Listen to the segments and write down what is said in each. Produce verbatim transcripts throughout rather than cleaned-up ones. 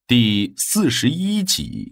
第四十一集。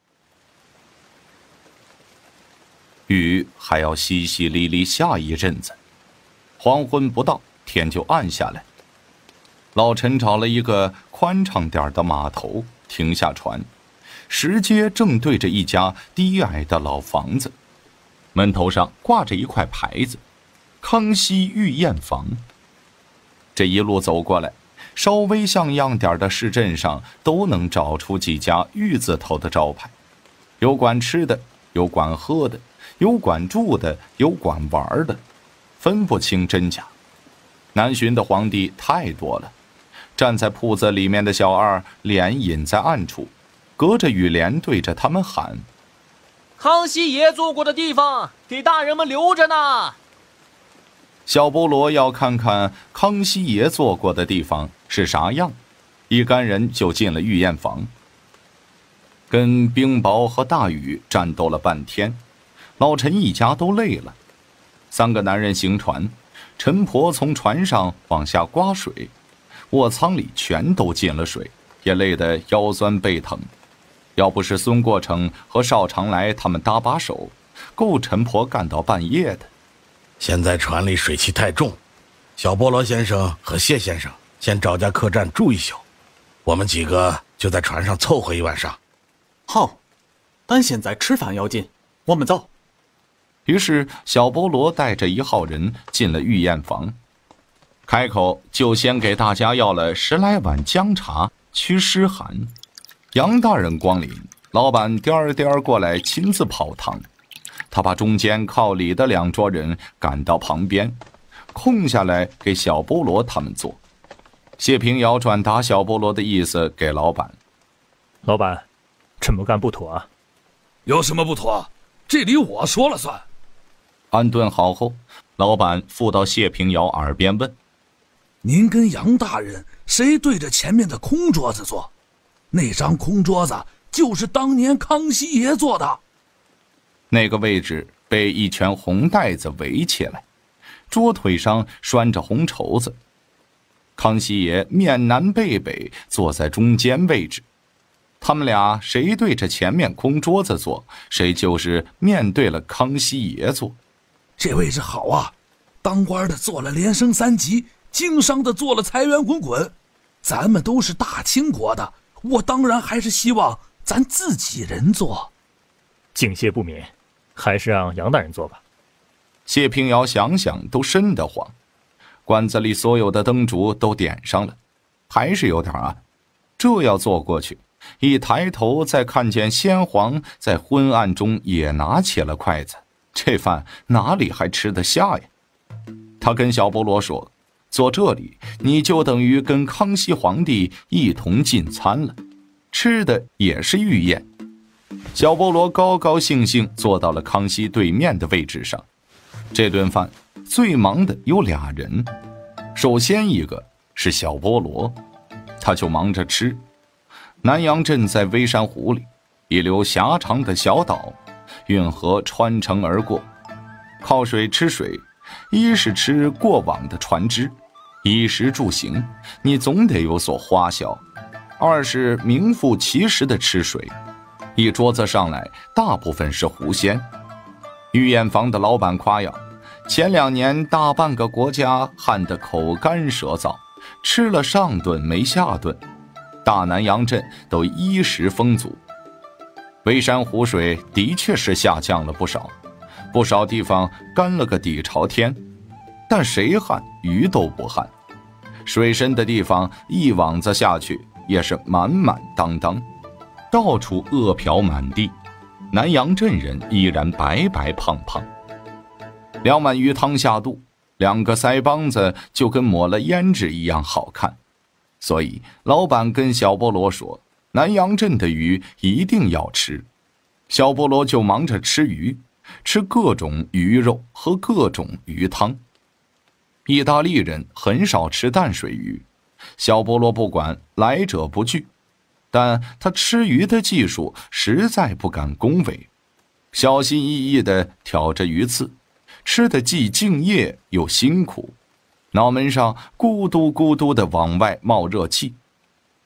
雨还要淅淅沥沥下一阵子，黄昏不到，天就暗下来。老陈找了一个宽敞点的码头，停下船，石阶正对着一家低矮的老房子，门头上挂着一块牌子：康熙御宴房。这一路走过来，稍微像样点的市镇上都能找出几家玉字头的招牌，有管吃的，有管喝的，有管住的，有管玩的，分不清真假。南巡的皇帝太多了，站在铺子里面的小二脸隐在暗处，隔着雨帘对着他们喊： 康熙爷坐过的地方给大人们留着呢。 小菠萝要看看康熙爷坐过的地方是啥样，一干人就进了御宴房。跟冰雹和大雨战斗了半天，老陈一家都累了。三个男人行船，陈婆从船上往下刮水，卧舱里全都进了水，也累得腰酸背疼。要不是孙过程和邵长来他们搭把手，够陈婆干到半夜的。 现在船里水汽太重，小菠萝先生和谢先生先找家客栈住一宿，我们几个就在船上凑合一晚上。 好，但现在吃饭要紧，我们走。 于是小菠萝带着一号人进了御宴房，开口就先给大家要了十来碗姜茶驱湿寒。杨大人光临，老板颠儿颠儿过来亲自泡汤。他把中间靠里的两桌人赶到旁边，空下来给小菠萝他们坐。谢平遥转达小菠萝的意思给老板： 老板，这么干不妥啊。 有什么不妥？这里我说了算。 安顿好后，老板附到谢平遥耳边问： 您跟杨大人谁对着前面的空桌子坐？那张空桌子就是当年康熙爷坐的。 那个位置被一圈红带子围起来，桌腿上拴着红绸子。康熙爷面南背北坐在中间位置，他们俩谁对着前面空桌子坐，谁就是面对了康熙爷坐。 这位置好啊，当官的做了连升三级，经商的做了财源滚滚，咱们都是大清国的，我当然还是希望咱自己人做。 敬谢不敏，还是让杨大人做吧。 谢平遥想想都瘆得慌，馆子里所有的灯烛都点上了，还是有点暗。这要坐过去，一抬头再看见先皇在昏暗中也拿起了筷子，这饭哪里还吃得下呀？他跟小菠萝说：坐这里你就等于跟康熙皇帝一同进餐了，吃的也是御宴。小菠萝高高兴兴坐到了康熙对面的位置上。这顿饭最忙的有俩人，首先一个是小菠萝，他就忙着吃。南阳镇在微山湖里，一溜狭长的小岛，运河穿城而过，靠水吃水，一是吃过往的船只，衣食住行你总得有所花销；二是名副其实的吃水，一桌子上来大部分是狐仙。御宴房的老板夸耀，前两年大半个国家旱得口干舌燥，吃了上顿没下顿，大南阳镇都衣食丰足。微山湖水的确是下降了不少，不少地方干了个底朝天，但谁旱鱼都不旱。水深的地方一网子下去也是满满当当，到处饿殍满地，南阳镇人依然白白胖胖。两碗鱼汤下肚，两个腮帮子就跟抹了胭脂一样好看。所以老板跟小菠萝说，南阳镇的鱼一定要吃。小菠萝就忙着吃鱼，吃各种鱼肉和各种鱼汤。意大利人很少吃淡水鱼，小菠萝不管，来者不拒，但他吃鱼的技术实在不敢恭维，小心翼翼地挑着鱼刺，吃得既敬业又辛苦，脑门上咕嘟咕嘟地往外冒热气。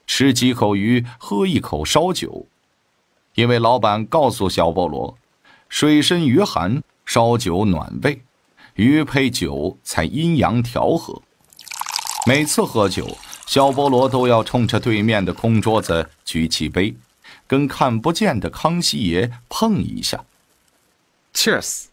吃几口鱼，喝一口烧酒。因为老板告诉小菠萝，水深鱼寒，烧酒暖胃，鱼配酒才阴阳调和。每次喝酒，小菠萝都要冲着对面的空桌子举起杯，跟看不见的康熙爷碰一下。 Cheers。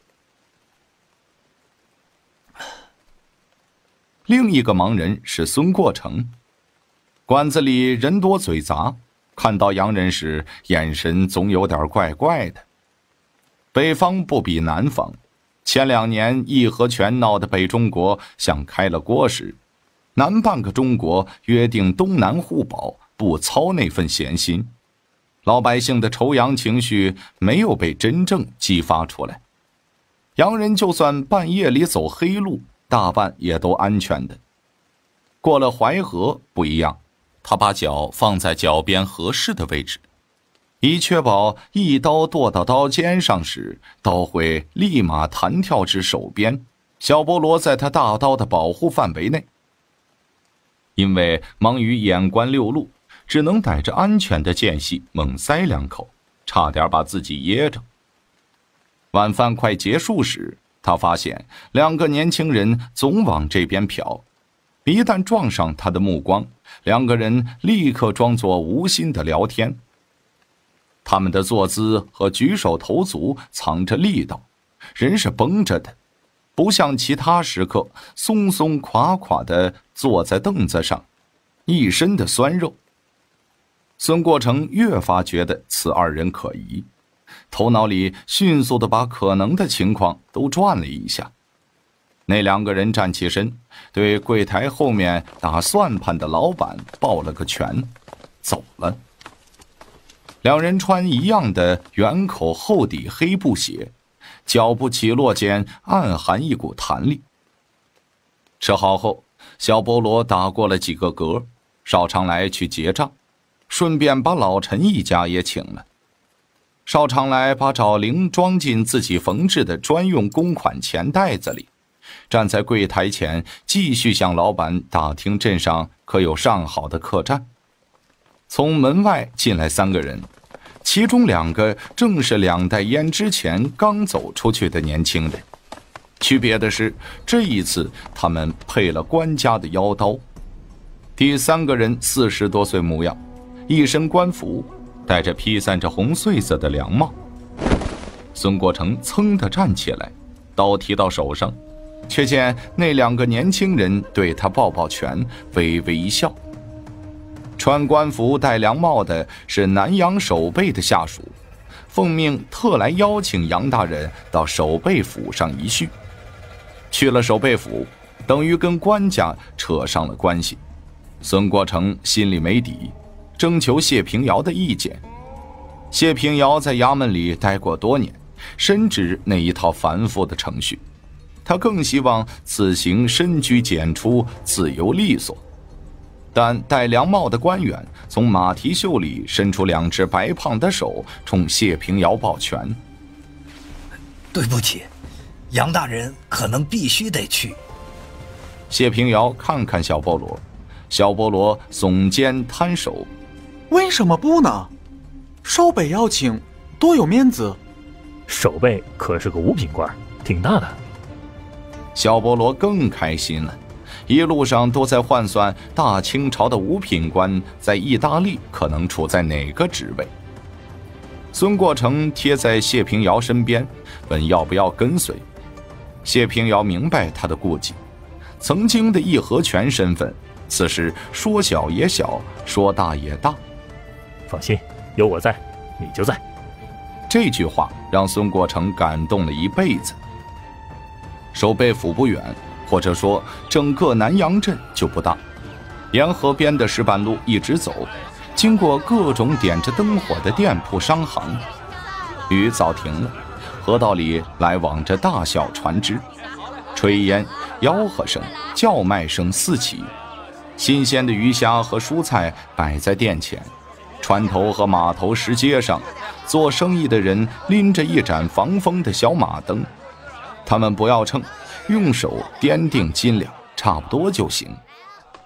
另一个盲人是孙过成，馆子里人多嘴杂，看到洋人时眼神总有点怪怪的。北方不比南方，前两年义和拳闹得北中国像开了锅时，南半个中国约定东南互保，不操那份闲心，老百姓的仇洋情绪没有被真正激发出来。洋人就算半夜里走黑路，大半也都安全的。过了淮河不一样，他把脚放在脚边合适的位置，以确保一刀剁到刀尖上时，刀会立马弹跳至手边，小菠萝在他大刀的保护范围内。因为忙于眼观六路，只能逮着安全的间隙猛塞两口，差点把自己噎着。晚饭快结束时，他发现两个年轻人总往这边瞟，一旦撞上他的目光，两个人立刻装作无心的聊天。他们的坐姿和举手投足藏着力道，人是绷着的，不像其他时刻松松垮垮地坐在凳子上，一身的酸肉。孙过成越发觉得此二人可疑，头脑里迅速地把可能的情况都转了一下。那两个人站起身，对柜台后面打算盘的老板抱了个拳，走了。两人穿一样的圆口厚底黑布鞋，脚步起落间暗含一股弹力。吃好后，小菠萝打过了几个嗝，邵长来去结账，顺便把老陈一家也请了。邵长来把找零装进自己缝制的专用公款钱袋子里，站在柜台前继续向老板打听镇上可有上好的客栈。从门外进来三个人，其中两个正是两袋烟之前刚走出去的年轻人，区别的是这一次他们配了官家的腰刀。第三个人四十多岁模样，一身官服，戴着披散着红穗子的凉帽。孙过成噌地站起来，刀提到手上，却见那两个年轻人对他抱抱拳，微微一笑。穿官服戴凉帽的是南洋守备的下属，奉命特来邀请杨大人到守备府上一叙。去了守备府，等于跟官家扯上了关系。孙过成心里没底，征求谢平遥的意见。谢平遥在衙门里待过多年，深知那一套繁复的程序，他更希望此行深居简出，自由利索。但戴凉帽的官员从马蹄袖里伸出两只白胖的手，冲谢平遥抱拳。 对不起，杨大人可能必须得去。 谢平遥看看小菠萝，小菠萝耸肩摊手。 为什么不呢？守备邀请，多有面子。 守备可是个五品官，挺大的。 小菠萝更开心了，一路上都在换算大清朝的五品官在意大利可能处在哪个职位。孙过成贴在谢平遥身边，问要不要跟随。谢平遥明白他的顾忌，曾经的义和拳身份，此时说小也小，说大也大。 放心，有我在，你就在。 这句话让孙过成感动了一辈子。守备府不远，或者说整个南阳镇就不大，沿河边的石板路一直走，经过各种点着灯火的店铺商行。雨早停了，河道里来往着大小船只，炊烟、吆喝声、叫卖声四起。新鲜的鱼虾和蔬菜摆在店前，船头和码头石阶上，做生意的人拎着一盏防风的小马灯，他们不要秤，用手掂定斤两，差不多就行。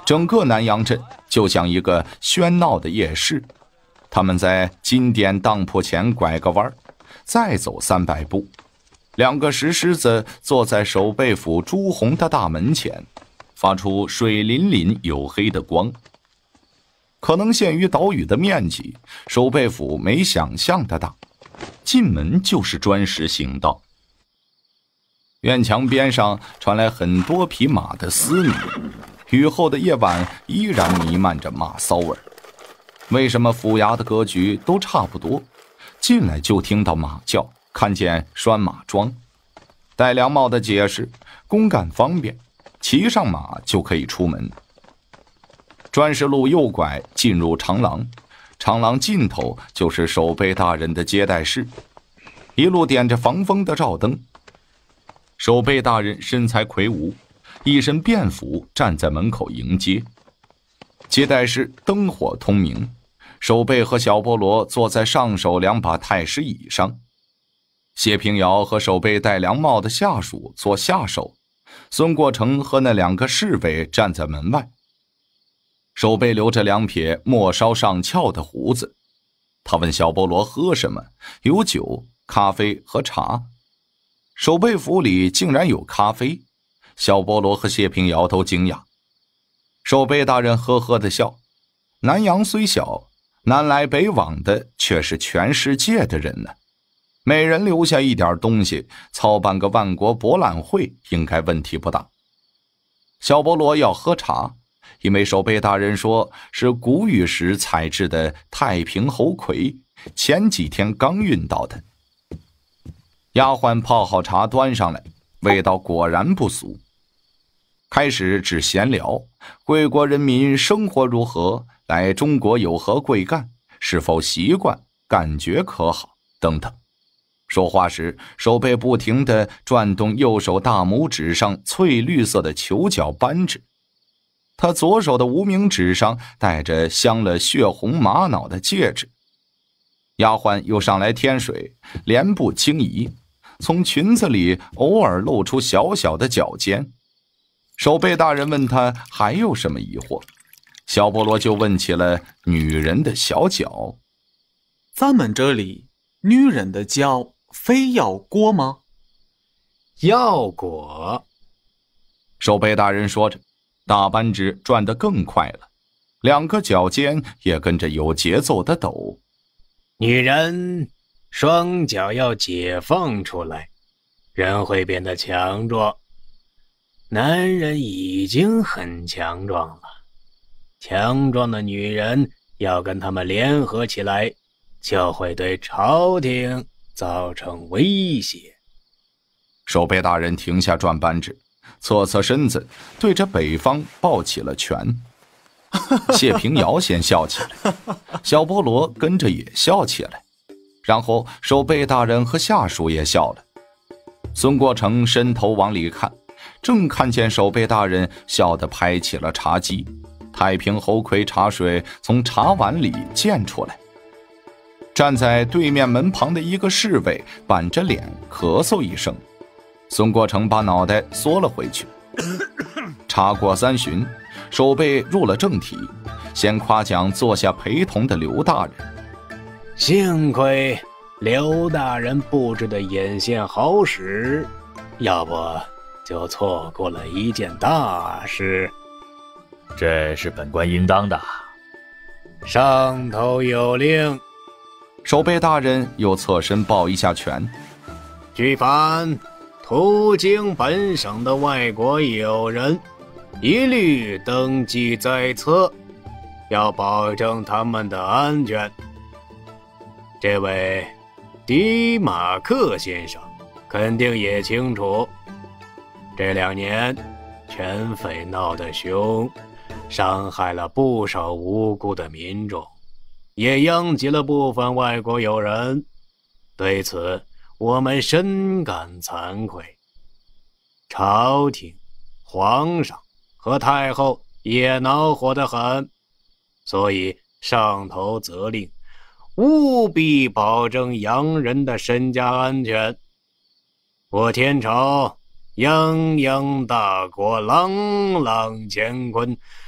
整个南阳镇就像一个喧闹的夜市。他们在金典当铺前拐个弯，再走三百步，两个石狮子坐在守备府朱红的大门前，发出水淋淋黝黑的光。可能限于岛屿的面积，守备府没想象的大，进门就是砖石行道。院墙边上传来很多匹马的嘶鸣，雨后的夜晚依然弥漫着马骚味。为什么府衙的格局都差不多？进来就听到马叫，看见拴马桩。戴凉帽的解释，公干方便，骑上马就可以出门。砖石路右拐进入长廊，长廊尽头就是守备大人的接待室，一路点着防风的照灯。守备大人身材魁梧，一身便服站在门口迎接。接待室灯火通明，守备和小菠萝坐在上手两把太师椅上，谢平遥和守备戴凉帽的下属坐下手，孙过成和那两个侍卫站在门外。守备留着两撇末梢上翘的胡子，他问小菠萝喝什么，有酒、咖啡和茶。守备府里竟然有咖啡，小菠萝和谢平遥都惊讶。守备大人呵呵地笑，南阳虽小，南来北往的却是全世界的人呢。每人留下一点东西，操办个万国博览会应该问题不大。小菠萝要喝茶，因为守备大人说是古玉石采制的太平猴魁，前几天刚运到的。丫鬟泡好茶端上来，味道果然不俗。开始只闲聊，贵国人民生活如何，来中国有何贵干，是否习惯，感觉可好等等。说话时，手背不停地转动右手大拇指上翠绿色的球角扳指，他左手的无名指上戴着镶了血红玛瑙的戒指。丫鬟又上来添水，莲步轻移，从裙子里偶尔露出小小的脚尖。守备大人问他还有什么疑惑，小菠萝就问起了女人的小脚。 咱们这里女人的脚非要裹吗？ 要裹。 守备大人说着，大扳指转得更快了，两个脚尖也跟着有节奏的抖。 女人双脚要解放出来，人会变得强壮。男人已经很强壮了，强壮的女人要跟他们联合起来，就会对朝廷造成威胁。 守备大人停下转扳指，侧侧身子，对着北方抱起了拳。谢平遥先笑起来，小菠萝跟着也笑起来，然后守备大人和下属也笑了。孙过成伸头往里看，正看见守备大人笑得拍起了茶几，太平猴魁茶水从茶碗里溅出来。站在对面门旁的一个侍卫板着脸咳嗽一声，孙过成把脑袋缩了回去。茶过三巡，守备入了正题，先夸奖坐下陪同的刘大人。 幸亏刘大人布置的眼线好使，要不就错过了一件大事。 这是本官应当的。 上头有令。 守备大人又侧身抱一下拳。 举凡途经本省的外国友人，一律登记在册，要保证他们的安全。这位迪马克先生肯定也清楚，这两年犬匪闹得凶，伤害了不少无辜的民众，也殃及了部分外国友人。对此我们深感惭愧，朝廷、皇上和太后也恼火得很，所以上头责令务必保证洋人的身家安全。我天朝泱泱大国，朗朗乾坤，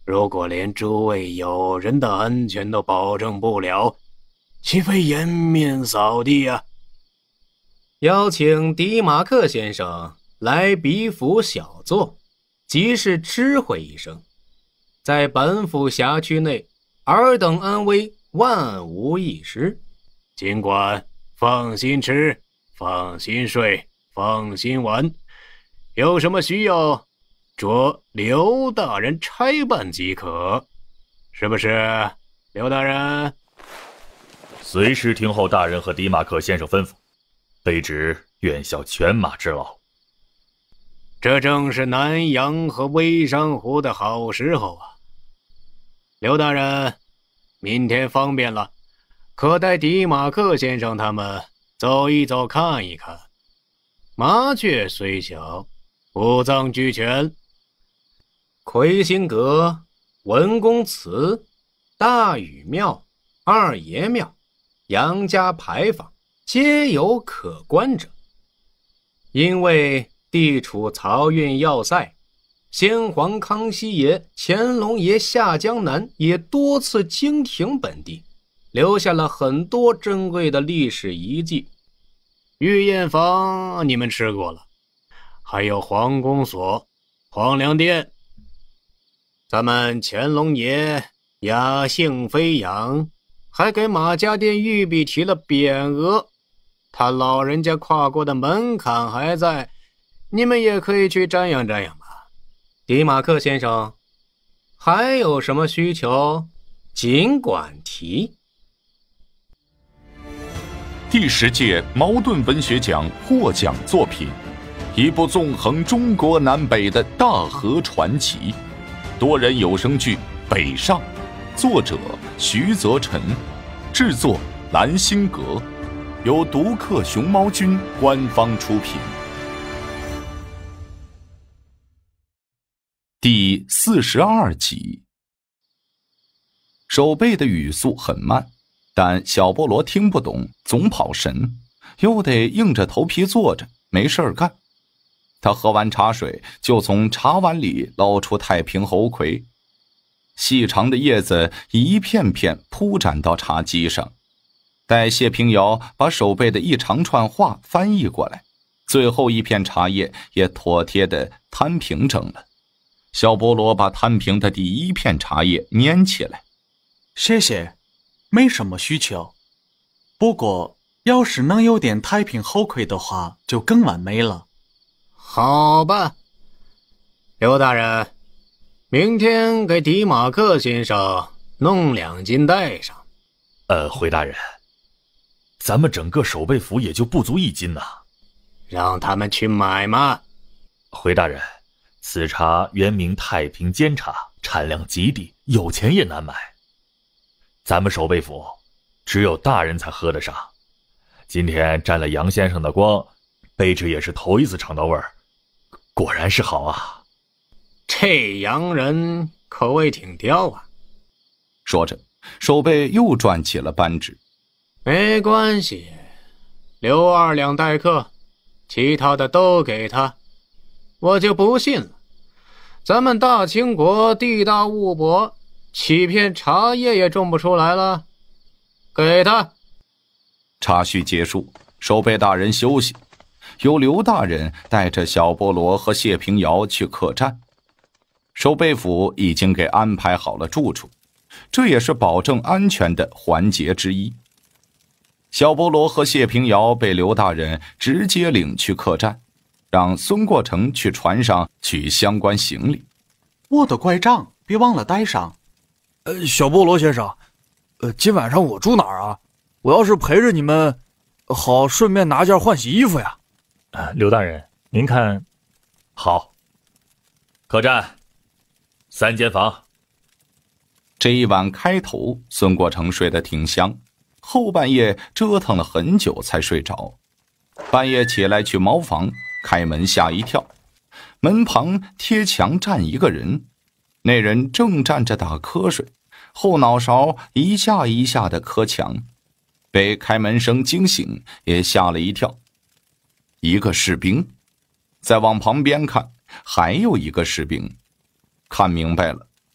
如果连诸位友人的安全都保证不了，岂非颜面扫地啊？邀请迪马克先生来比府小坐，即是知会一声，在本府辖区内，尔等安危万无一失。尽管放心吃，放心睡，放心玩，有什么需要，着刘大人差办即可，是不是，刘大人？ 随时听候大人和迪马克先生吩咐，卑职愿效犬马之劳。 这正是南阳和微山湖的好时候啊！刘大人，明天方便了，可带迪马克先生他们走一走看一看。麻雀虽小，五脏俱全。魁星阁、文公祠、大禹庙、二爷庙、杨家牌坊皆有可观者。因为地处漕运要塞，先皇康熙爷、乾隆爷下江南也多次经停本地，留下了很多珍贵的历史遗迹。御宴坊你们吃过了，还有皇宫所、皇粮殿。咱们乾隆爷雅兴飞扬，还给马家店御笔提了匾额，他老人家跨过的门槛还在，你们也可以去瞻仰瞻仰吧。迪马克先生，还有什么需求，尽管提。 第十届茅盾文学奖获奖作品，一部纵横中国南北的大河传奇，多人有声剧《北上》，作者徐泽臣，制作蓝星阁，由独克熊猫君官方出品。第四十二集。手背的语速很慢，但小菠萝听不懂，总跑神，又得硬着头皮坐着，没事儿干。他喝完茶水，就从茶碗里捞出太平猴魁，细长的叶子一片片铺展到茶几上。待谢平遥把手背的一长串话翻译过来，最后一片茶叶也妥帖地摊平整了。小菠萝把摊平的第一片茶叶拈起来。 谢谢，没什么需求。不过要是能有点太平后馈的话，就更完美了。 好吧，刘大人，明天给迪马克先生弄两斤带上。 呃，回大人，咱们整个守备府也就不足一斤呐。 让他们去买嘛。 回大人，此茶原名太平煎茶，产量极低，有钱也难买。咱们守备府只有大人才喝得上，今天沾了杨先生的光，卑职也是头一次尝到味儿，果然是好啊。 这洋人口味挺刁啊。 说着，手背又转起了扳指。 没关系，留二两待客，其他的都给他。我就不信了，咱们大清国地大物博，几片茶叶也种不出来了。给他。 茶叙结束，守备大人休息，由刘大人带着小菠萝和谢平遥去客栈。守备府已经给安排好了住处，这也是保证安全的环节之一。小菠萝和谢平遥被刘大人直接领去客栈，让孙过成去船上取相关行李。 我的拐杖别忘了带上。 呃，小菠萝先生，呃，今晚上我住哪儿啊？我要是陪着你们，好顺便拿件换洗衣服呀。 呃，刘大人，您看，好。客栈，三间房。 这一晚开头，孙过成睡得挺香，后半夜折腾了很久才睡着。半夜起来去茅房，开门吓一跳，门旁贴墙站一个人，那人正站着打瞌睡，后脑勺一下一下的磕墙，被开门声惊醒，也吓了一跳。一个士兵，再往旁边看，还有一个士兵，看明白了，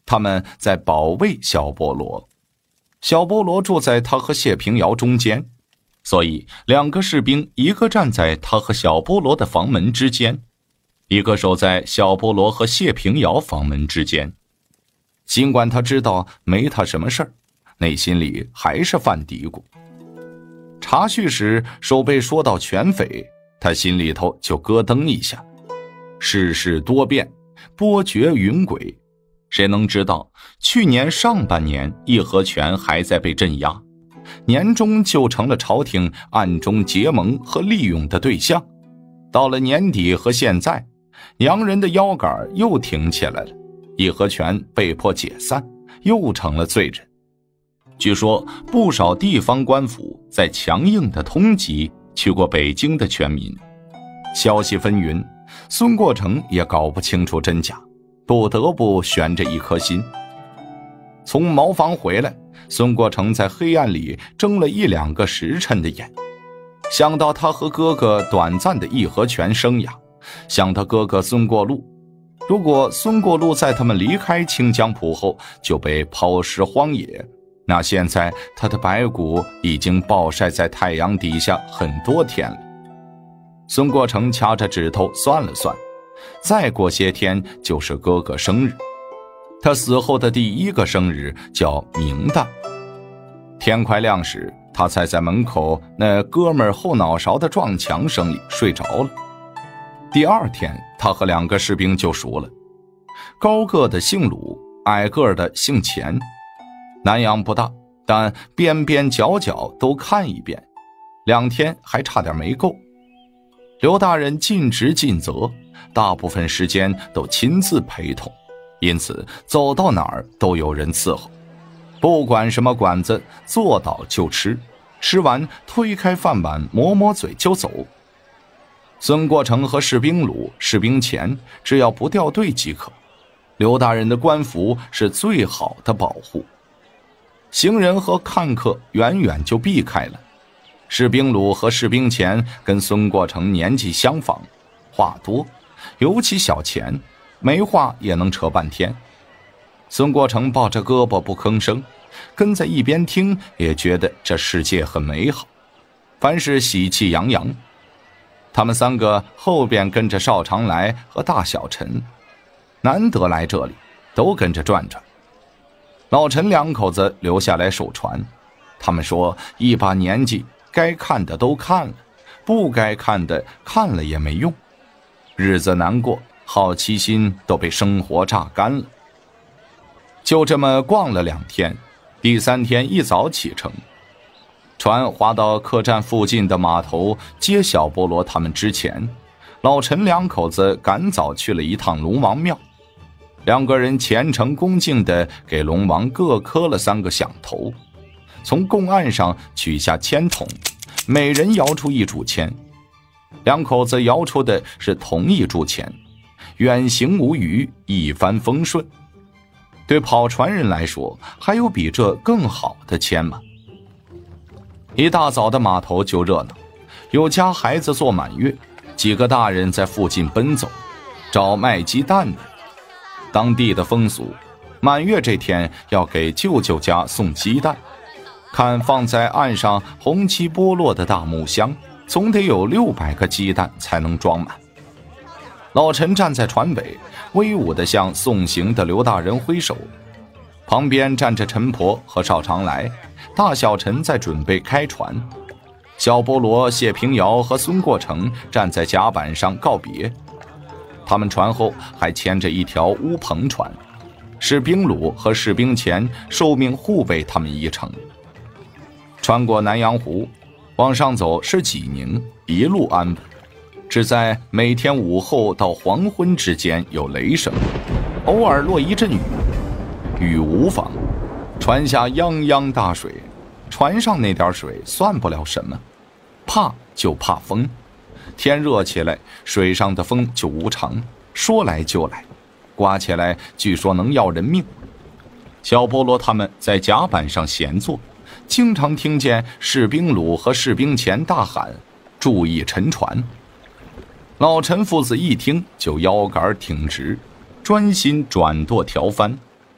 他们在保卫小菠萝。小菠萝住在他和谢平遥中间，所以两个士兵，一个站在他和小菠萝的房门之间，一个守在小菠萝和谢平遥房门之间。尽管他知道没他什么事儿，内心里还是犯嘀咕。查叙时手被说到全匪，他心里头就咯噔一下。世事多变，波谲云诡，谁能知道去年上半年义和拳还在被镇压，年中就成了朝廷暗中结盟和利用的对象。到了年底和现在，洋人的腰杆又挺起来了，义和拳被迫解散，又成了罪人。据说不少地方官府在强硬的通缉去过北京的全民。消息纷纭，孙过程也搞不清楚真假，不得不悬着一颗心。从茅房回来，孙过程在黑暗里睁了一两个时辰的眼，想到他和哥哥短暂的义和拳生涯，想到哥哥孙过路，如果孙过路在他们离开清江浦后就被抛尸荒野，那现在他的白骨已经暴晒在太阳底下很多天了。孙过程掐着指头算了算，再过些天就是哥哥生日，他死后的第一个生日叫明旦。天快亮时，他才在门口那哥们儿后脑勺的撞墙声里睡着了。第二天他和两个士兵就熟了，高个的姓鲁，矮个的姓钱。南洋不大，但边边角角都看一遍，两天还差点没够。刘大人尽职尽责，大部分时间都亲自陪同，因此走到哪儿都有人伺候。不管什么馆子，坐倒就吃，吃完推开饭碗抹抹嘴就走。孙过程和士兵鲁、士兵钱只要不掉队即可，刘大人的官服是最好的保护。行人和看客远远就避开了。士兵鲁和士兵钱跟孙过程年纪相仿，话多，尤其小钱，没话也能扯半天。孙过程抱着胳膊不吭声，跟在一边听，也觉得这世界很美好，凡是喜气洋洋。他们三个后边跟着邵长来和大小陈，难得来这里，都跟着转转。老陈两口子留下来守船，他们说一把年纪，该看的都看了，不该看的看了也没用，日子难过，好奇心都被生活榨干了。就这么逛了两天，第三天一早启程，船划到客栈附近的码头接小菠萝他们之前，老陈两口子赶早去了一趟龙王庙。两个人虔诚恭敬地给龙王各磕了三个响头，从供案上取下签筒，每人摇出一注签。两口子摇出的是同一注签，远行无虞，一帆风顺。对跑船人来说，还有比这更好的签吗？一大早的码头就热闹，有家孩子做满月，几个大人在附近奔走，找卖鸡蛋的。当地的风俗，满月这天要给舅舅家送鸡蛋，看放在岸上红漆剥落的大木箱，总得有六百个鸡蛋才能装满。老陈站在船尾，威武地向送行的刘大人挥手，旁边站着陈婆和邵长来，大小陈在准备开船，小菠萝、谢平遥和孙过程站在甲板上告别。他们船后还牵着一条乌篷船，士兵鲁和士兵钱受命护卫他们一程。穿过南洋湖，往上走是济宁，一路安稳。只在每天午后到黄昏之间有雷声，偶尔落一阵雨。雨无妨，船下泱泱大水，船上那点水算不了什么，怕就怕风。天热起来，水上的风就无常，说来就来，刮起来据说能要人命。小菠萝他们在甲板上闲坐，经常听见士兵鲁和士兵钱大喊注意沉船。老陈父子一听就腰杆挺直，专心转舵调帆。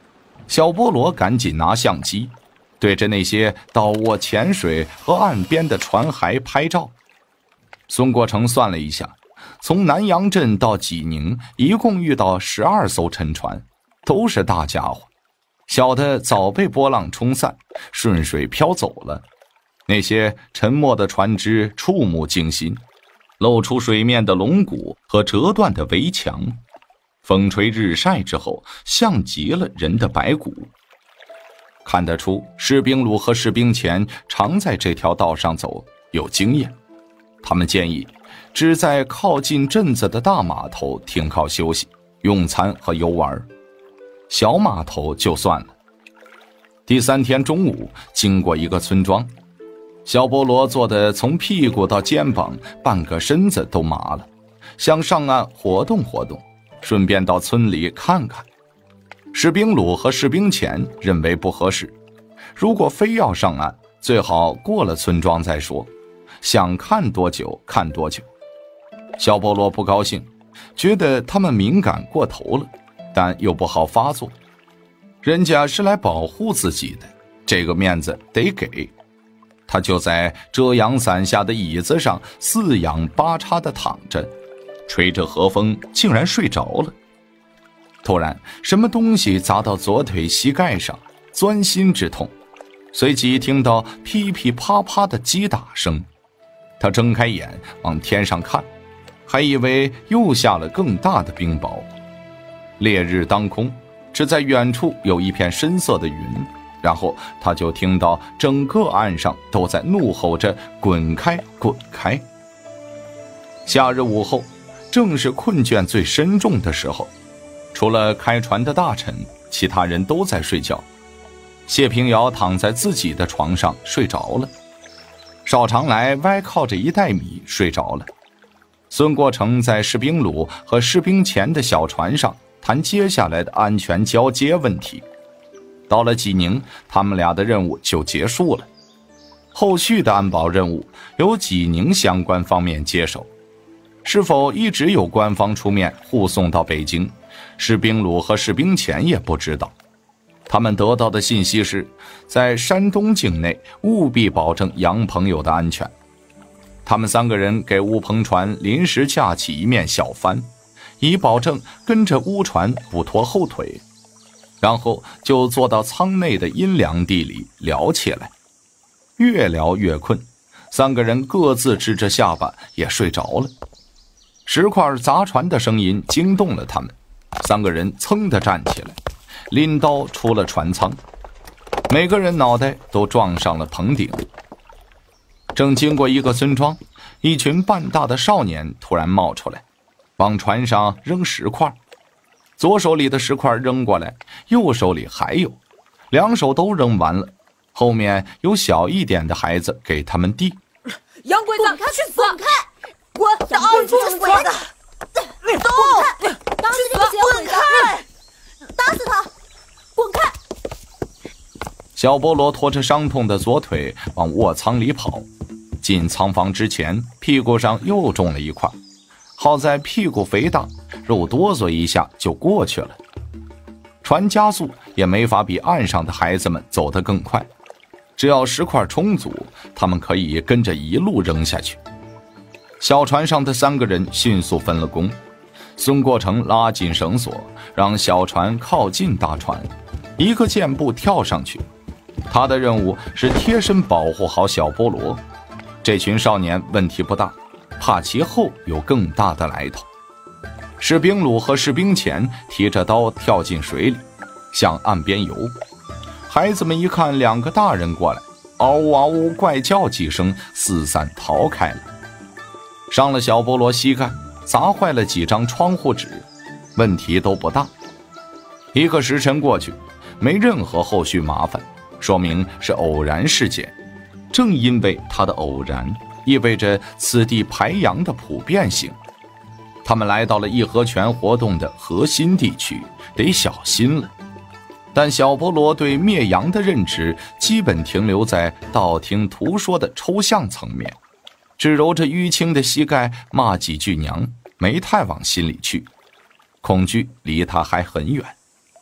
小波罗赶紧拿相机，对着那些倒卧潜水和岸边的船骸拍照。孙国成算了一下，从南阳镇到济宁一共遇到十二艘沉船，都是大家伙，小的早被波浪冲散，顺水飘走了。那些沉没的船只触目惊心，露出水面的龙骨和折断的围墙，风吹日晒之后像极了人的白骨。看得出士兵鲁和士兵钱常在这条道上走，有经验。他们建议只在靠近镇子的大码头停靠休息、用餐和游玩，小码头就算了。第三天中午，经过一个村庄，小波罗坐得从屁股到肩膀，半个身子都麻了，想上岸活动活动，顺便到村里看看。士兵鲁和士兵钱认为不合适，如果非要上岸，最好过了村庄再说，想看多久看多久。小波罗不高兴，觉得他们敏感过头了，但又不好发作。人家是来保护自己的，这个面子得给。他就在遮阳伞下的椅子上四仰八叉地躺着，吹着和风，竟然睡着了。突然，什么东西砸到左腿膝盖上，钻心之痛。随即听到噼噼啪啪的击打声，他睁开眼往天上看，还以为又下了更大的冰雹。烈日当空，只在远处有一片深色的云，然后他就听到整个岸上都在怒吼着滚开滚开。夏日午后，正是困倦最深重的时候，除了开船的大臣，其他人都在睡觉。谢平遥躺在自己的床上睡着了，邵长来歪靠着一袋米睡着了，孙国成在士兵鲁和士兵钱的小船上谈接下来的安全交接问题。到了济宁，他们俩的任务就结束了，后续的安保任务由济宁相关方面接手，是否一直有官方出面护送到北京，士兵鲁和士兵钱也不知道。他们得到的信息是，在山东境内务必保证杨朋友的安全。他们三个人给乌篷船临时架起一面小帆，以保证跟着乌船不拖后腿，然后就坐到舱内的阴凉地里聊起来。越聊越困，三个人各自支着下巴也睡着了。石块砸船的声音惊动了他们，三个人噌地站起来，拎刀出了船舱，每个人脑袋都撞上了棚顶。正经过一个村庄，一群半大的少年突然冒出来，往船上扔石块，左手里的石块扔过来，右手里还有，两手都扔完了，后面有小一点的孩子给他们递。 洋鬼子，去死！滚开！滚！ 杨贵子是鬼子！ 走！ 打死这个邪鬼子！打死他！滚开！ 小波罗拖着伤痛的左腿往卧舱里跑，进仓房之前，屁股上又中了一块，好在屁股肥大，肉哆嗦一下就过去了。船加速也没法比岸上的孩子们走得更快，只要石块充足，他们可以跟着一路扔下去。小船上的三个人迅速分了工，孙国成拉紧绳索，让小船靠近大船，一个箭步跳上去。他的任务是贴身保护好小波罗。这群少年问题不大，怕其后有更大的来头。士兵鲁和士兵钱提着刀跳进水里，向岸边游。孩子们一看两个大人过来，嗷呜嗷呜怪叫几声，四散逃开了。伤了小波罗膝盖，砸坏了几张窗户纸，问题都不大。一个时辰过去，没任何后续麻烦，说明是偶然事件。正因为它的偶然，意味着此地排洋的普遍性。他们来到了义和拳活动的核心地区，得小心了。但小波罗对灭洋的认知基本停留在道听途说的抽象层面，只揉着淤青的膝盖骂几句娘，没太往心里去。恐惧离他还很远。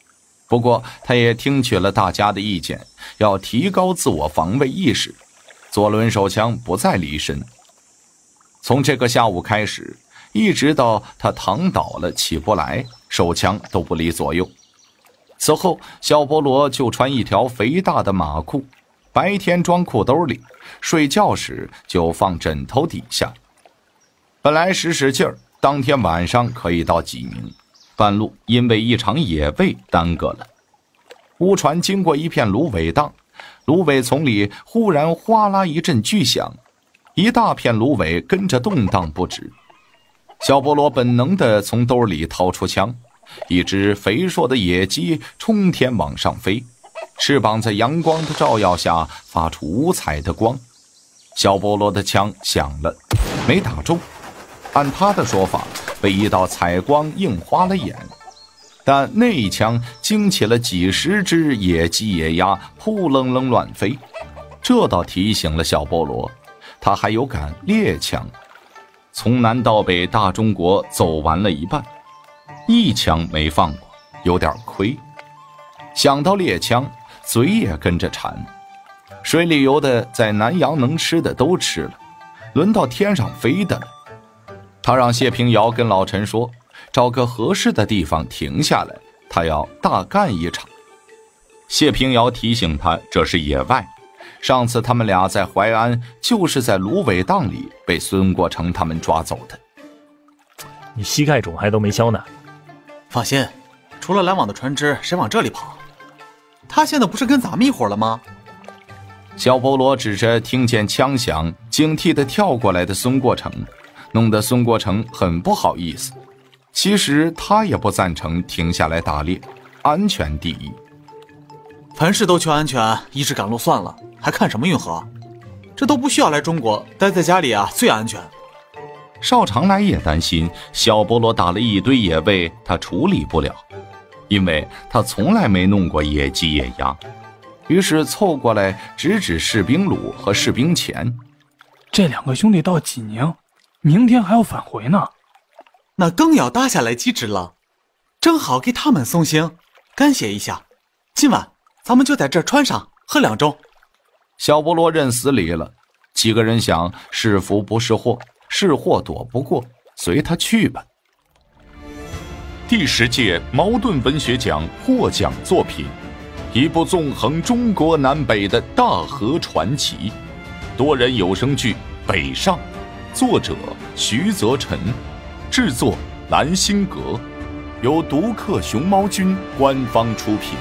不过他也听取了大家的意见，要提高自我防卫意识，左轮手枪不再离身。从这个下午开始，一直到他躺倒了起不来，手枪都不离左右。此后小波罗就穿一条肥大的马裤，白天装裤兜里，睡觉时就放枕头底下。本来使使劲儿，当天晚上可以到济宁，半路因为一场野味耽搁了。乌船经过一片芦苇荡，芦苇丛里忽然哗啦一阵巨响，一大片芦苇跟着动荡不止。小波罗本能地从兜里掏出枪，一只肥硕的野鸡冲天往上飞，翅膀在阳光的照耀下发出五彩的光。小波罗的枪响了，没打中，按他的说法，被一道彩光映花了眼。但那一枪惊起了几十只野鸡野鸭，扑棱棱乱飞。这倒提醒了小波罗，他还有杆猎枪。从南到北大中国走完了一半，一枪没放过，有点亏。想到猎枪，嘴也跟着馋。水里游的在南洋能吃的都吃了，轮到天上飞的了。他让谢平遥跟老陈说，找个合适的地方停下来，他要大干一场。谢平遥提醒他，这是野外，上次他们俩在淮安就是在芦苇荡里被孙国成他们抓走的。 你膝盖肿还都没消呢。 放心，除了来往的船只，谁往这里跑？他现在不是跟咱们一伙了吗？ 小波罗指着听见枪响警惕地跳过来的孙国成，弄得孙国成很不好意思。其实他也不赞成停下来打猎，安全第一。 凡事都求安全，一直赶路算了，还看什么运河？这都不需要来中国，待在家里啊最安全。 邵长来也担心小波罗打了一堆野味，他处理不了，因为他从来没弄过野鸡野鸭。于是凑过来指指士兵鲁和士兵钱， 这两个兄弟到济宁，明天还要返回呢， 那更要搭下来机智了，正好给他们送行，感谢一下。今晚咱们就在这川上喝两盅。 小波罗认死理了，几个人想是福不是祸，是祸躲不过，随他去吧。 第十届茅盾文学奖获奖作品，一部纵横中国南北的大河传奇，多人有声剧《北上》，作者徐泽臣，制作蓝星阁，由独克熊猫君官方出品。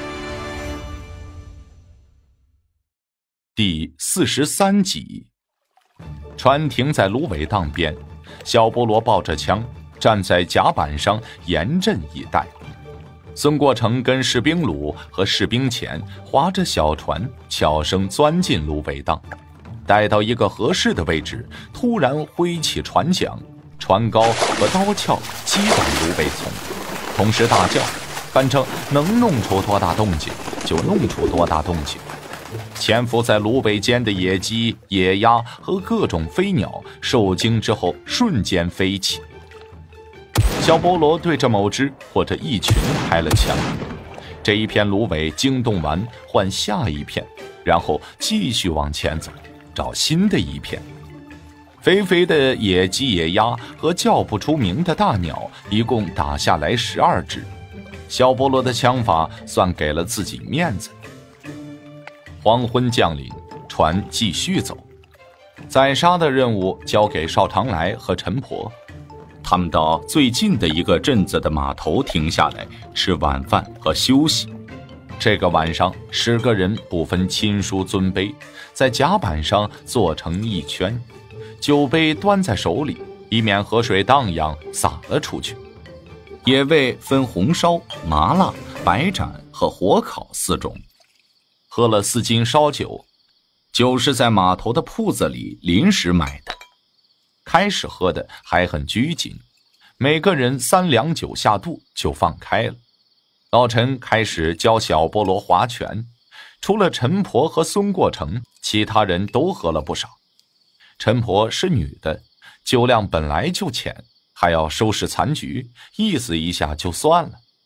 第四十三集，船停在芦苇荡边，小波罗抱着枪站在甲板上严阵以待。孙国成跟士兵鲁和士兵钱划着小船悄声钻进芦苇荡，待到一个合适的位置，突然挥起船桨，船篙和刀鞘击打芦苇丛，同时大叫，反正能弄出多大动静就弄出多大动静。潜伏在芦苇间的野鸡、野鸭和各种飞鸟受惊之后瞬间飞起。小波罗对着某只或者一群开了枪，这一片芦苇惊动完换下一片，然后继续往前走，找新的一片。肥肥的野鸡野鸭和叫不出名的大鸟一共打下来十二只，小波罗的枪法算给了自己面子。黄昏降临，船继续走，宰杀的任务交给邵长来和陈婆。他们到最近的一个镇子的码头停下来吃晚饭和休息。这个晚上，十个人不分亲疏尊卑，在甲板上坐成一圈，酒杯端在手里，以免河水荡漾洒了出去。野味分红烧、麻辣、白斩和火烤四种。喝了四斤烧酒，酒是在码头的铺子里临时买的。开始喝的还很拘谨，每个人三两酒下肚就放开了。老陈开始教小波罗划拳，除了陈婆和孙过成，其他人都喝了不少。陈婆是女的，酒量本来就浅，还要收拾残局，意思一下就算了。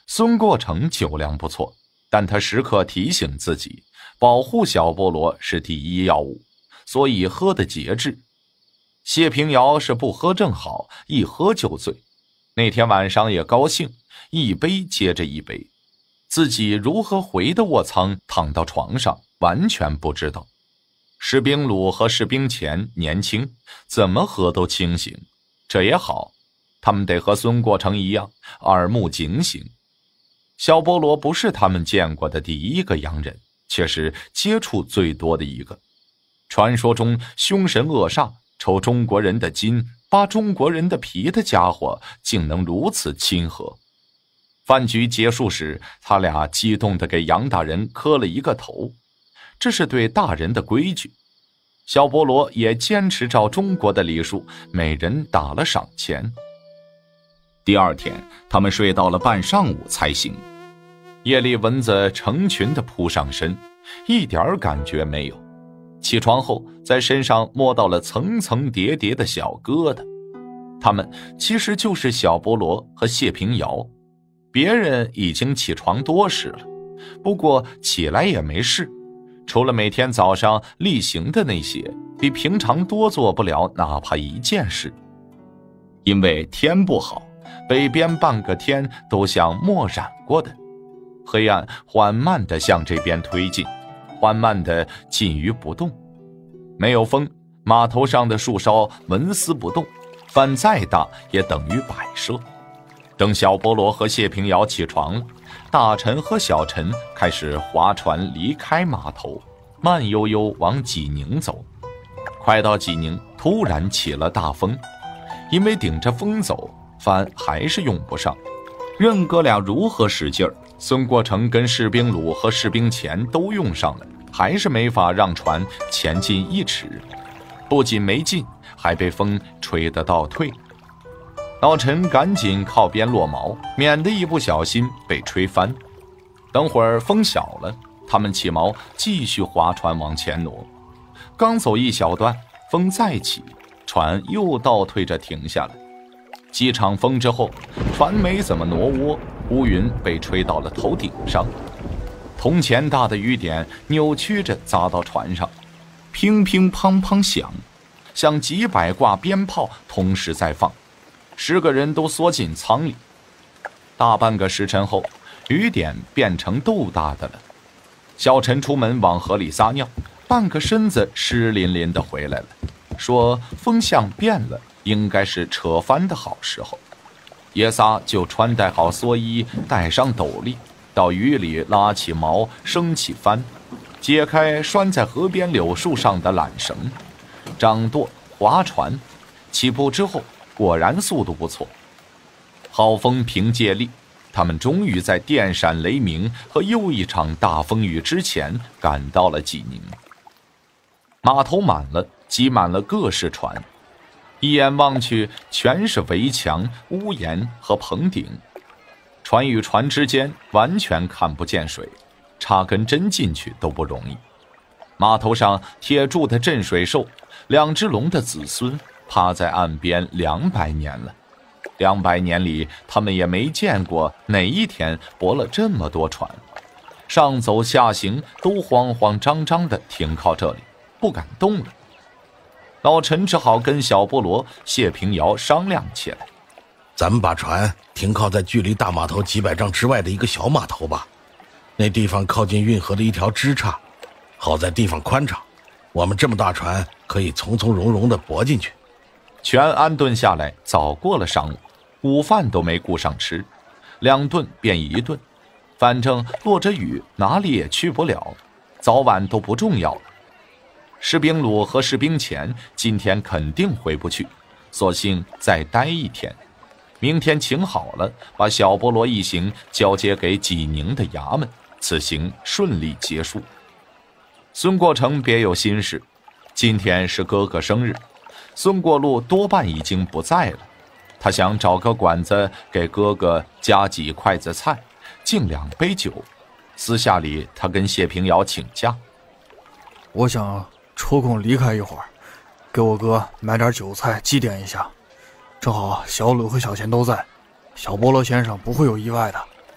孙过成酒量不错，但他时刻提醒自己，保护小菠萝是第一要务，所以喝得节制。谢平遥是不喝正好，一喝就醉。那天晚上也高兴，一杯接着一杯。自己如何回的卧舱，躺到床上，完全不知道。士兵鲁和士兵钱年轻，怎么喝都清醒。这也好，他们得和孙过成一样，耳目警醒。小菠萝不是他们见过的第一个洋人，却是接触最多的一个。传说中凶神恶煞、抽中国人的筋、扒中国人的皮的家伙，竟能如此亲和。饭局结束时，他俩激动地给杨大人磕了一个头，这是对大人的规矩。小菠萝也坚持照中国的礼数，每人打了赏钱。第二天，他们睡到了半上午才醒。夜里蚊子成群地扑上身，一点感觉没有。起床后，在身上摸到了层层叠叠的小疙瘩，他们其实就是小菠萝和谢平遥。别人已经起床多时了，不过起来也没事，除了每天早上例行的那些，比平常多做不了哪怕一件事。因为天不好，北边半个天都像墨染过的，黑暗缓慢地向这边推进，缓慢地近于不动。没有风，码头上的树梢纹丝不动，帆再大也等于摆设。等小菠萝和谢平遥起床了，大臣和小臣开始划船离开码头，慢悠悠往济宁走。快到济宁，突然起了大风，因为顶着风走，帆还是用不上。任哥俩如何使劲儿，孙过成跟士兵鲁和士兵钱都用上了，还是没法让船前进一尺。不仅没进，还被风吹得倒退。老陈赶紧靠边落锚，免得一不小心被吹翻。等会儿风小了，他们起锚继续划船往前挪。刚走一小段，风再起，船又倒退着停下来。几场风之后，船没怎么挪窝，乌云被吹到了头顶上，铜钱大的雨点扭曲着砸到船上，乒乒乓乓响，像几百挂鞭炮同时在放。十个人都缩进舱里。大半个时辰后，雨点变成豆大的了。小陈出门往河里撒尿，半个身子湿淋淋的回来了，说风向变了，应该是扯帆的好时候。爷仨就穿戴好蓑衣，戴上斗笠，到雨里拉起锚，升起帆，解开拴在河边柳树上的缆绳，掌舵划船。起步之后，果然速度不错。好风凭借力，他们终于在电闪雷鸣和又一场大风雨之前赶到了济宁。码头满了，挤满了各式船，一眼望去全是围墙、屋檐和棚顶，船与船之间完全看不见水，插根针进去都不容易。码头上铁柱的镇水兽，两只龙的子孙，趴在岸边两百年了。两百年里，他们也没见过哪一天泊了这么多船，上走下行都慌慌张张地停靠这里，不敢动了。老陈只好跟小菠萝、谢平遥商量起来： 咱们把船停靠在距离大码头几百丈之外的一个小码头吧，那地方靠近运河的一条支岔，好在地方宽敞，我们这么大船可以从从容容地泊进去。 全安顿下来，早过了晌午，午饭都没顾上吃，两顿变一顿，反正落着雨哪里也去不了，早晚都不重要了。士兵鲁和士兵钱今天肯定回不去，索性再待一天，明天请好了，把小菠萝一行交接给济宁的衙门，此行顺利结束。孙过成别有心事，今天是哥哥生日，孙过路多半已经不在了，他想找个馆子给哥哥加几筷子菜，敬两杯酒。私下里他跟谢平遥请假， 我想抽空离开一会儿，给我哥买点酒菜祭奠一下，正好小鲁和小钱都在，小菠萝先生不会有意外的。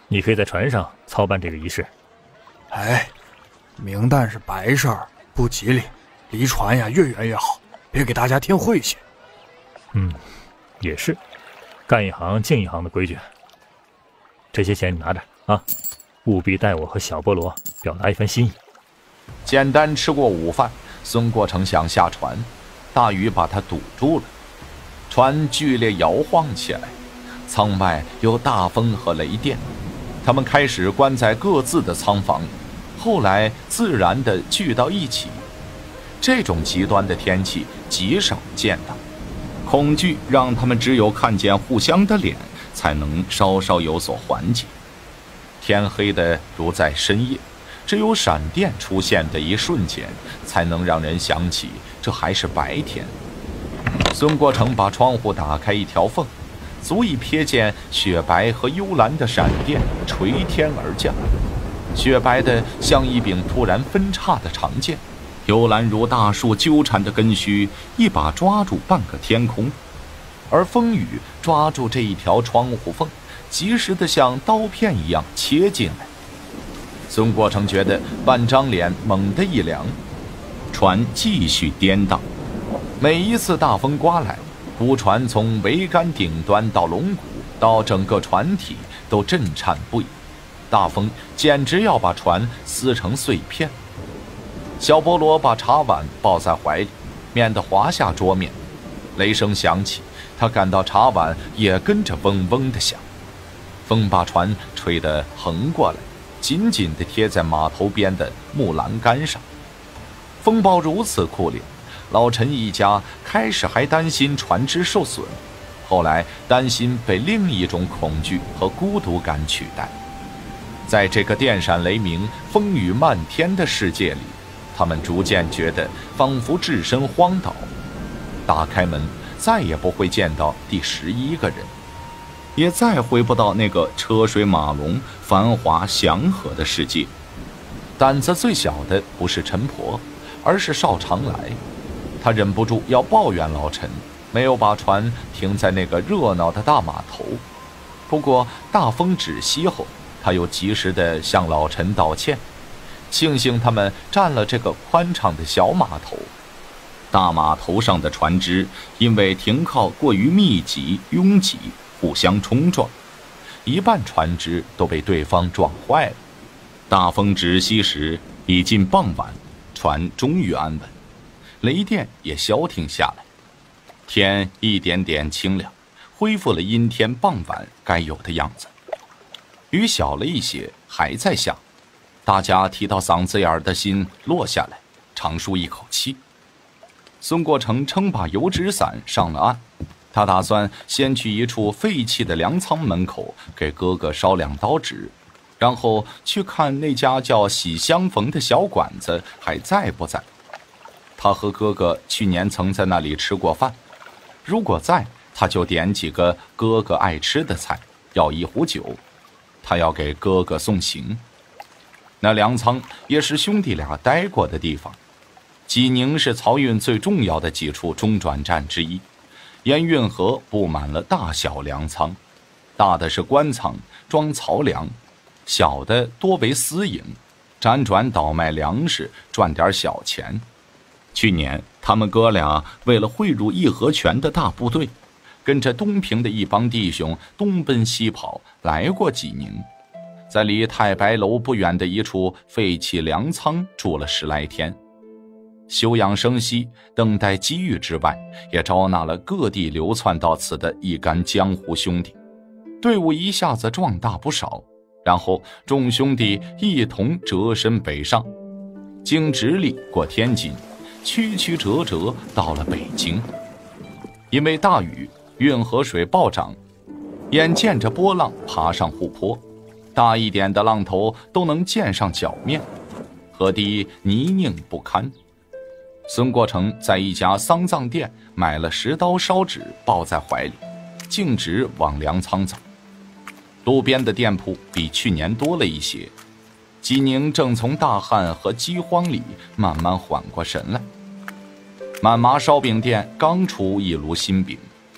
你可以在船上操办这个仪式。 哎，明弹是白事儿，不吉利，离船呀越远越好，别给大家添晦气。 嗯，也是，干一行敬一行的规矩。这些钱你拿着啊，务必代我和小菠萝表达一番心意。 简单吃过午饭，孙国成想下船，大雨把他堵住了，船剧烈摇晃起来，舱外有大风和雷电，他们开始关在各自的舱房，后来自然地聚到一起。这种极端的天气极少见到，恐惧让他们只有看见互相的脸，才能稍稍有所缓解。天黑的如在深夜，只有闪电出现的一瞬间，才能让人想起这还是白天。孙国成把窗户打开一条缝，足以瞥见雪白和幽蓝的闪电垂天而降，雪白的像一柄突然分叉的长剑，幽蓝如大树纠缠的根须，一把抓住半个天空，而风雨抓住这一条窗户缝，及时的像刀片一样切进来。孙国成觉得半张脸猛地一凉，船继续颠荡。每一次大风刮来，捕船从桅杆顶端到龙骨到整个船体都震颤不已，大风简直要把船撕成碎片。小菠萝把茶碗抱在怀里，免得滑下桌面。雷声响起，他感到茶碗也跟着嗡嗡地响。风把船吹得横过来，紧紧地贴在码头边的木栏杆上。风暴如此酷烈，老陈一家开始还担心船只受损，后来担心被另一种恐惧和孤独感取代。在这个电闪雷鸣、风雨漫天的世界里，他们逐渐觉得仿佛置身荒岛。打开门，再也不会见到第十一个人，也再回不到那个车水马龙、繁华祥和的世界。胆子最小的不是陈婆，而是邵长来。他忍不住要抱怨老陈没有把船停在那个热闹的大码头。不过大风止息后，他又及时地向老陈道歉，庆幸他们占了这个宽敞的小码头。大码头上的船只因为停靠过于密集拥挤，互相冲撞，一半船只都被对方撞坏了。大风止息时已近傍晚，船终于安稳，雷电也消停下来，天一点点清亮，恢复了阴天傍晚该有的样子。雨小了一些，还在下，大家提到嗓子眼的心落下来，长舒一口气。孙国成撑把油纸伞上了岸，他打算先去一处废弃的粮仓门口给哥哥烧两刀纸，然后去看那家叫喜相逢的小馆子还在不在。他和哥哥去年曾在那里吃过饭，如果在，他就点几个哥哥爱吃的菜，要一壶酒，他要给哥哥送行。那粮仓也是兄弟俩待过的地方。济宁是漕运最重要的几处中转站之一，沿运河布满了大小粮仓，大的是官仓，装漕粮，小的多为私营，辗转倒卖粮食，赚点小钱。去年他们哥俩为了汇入义和拳的大部队，跟着东平的一帮弟兄东奔西跑，来过济宁，在离太白楼不远的一处废弃粮仓住了十来天，休养生息，等待机遇之外，也招纳了各地流窜到此的一干江湖兄弟，队伍一下子壮大不少。然后众兄弟一同折身北上，经直隶过天津，曲曲折折到了北京。因为大雨，运河水暴涨，眼见着波浪爬上湖泊，大一点的浪头都能溅上脚面，河堤泥泞不堪。孙国成在一家丧葬店买了十刀烧纸，抱在怀里，径直往粮仓走。路边的店铺比去年多了一些，济宁正从大旱和饥荒里慢慢缓过神来。满麻烧饼店刚出一炉新饼，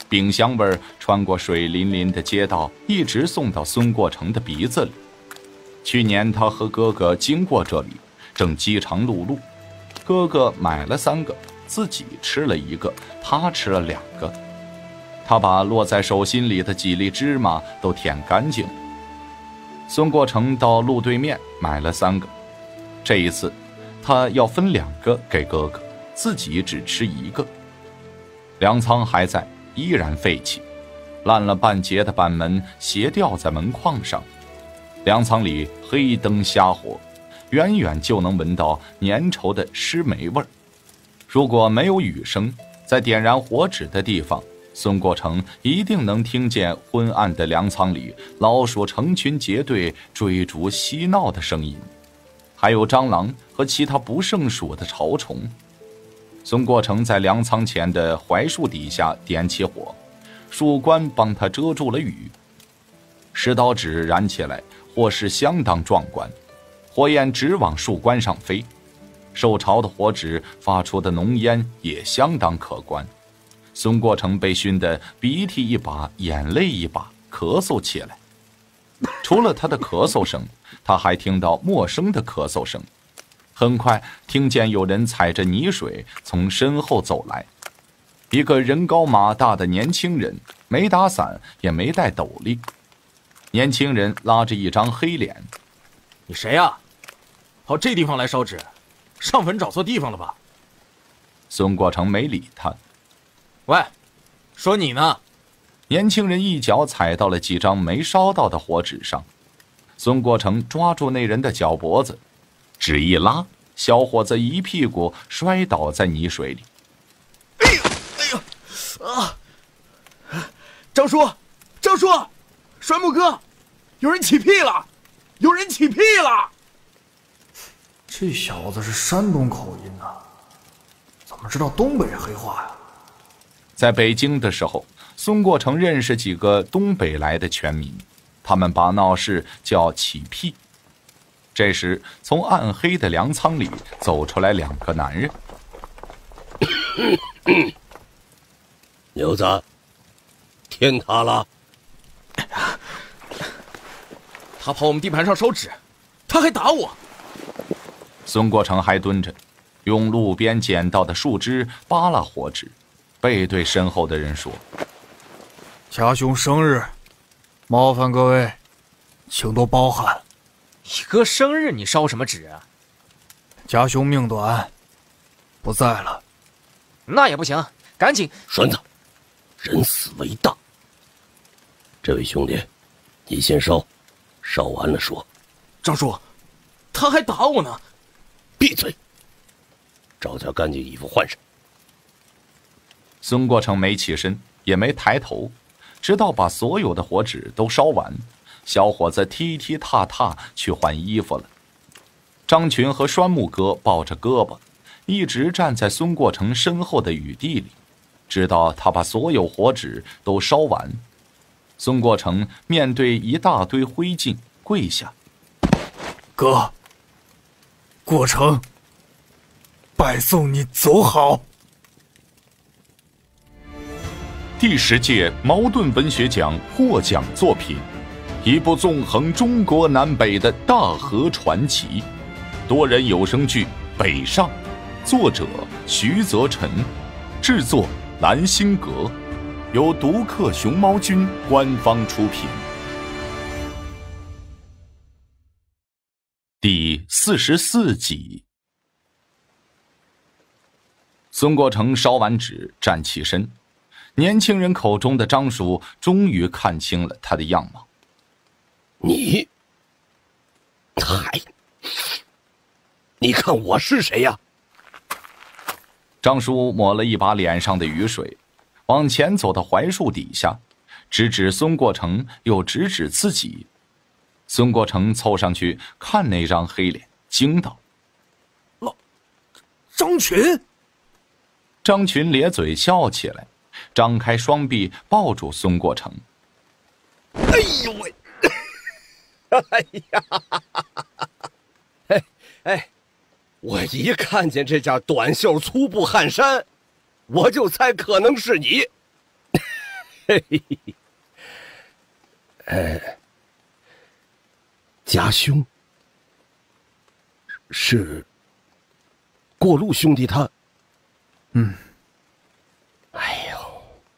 饼香味儿穿过水淋淋的街道，一直送到孙过成的鼻子里。去年他和哥哥经过这里，正饥肠辘辘，哥哥买了三个，自己吃了一个，他吃了两个。他把落在手心里的几粒芝麻都舔干净。孙过成到路对面买了三个，这一次他要分两个给哥哥，自己只吃一个。粮仓还在，依然废弃，烂了半截的板门斜吊在门框上。粮仓里黑灯瞎火，远远就能闻到粘稠的湿霉味儿。如果没有雨声，在点燃火纸的地方，孙过成一定能听见昏暗的粮仓里老鼠成群结队追逐嬉闹的声音，还有蟑螂和其他不胜数的潮虫。孙过成在粮仓前的槐树底下点起火，树冠帮他遮住了雨。石刀纸燃起来，火势相当壮观，火焰直往树冠上飞。受潮的火纸发出的浓烟也相当可观。孙过成被熏得鼻涕一把眼泪一把，咳嗽起来。除了他的咳嗽声，他还听到陌生的咳嗽声。很快听见有人踩着泥水从身后走来，一个人高马大的年轻人，没打伞也没带斗笠。年轻人拉着一张黑脸。 你谁呀、啊？跑这地方来烧纸，上坟找错地方了吧？ 孙过成没理他。 喂，说你呢？ 年轻人一脚踩到了几张没烧到的火纸上。孙过成抓住那人的脚脖子，纸一拉，小伙子一屁股摔倒在泥水里。 哎呦哎呦啊！张叔，张叔，栓木哥，有人起屁了，有人起屁了！ 这小子是山东口音呐、啊，怎么知道东北黑话呀？ 在北京的时候，孙过成认识几个东北来的全民，他们把闹事叫起屁。这时，从暗黑的粮仓里走出来两个男人。 牛子，天塌了！ 他跑我们地盘上烧纸，他还打我。 孙过成还蹲着，用路边捡到的树枝扒拉火纸，背对身后的人说：“ 家兄生日，麻烦各位，请多包涵。 你哥生日你烧什么纸啊？ 家兄命短，不在了。 那也不行，赶紧！ 栓子，人死为大。这位兄弟，你先烧，烧完了说。 张叔，他还打我呢！ 闭嘴！找条干净衣服换上。” 孙过成没起身，也没抬头，直到把所有的火纸都烧完，小伙子踢踢踏踏去换衣服了。张群和栓木哥抱着胳膊，一直站在孙过成身后的雨地里，直到他把所有火纸都烧完。孙过成面对一大堆灰烬跪下：“ 哥，过成，拜送你走好。” 第十届茅盾文学奖获奖作品，一部纵横中国南北的大河传奇，多人有声剧《北上》，作者徐泽臣，制作蓝星阁，由独克熊猫君官方出品。 第四十四集。孙过成烧完纸，站起身。年轻人口中的张叔终于看清了他的样貌。 你，嗨，你看我是谁呀？ 张叔抹了一把脸上的雨水，往前走到槐树底下，指指孙过成，又指指自己。孙过成凑上去看那张黑脸，惊道：“ 老张群！” 张群咧嘴笑起来，张开双臂抱住孙过成。 哎呦喂！哎呀！哎哎，我一看见这件短袖粗布汗衫，我就猜可能是你。 嘿嘿嘿，哎，家兄是过路兄弟他， 嗯， 哎呦，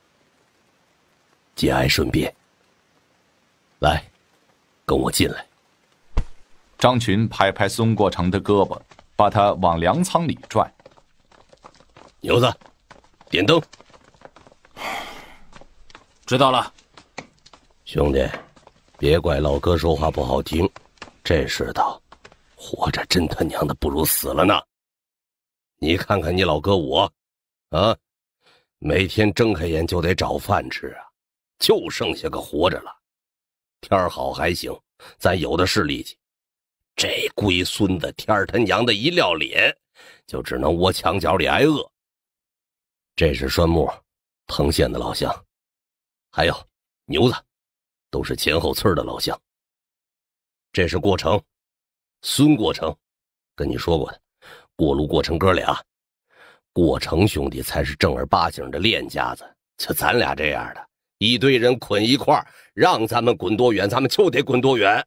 节哀顺变，来，跟我进来。 张群拍拍孙过成的胳膊，把他往粮仓里拽。 牛子，点灯。 知道了。 兄弟，别怪老哥说话不好听，这世道，活着真他娘的不如死了呢。你看看你老哥我，啊，每天睁开眼就得找饭吃啊，就剩下个活着了。天儿好还行，咱有的是力气。这龟孙子天儿他娘的一撂脸，就只能窝墙角里挨饿。这是栓木，藤县的老乡，还有牛子，都是前后村的老乡。这是过程，孙过程，跟你说过的，过路过程哥俩，过程兄弟才是正儿八经的练家子。就咱俩这样的，一堆人捆一块儿，让咱们滚多远，咱们就得滚多远。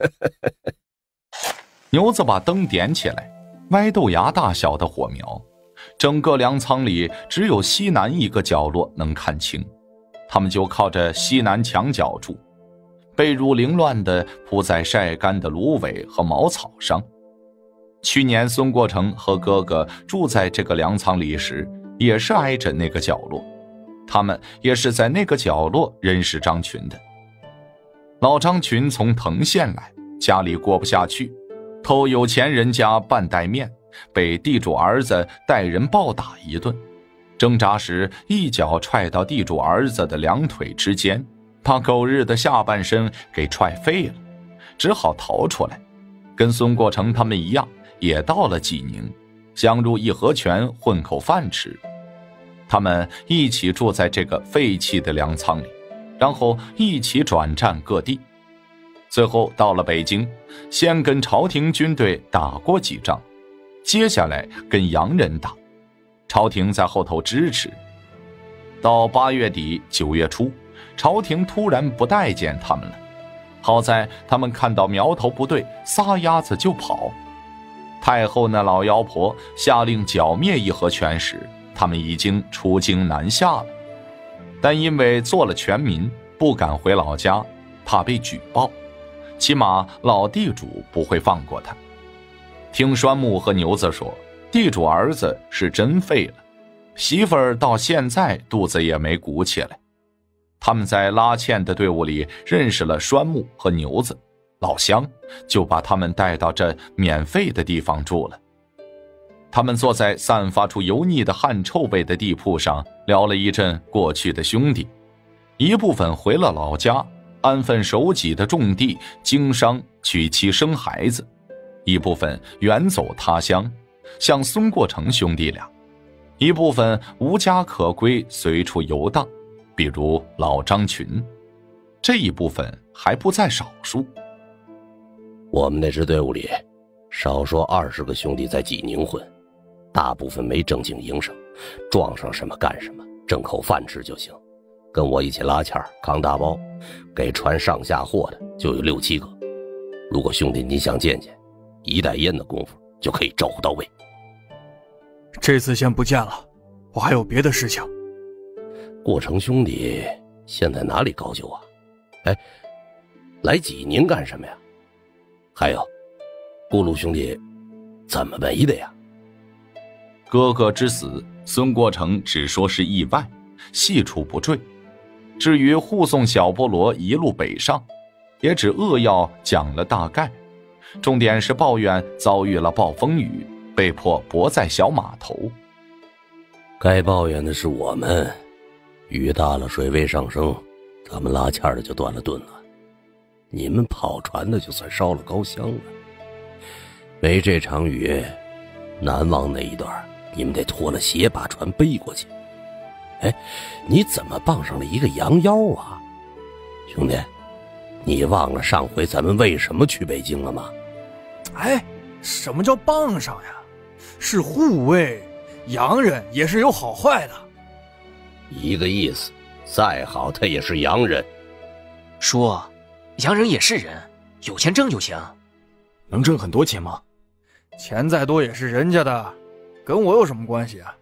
牛子把灯点起来，歪豆芽大小的火苗，整个粮仓里只有西南一个角落能看清，他们就靠着西南墙角住，被褥凌乱地铺在晒干的芦苇和茅草上。去年孙过成和哥哥住在这个粮仓里时，也是挨着那个角落，他们也是在那个角落认识张群的。老张群从藤县来，家里过不下去，偷有钱人家半袋面，被地主儿子带人暴打一顿，挣扎时一脚踹到地主儿子的两腿之间，把狗日的下半身给踹废了，只好逃出来，跟孙过成他们一样，也到了济宁，想入义和拳混口饭吃。他们一起住在这个废弃的粮仓里，然后一起转战各地，最后到了北京，先跟朝廷军队打过几仗，接下来跟洋人打，朝廷在后头支持。到八月底九月初，朝廷突然不待见他们了，好在他们看到苗头不对，撒丫子就跑。太后那老妖婆下令剿灭义和拳时，他们已经出京南下了，但因为做了全民，不敢回老家，怕被举报，起码老地主不会放过他。听栓木和牛子说，地主儿子是真废了，媳妇儿到现在肚子也没鼓起来。他们在拉纤的队伍里认识了栓木和牛子，老乡，就把他们带到这免费的地方住了。他们坐在散发出油腻的汗臭味的地铺上，聊了一阵过去的兄弟，一部分回了老家，安分守己的种地经商娶妻生孩子，一部分远走他乡，像孙过成兄弟俩，一部分无家可归随处游荡，比如老张群，这一部分还不在少数。 我们那支队伍里少说二十个兄弟在济宁混，大部分没正经营生，撞上什么干什么，挣口饭吃就行。跟我一起拉纤扛大包给船上下货的就有六七个。如果兄弟你想见见，一袋烟的功夫就可以招呼到位。 这次先不见了，我还有别的事情。 过程兄弟现在哪里高就啊？哎，来济宁干什么呀？还有，过路兄弟怎么没的呀？ 哥哥之死，孙过成只说是意外，细处不赘。至于护送小菠萝一路北上，也只扼要讲了大概，重点是抱怨遭遇了暴风雨，被迫泊在小码头。 该抱怨的是我们，雨大了，水位上升，咱们拉纤的就断了顿了，你们跑船的就算烧了高香了。没这场雨，南望那一段你们得脱了鞋把船背过去。哎，你怎么傍上了一个洋妖啊？兄弟，你忘了上回咱们为什么去北京了吗？ 哎，什么叫傍上呀？是护卫，洋人也是有好坏的。 一个意思， 再好他也是洋人。 叔，洋人也是人，有钱挣就行。 能挣很多钱吗？钱再多也是人家的，跟我有什么关系啊？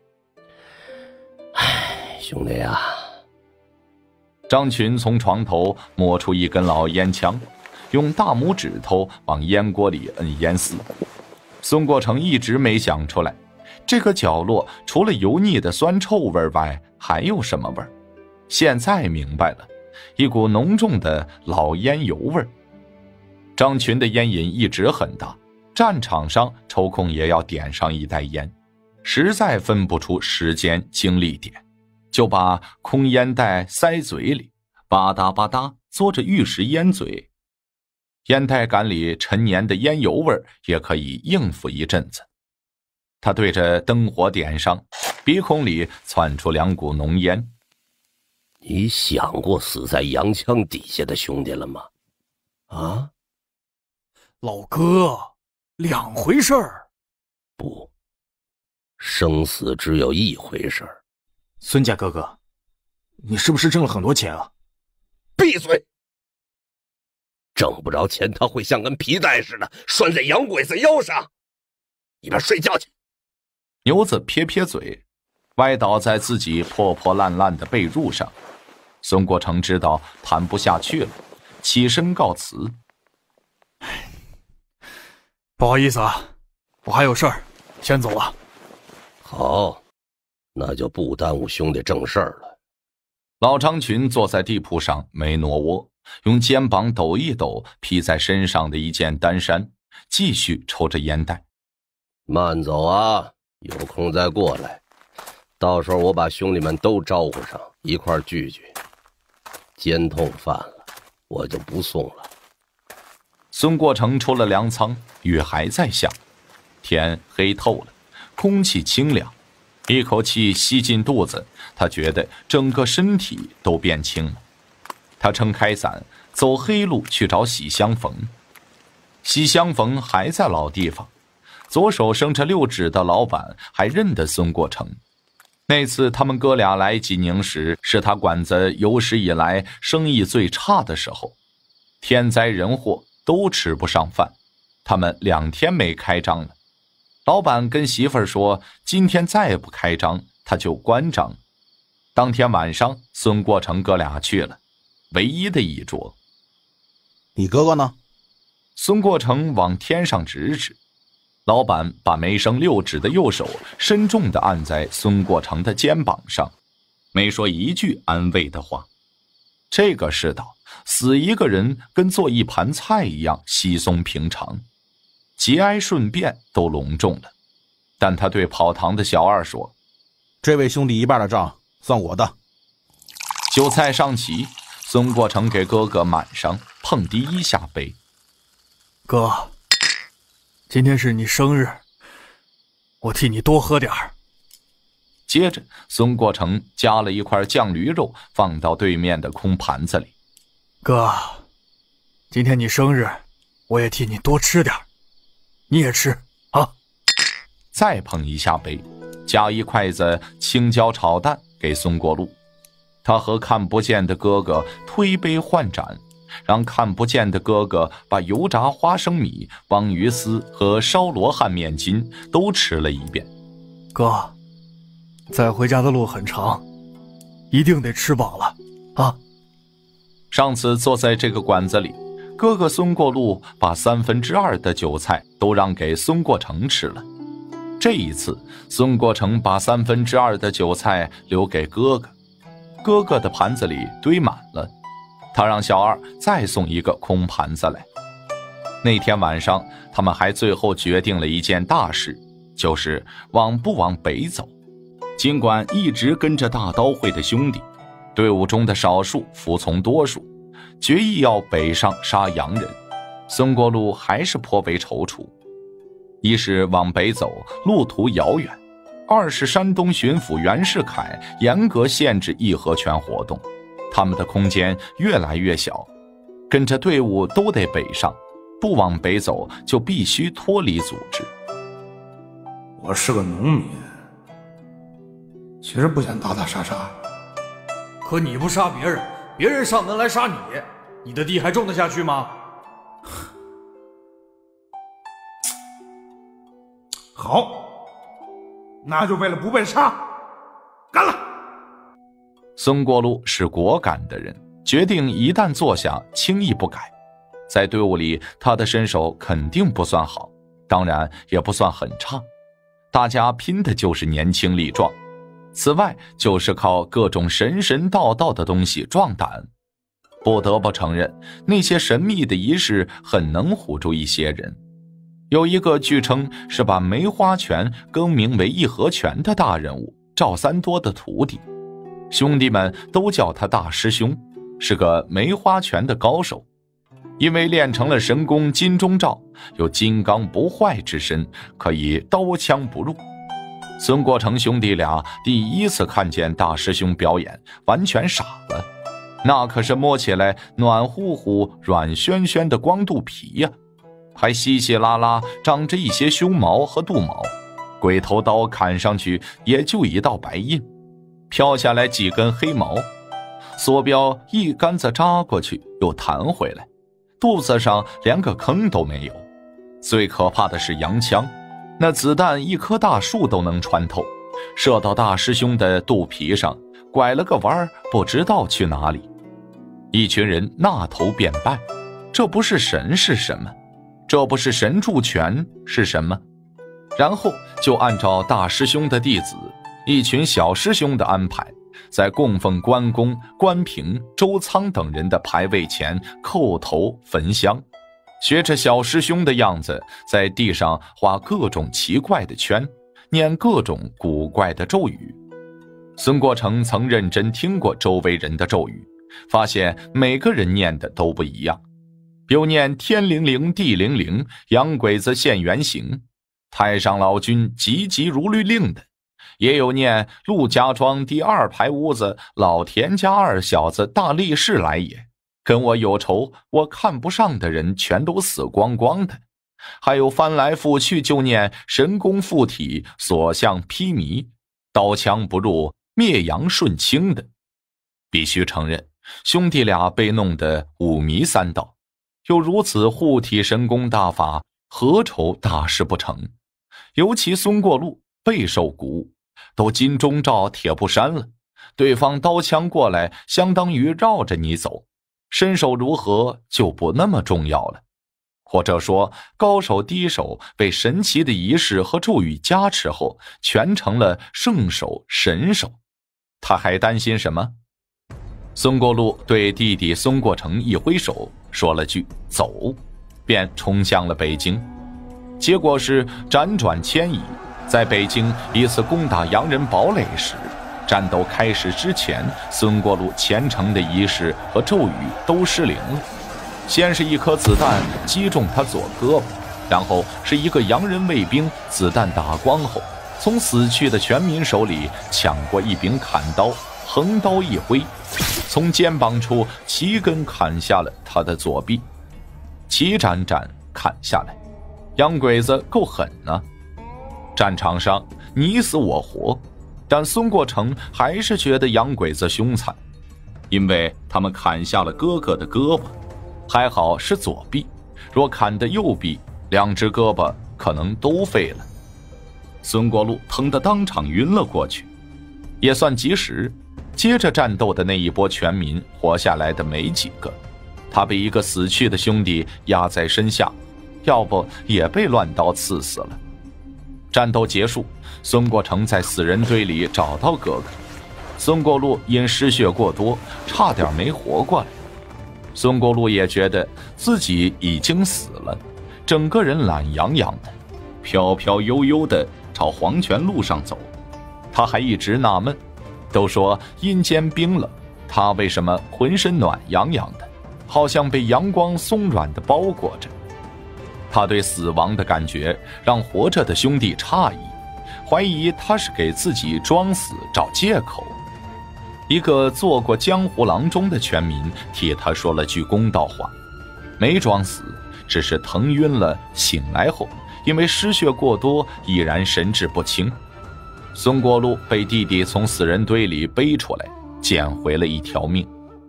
唉，兄弟啊！ 张群从床头摸出一根老烟枪，用大拇指头往烟锅里摁烟丝。孙国成一直没想出来，这个角落除了油腻的酸臭味外，还有什么味儿？现在明白了，一股浓重的老烟油味儿。张群的烟瘾一直很大，战场上抽空也要点上一袋烟，实在分不出时间精力点，就把空烟袋塞嘴里，吧嗒吧嗒嘬着玉石烟嘴。烟袋杆里陈年的烟油味也可以应付一阵子。他对着灯火点上，鼻孔里窜出两股浓烟。 你想过死在洋枪底下的兄弟了吗？啊？ 老哥，两回事儿。 不，生死只有一回事儿。 孙家哥哥，你是不是挣了很多钱啊？ 闭嘴！挣不着钱，他会像根皮带似的拴在洋鬼子腰上。一边睡觉去。 牛子撇撇嘴，歪倒在自己破破烂烂的被褥上。孙国成知道谈不下去了，起身告辞。 不好意思啊，我还有事儿，先走了。 好，那就不耽误兄弟正事儿了。 老张群坐在地铺上没挪窝，用肩膀抖一抖披在身上的一件单衫，继续抽着烟袋。 慢走啊，有空再过来，到时候我把兄弟们都招呼上一块儿聚聚。肩痛犯了，我就不送了。 孙国成出了粮仓，雨还在下，天黑透了，空气清凉，一口气吸进肚子，他觉得整个身体都变轻了。他撑开伞，走黑路去找喜相逢。喜相逢还在老地方，左手生着六指的老板还认得孙国成。那次他们哥俩来济宁时，是他馆子有史以来生意最差的时候，天灾人祸都吃不上饭，他们两天没开张了。老板跟媳妇儿说，今天再不开张，他就关张。当天晚上，孙国成哥俩去了，唯一的一桌。 你哥哥呢？ 孙国成往天上指指。老板把没生六指的右手深重地按在孙国成的肩膀上，没说一句安慰的话。这个世道，死一个人跟做一盘菜一样稀松平常，节哀顺变都隆重了。但他对跑堂的小二说：“ 这位兄弟一半的账算我的。” 酒菜上齐，孙国成给哥哥满上，碰第一下杯。 哥，今天是你生日，我替你多喝点儿。 接着，孙国成夹了一块酱驴肉放到对面的空盘子里。 哥，今天你生日，我也替你多吃点儿，你也吃啊。 再碰一下杯，夹一筷子青椒炒蛋给孙国禄。他和看不见的哥哥推杯换盏，让看不见的哥哥把油炸花生米、汪鱼丝和烧罗汉面筋都吃了一遍。 哥，再回家的路很长，一定得吃饱了啊。 上次坐在这个馆子里，哥哥孙国禄把三分之二的酒菜都让给孙国成吃了。这一次，孙国成把三分之二的酒菜留给哥哥，哥哥的盘子里堆满了。他让小二再送一个空盘子来。那天晚上，他们还最后决定了一件大事，就是往不往北走。尽管一直跟着大刀会的兄弟，队伍中的少数服从多数，决意要北上杀洋人，孙国禄还是颇为踌躇。一是往北走，路途遥远；二是山东巡抚袁世凯严格限制义和拳活动，他们的空间越来越小，跟着队伍都得北上，不往北走就必须脱离组织。 我是个农民，其实不想打打杀杀， 可你不杀别人，别人上门来杀你，你的地还种得下去吗？ 好，那就为了不被杀，干了！ 孙过路是果敢的人，决定一旦坐下，轻易不改。在队伍里，他的身手肯定不算好，当然也不算很差。大家拼的就是年轻力壮，此外就是靠各种神神道道的东西壮胆。不得不承认，那些神秘的仪式很能唬住一些人。有一个据称是把梅花泉更名为义和泉的大人物，赵三多的徒弟，兄弟们都叫他大师兄，是个梅花泉的高手。因为练成了神功金钟罩，有金刚不坏之身，可以刀枪不入。孙过成兄弟俩第一次看见大师兄表演，完全傻了。那可是摸起来暖乎乎、软喧喧的光肚皮呀、啊，还稀稀拉拉长着一些胸毛和肚毛，鬼头刀砍上去也就一道白印，飘下来几根黑毛，梭镖一竿子扎过去又弹回来，肚子上连个坑都没有。最可怕的是洋枪，那子弹一棵大树都能穿透，射到大师兄的肚皮上，拐了个弯，不知道去哪里。一群人纳头便拜，这不是神是什么？这不是神助拳是什么？然后就按照大师兄的弟子，一群小师兄的安排，在供奉关公、关平、周仓等人的牌位前叩头焚香，学着小师兄的样子，在地上画各种奇怪的圈，念各种古怪的咒语。孙过成曾认真听过周围人的咒语，发现每个人念的都不一样，有念天灵灵地灵灵，洋鬼子现原形，太上老君急急如律令的，也有念陆家庄第二排屋子老田家二小子大力士来也，跟我有仇我看不上的人全都死光光的，还有翻来覆去就念神功附体，所向披靡，刀枪不入，灭洋顺清的。必须承认，兄弟俩被弄得五迷三道，有如此护体神功大法，何愁大事不成？尤其孙过路备受鼓舞，都金钟罩铁布衫了，对方刀枪过来，相当于绕着你走，身手如何就不那么重要了。或者说，高手低手被神奇的仪式和咒语加持后，全成了圣手神手。他还担心什么？孙过路对弟弟孙过成一挥手，说了句走，便冲向了北京。结果是辗转迁移，在北京一次攻打洋人堡垒时，战斗开始之前，孙过路虔诚的仪式和咒语都失灵了。先是一颗子弹击中他左胳膊，然后是一个洋人卫兵子弹打光后，从死去的全民手里抢过一柄砍刀，横刀一挥，从肩膀处齐根砍下了他的左臂，齐斩斩砍下来。洋鬼子够狠啊！战场上你死我活，但孙过成还是觉得洋鬼子凶残，因为他们砍下了哥哥的胳膊，还好是左臂，若砍的右臂，两只胳膊可能都废了。孙过路疼得当场晕了过去，也算及时。接着战斗的那一波全民活下来的没几个，他被一个死去的兄弟压在身下，要不也被乱刀刺死了。战斗结束，孙过成在死人堆里找到哥哥，孙过路因失血过多，差点没活过来。孙过路也觉得自己已经死了，整个人懒洋洋的，飘飘悠悠的朝黄泉路上走。他还一直纳闷，都说阴间冰冷，他为什么浑身暖洋洋的，好像被阳光松软的包裹着。他对死亡的感觉让活着的兄弟诧异，怀疑他是给自己装死找借口。一个做过江湖郎中的全民替他说了句公道话，没装死，只是疼晕了，醒来后因为失血过多已然神志不清。孙过路被弟弟从死人堆里背出来， 捡回了一条命。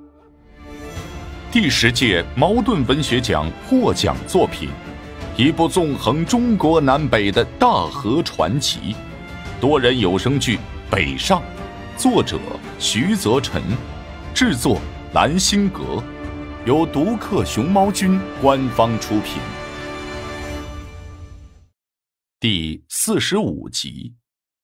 第十届茅盾文学奖获奖作品，一部纵横中国南北的大河传奇，多人有声剧《北上》，作者徐泽臣，制作蓝星阁，由独克熊猫君官方出品。第四十五集。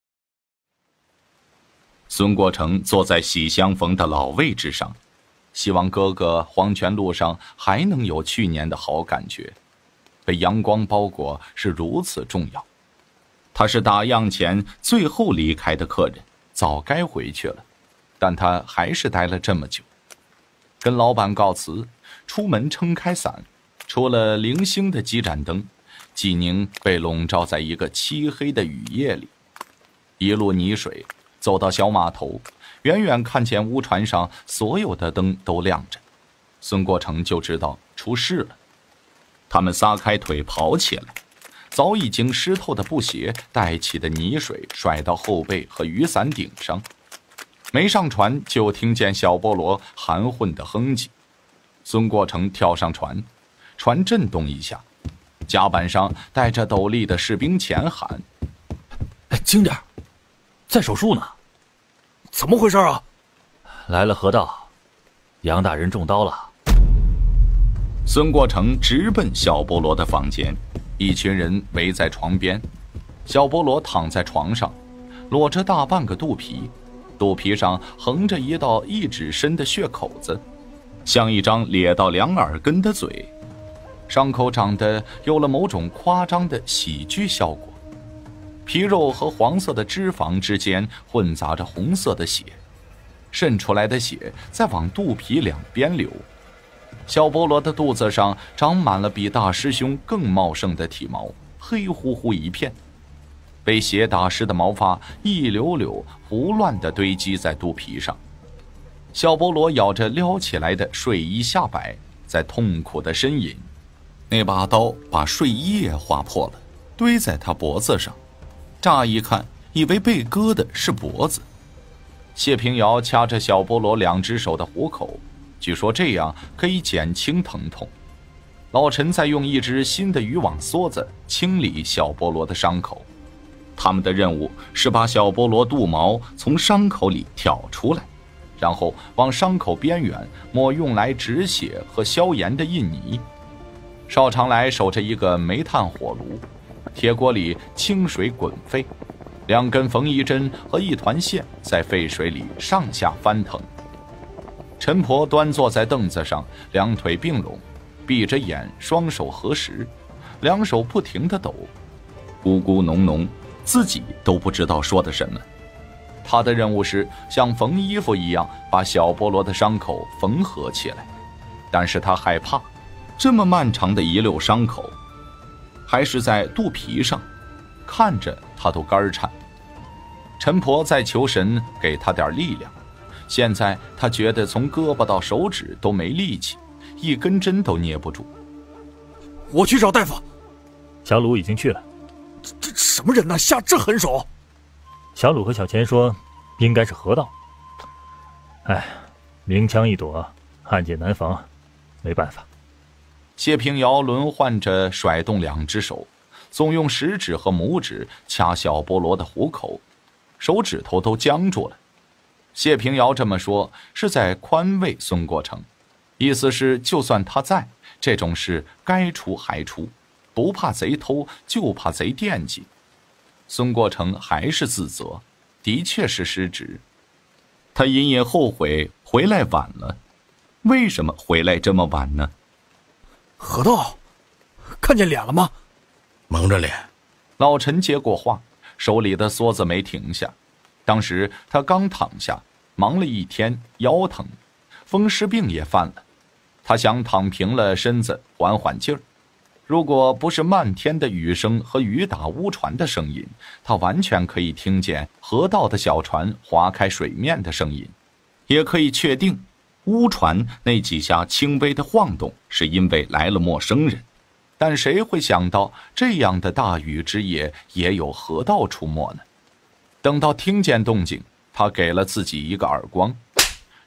孙国成坐在喜相逢的老位置上，希望哥哥黄泉路上还能有去年的好感觉。被阳光包裹是如此重要。他是打烊前最后离开的客人，早该回去了，但他还是待了这么久。跟老板告辞，出门撑开伞，除了零星的几盏灯，济宁被笼罩在一个漆黑的雨夜里。一路泥水走到小码头，远远看见乌船上所有的灯都亮着，孙国成就知道出事了。他们撒开腿跑起来，早已经湿透的布鞋带起的泥水甩到后背和雨伞顶上。没上船就听见小菠萝含混的哼唧。孙国成跳上船，船震动一下，甲板上戴着斗笠的士兵前喊：“ 轻点，在手术呢。”“ 怎么回事啊？”“ 来了河道，杨大人中刀了。” 孙国成直奔小菠萝的房间，一群人围在床边。小菠萝躺在床上，裸着大半个肚皮，肚皮上横着一道一指深的血口子，像一张咧到两耳根的嘴。伤口长得有了某种夸张的喜剧效果，皮肉和黄色的脂肪之间混杂着红色的血，渗出来的血在往肚皮两边流。小菠萝的肚子上长满了比大师兄更茂盛的体毛，黑乎乎一片，被血打湿的毛发一绺绺胡乱地堆积在肚皮上。小菠萝咬着撩起来的睡衣下摆，在痛苦地呻吟。那把刀把睡衣也划破了，堆在他脖子上，乍一看以为被割的是脖子。谢平遥掐着小菠萝两只手的虎口，据说这样可以减轻疼痛。老陈在用一只新的渔网梭子清理小菠萝的伤口。他们的任务是把小菠萝肚毛从伤口里挑出来，然后往伤口边缘抹用来止血和消炎的印泥。邵长来守着一个煤炭火炉，铁锅里清水滚沸，两根缝衣针和一团线在沸水里上下翻腾。陈婆端坐在凳子上，两腿并拢，闭着眼，双手合十，两手不停地抖，咕咕哝哝，自己都不知道说的什么。他的任务是像缝衣服一样把小菠萝的伤口缝合起来，但是他害怕这么漫长的一溜伤口，还是在肚皮上，看着他都肝颤。陈婆在求神给他点力量，现在他觉得从胳膊到手指都没力气，一根针都捏不住。 我去找大夫。 小鲁已经去了。 这这什么人呢？下这狠手！ 小鲁和小钱说，应该是河道。哎，明枪易躲，暗箭难防，没办法。 谢平遥轮换着甩动两只手，总用食指和拇指掐小菠萝的虎口，手指头都僵住了。谢平遥这么说是在宽慰孙国成，意思是就算他在，这种事该出还出，不怕贼偷，就怕贼惦记。孙国成还是自责，的确是失职。他隐隐后悔回来晚了。为什么回来这么晚呢？ 河道，看见脸了吗？ 蒙着脸。 老陈接过话，手里的梭子没停下。当时他刚躺下，忙了一天，腰疼，风湿病也犯了。他想躺平了身子，缓缓劲儿。如果不是漫天的雨声和雨打乌船的声音，他完全可以听见河道的小船划开水面的声音，也可以确定乌船那几下轻微的晃动是因为来了陌生人。但谁会想到这样的大雨之夜也有河道出没呢？等到听见动静，他给了自己一个耳光，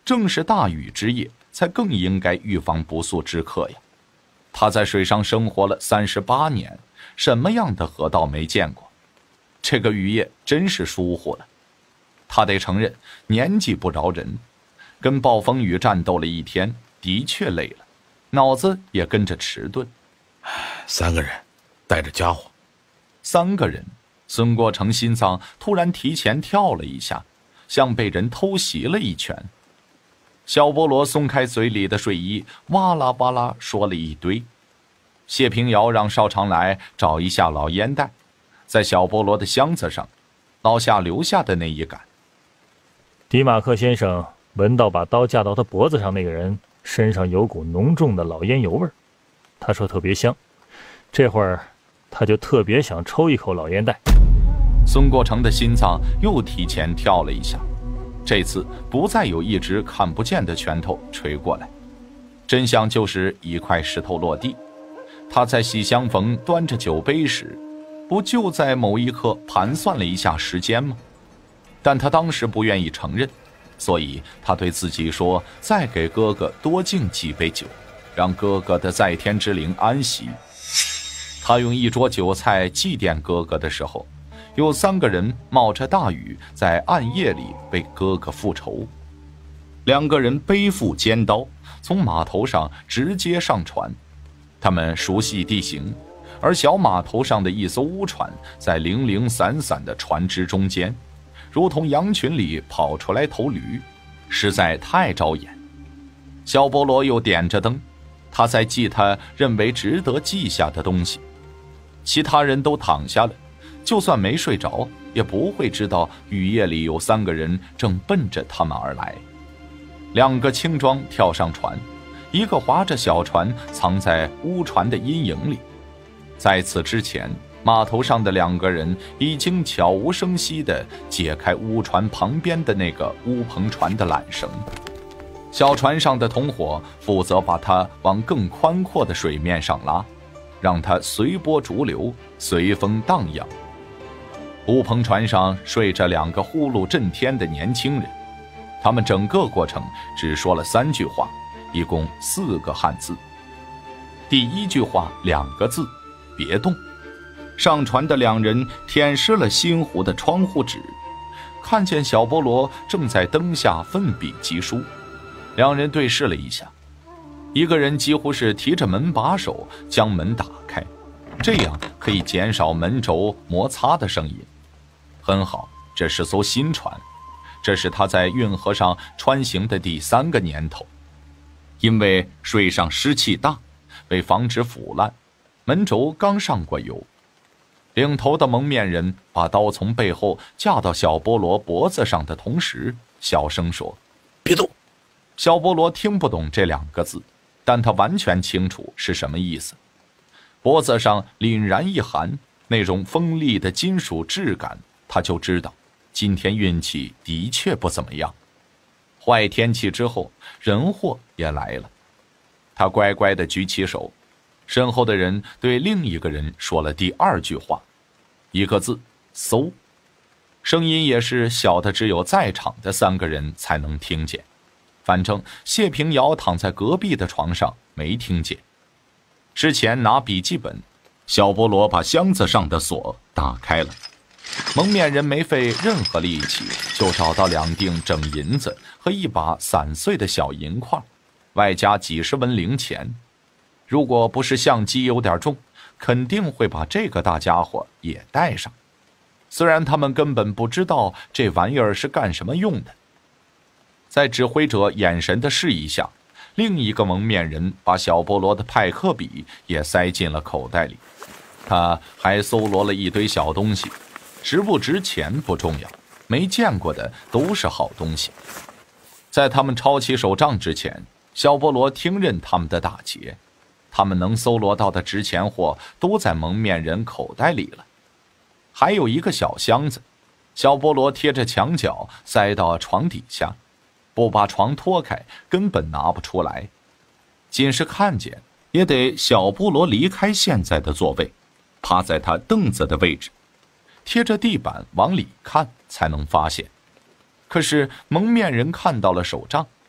正是大禹之业，才更应该预防不速之客呀。他在水上生活了三十八年，什么样的河道没见过？这个禹业真是疏忽了。他得承认，年纪不饶人，跟暴风雨战斗了一天，的确累了，脑子也跟着迟钝。 三个人，带着家伙。 三个人，孙国成心脏突然提前跳了一下，像被人偷袭了一拳。小菠萝松开嘴里的睡衣，哇啦哇啦说了一堆。谢平遥让少长来找一下老烟袋，在小菠萝的箱子上，老夏留下的那一杆。 迪马克先生闻到把刀架到他脖子上那个人身上有股浓重的老烟油味儿，他说特别香，这会儿他就特别想抽一口老烟袋。 孙国成的心脏又提前跳了一下，这次不再有一只看不见的拳头捶过来，真相就是一块石头落地。他在喜相逢端着酒杯时，不就在某一刻盘算了一下时间吗？但他当时不愿意承认，所以他对自己说，再给哥哥多敬几杯酒，让哥哥的在天之灵安息。他用一桌酒菜祭奠哥哥的时候，有三个人冒着大雨在暗夜里为哥哥复仇。两个人背负尖刀，从码头上直接上船。他们熟悉地形，而小码头上的一艘乌船在零零散散的船只中间，如同羊群里跑出来头驴，实在太招眼。小菠萝又点着灯，他在记他认为值得记下的东西。其他人都躺下了，就算没睡着，也不会知道雨夜里有三个人正奔着他们而来。两个轻装跳上船，一个划着小船藏在乌船的阴影里。在此之前，码头上的两个人已经悄无声息地解开乌船旁边的那个乌篷船的缆绳。小船上的同伙负责把它往更宽阔的水面上拉，让它随波逐流，随风荡漾。乌篷船上睡着两个呼噜震天的年轻人，他们整个过程只说了三句话，一共四个汉字。第一句话两个字，别动。上船的两人舔湿了新湖的窗户纸，看见小菠萝正在灯下奋笔疾书，两人对视了一下，一个人几乎是提着门把手将门打开，这样可以减少门轴摩擦的声音。很好，这是艘新船，这是他在运河上穿行的第三个年头。因为水上湿气大，为防止腐烂，门轴刚上过油。领头的蒙面人把刀从背后架到小菠萝脖子上的同时，小声说：“别动。”小菠萝听不懂这两个字，但他完全清楚是什么意思。脖子上凛然一寒，那种锋利的金属质感，他就知道今天运气的确不怎么样。坏天气之后，人祸也来了。他乖乖地举起手，身后的人对另一个人说了第二句话，一个字，嗖。声音也是小的只有在场的三个人才能听见，反正谢平遥躺在隔壁的床上没听见。之前拿笔记本，小菠萝把箱子上的锁打开了，蒙面人没费任何力气就找到两锭整银子和一把散碎的小银块，外加几十文零钱。如果不是相机有点重，肯定会把这个大家伙也带上。虽然他们根本不知道这玩意儿是干什么用的。在指挥者眼神的示意下，另一个蒙面人把小菠萝的派克笔也塞进了口袋里。他还搜罗了一堆小东西，值不值钱不重要，没见过的都是好东西。在他们抄起手账之前，小菠萝听任他们的打劫，他们能搜罗到的值钱货都在蒙面人口袋里了。还有一个小箱子，小菠萝贴着墙角塞到床底下，不把床拖开根本拿不出来。仅是看见，也得小菠萝离开现在的座位，趴在他凳子的位置，贴着地板往里看才能发现。可是蒙面人看到了手账，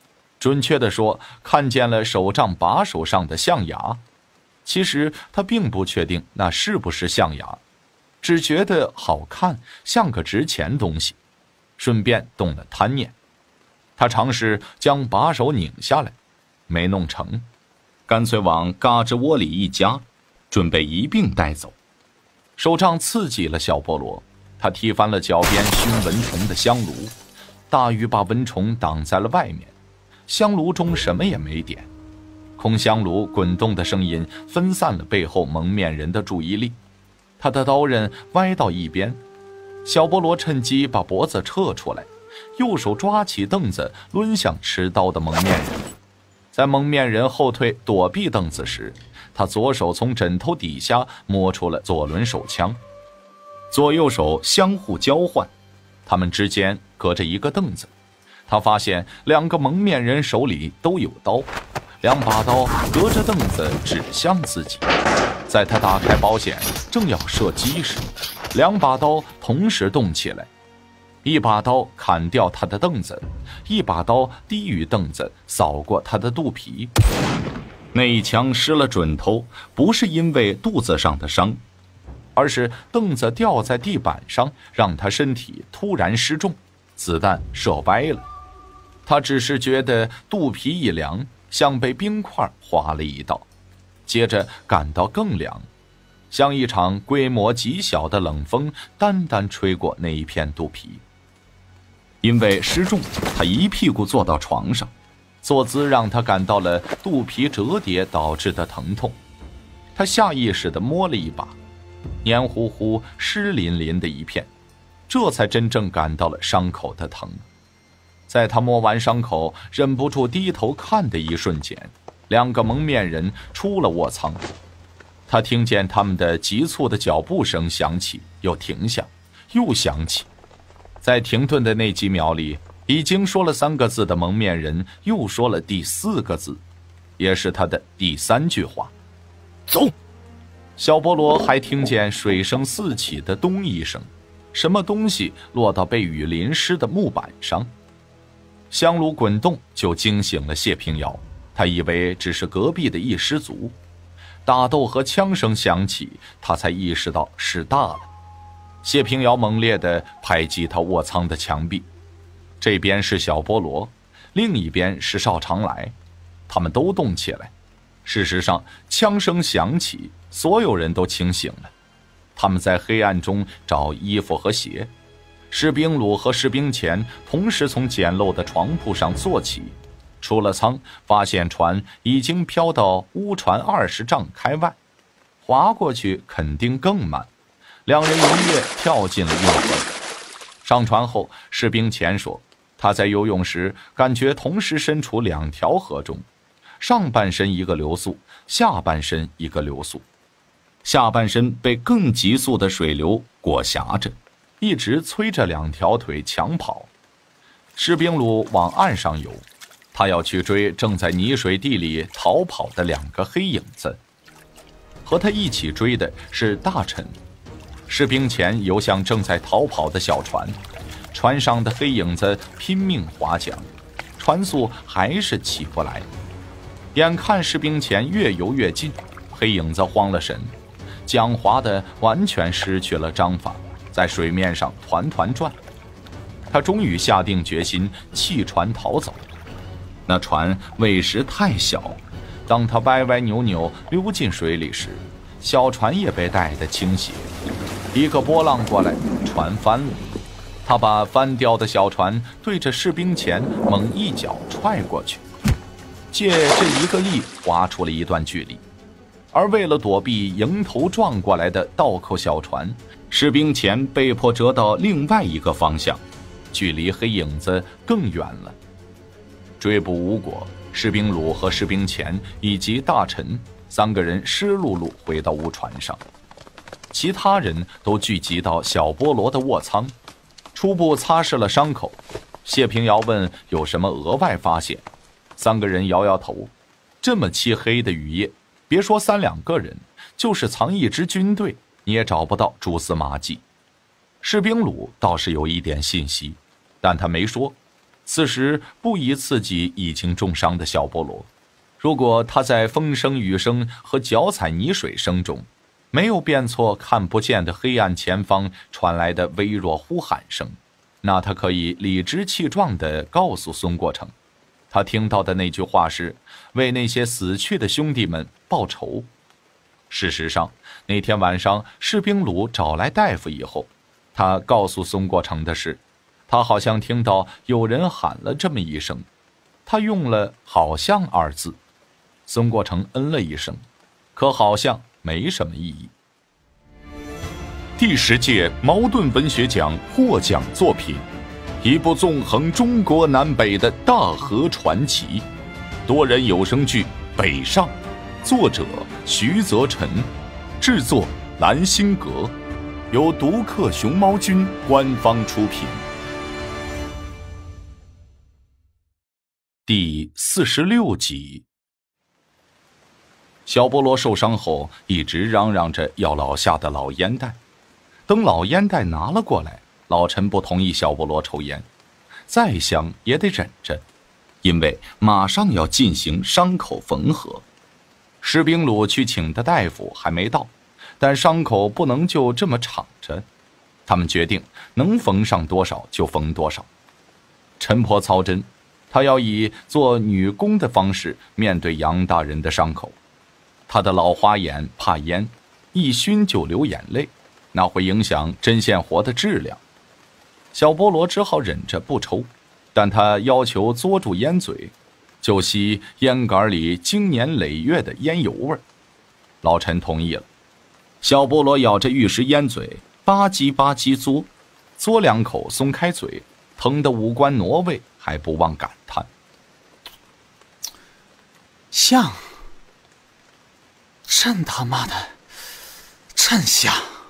准确地说，看见了手杖把手上的象牙。其实他并不确定那是不是象牙，只觉得好看，像个值钱东西，顺便动了贪念。他尝试将把手拧下来，没弄成，干脆往嘎吱窝里一夹，准备一并带走。手杖刺激了小菠萝，他踢翻了脚边熏蚊虫的香炉，大鱼把蚊虫挡在了外面，香炉中什么也没点。空香炉滚动的声音分散了背后蒙面人的注意力，他的刀刃歪到一边，小菠萝趁机把脖子撤出来，右手抓起凳子抡向持刀的蒙面人。在蒙面人后退躲避凳子时，他左手从枕头底下摸出了左轮手枪，左右手相互交换，他们之间隔着一个凳子。他发现两个蒙面人手里都有刀，两把刀隔着凳子指向自己。在他打开保险正要射击时，两把刀同时动起来，一把刀砍掉他的凳子，一把刀低于凳子扫过他的肚皮。那一枪失了准头，不是因为肚子上的伤，而是凳子掉在地板上，让他身体突然失重，子弹射歪了。他只是觉得肚皮一凉，像被冰块划了一道，接着感到更凉，像一场规模极小的冷风单单吹过那一片肚皮。因为失重，他一屁股坐到床上，坐姿让他感到了肚皮折叠导致的疼痛。他下意识地摸了一把，黏糊糊湿淋淋的一片，这才真正感到了伤口的疼。在他摸完伤口忍不住低头看的一瞬间，两个蒙面人出了卧舱。他听见他们的急促的脚步声响起，又停下，又响起。在停顿的那几秒里，已经说了三个字的蒙面人又说了第四个字，也是他的第三句话：走。小菠萝还听见水声四起的咚一声，什么东西落到被雨淋湿的木板上。香炉滚动就惊醒了谢平遥，他以为只是隔壁的一失足。打斗和枪声响起，他才意识到事大了。谢平遥猛烈地拍击他卧舱的墙壁，这边是小菠萝，另一边是邵长来，他们都动起来。事实上，枪声响起，所有人都清醒了。他们在黑暗中找衣服和鞋。士兵鲁和士兵前同时从简陋的床铺上坐起，出了舱，发现船已经飘到乌船二十丈开外，划过去肯定更慢。两人一跃跳进了运河。上船后，士兵前说，他在游泳时感觉同时身处两条河中，上半身一个流速，下半身一个流速，下半身被更急速的水流裹挟着，一直催着两条腿抢跑。士兵鲁往岸上游，他要去追正在泥水地里逃跑的两个黑影子。和他一起追的是大臣。士兵前游向正在逃跑的小船，船上的黑影子拼命划桨，船速还是起不来。眼看士兵前越游越近，黑影子慌了神，桨划的完全失去了章法，在水面上团团转。他终于下定决心弃船逃走。那船尾时太小，当他歪歪扭扭溜进水里时，小船也被带得倾斜，一个波浪过来，船翻了。他把翻掉的小船对着士兵前猛一脚踹过去，借这一个力划出了一段距离。而为了躲避迎头撞过来的倒扣小船，士兵前被迫折到另外一个方向，距离黑影子更远了。追捕无果，士兵鲁和士兵前以及大臣三个人湿漉漉回到乌船上，其他人都聚集到小菠萝的卧舱，初步擦拭了伤口。谢平遥问有什么额外发现，三个人摇摇头。这么漆黑的雨夜，别说三两个人，就是藏一支军队，你也找不到蛛丝马迹。士兵鲁倒是有一点信息，但他没说。 此时不宜刺激已经重伤的小波罗。如果他在风声、雨声和脚踩泥水声中没有辨错看不见的黑暗前方传来的微弱呼喊声，那他可以理直气壮地告诉孙过成，他听到的那句话是为那些死去的兄弟们报仇。事实上，那天晚上士兵鲁找来大夫以后，他告诉孙过成的是，他好像听到有人喊了这么一声，他用了好像二字。孙过成嗯了一声，可好像没什么意义。第十届茅盾文学奖获奖作品，一部纵横中国南北的大河传奇，多人有声剧《北上》，作者徐泽臣，制作蓝星阁，由独克熊猫君官方出品。第四十六集。小波罗受伤后一直嚷嚷着要老夏的老烟袋，等老烟袋拿了过来，老陈不同意小波罗抽烟，再香也得忍着，因为马上要进行伤口缝合。士兵鲁去请的大夫还没到，但伤口不能就这么敞着，他们决定能缝上多少就缝多少。陈婆操针，她要以做女工的方式面对杨大人的伤口。他的老花眼怕烟，一熏就流眼泪，那会影响针线活的质量。小波罗只好忍着不抽，但他要求嘬住烟嘴，就吸烟杆里经年累月的烟油味。老陈同意了。小波罗咬着玉石烟嘴，吧唧吧唧嘬，嘬两口松开嘴，疼得五官挪位，还不忘感叹： 香，真他妈的真香！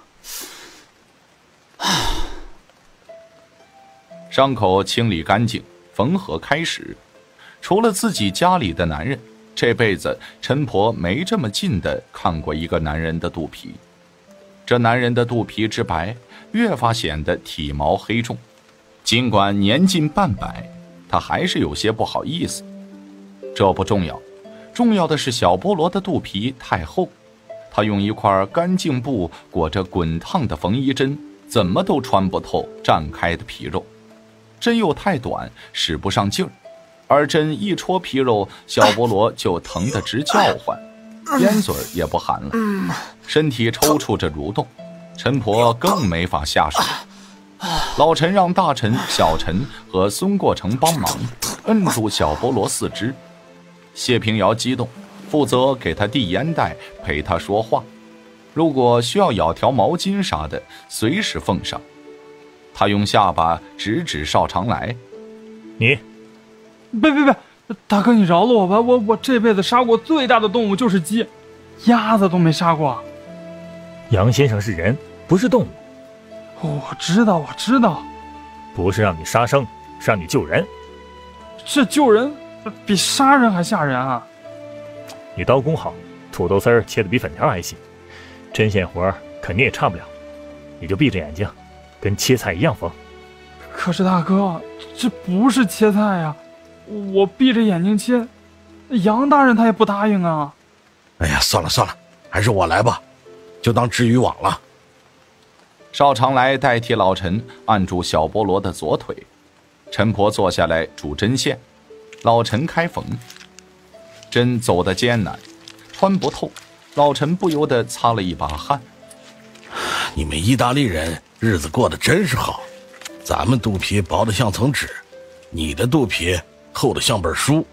伤口清理干净，缝合开始。除了自己家里的男人，这辈子陈婆没这么近的看过一个男人的肚皮。这男人的肚皮之白，越发显得体毛黑重。尽管年近半百，他还是有些不好意思。这不重要，重要的是小波罗的肚皮太厚，他用一块干净布裹着滚烫的缝衣针，怎么都穿不透绽开的皮肉。针又太短，使不上劲儿，而针一戳皮肉，小波罗就疼得直叫唤，烟嘴也不含了，身体抽搐着蠕动。陈婆更没法下手。老陈让大陈、小陈和孙过成帮忙摁住小波罗四肢。谢平遥激动，负责给他递烟袋，陪他说话。如果需要舀条毛巾啥的，随时奉上。他用下巴指指邵长来：“ 你， 别别别，大哥你饶了我吧，我我这辈子杀过最大的动物就是鸡，鸭子都没杀过。” 杨先生是人，不是动物。 我知道，我知道， 不是让你杀生，是让你救人。 这救人比杀人还吓人啊！ 你刀工好，土豆丝儿切得比粉条还细，针线活肯定也差不了，你就闭着眼睛，跟切菜一样缝。 可是大哥，这不是切菜呀，我闭着眼睛切，杨大人他也不答应啊。 哎呀，算了算了，还是我来吧，就当织渔网了。 邵长来代替老陈按住小波罗的左腿，陈婆坐下来拄针线，老陈开缝。针走得艰难，穿不透，老陈不由得擦了一把汗。 你们意大利人日子过得真是好，咱们肚皮薄得像层纸，你的肚皮厚得像本书。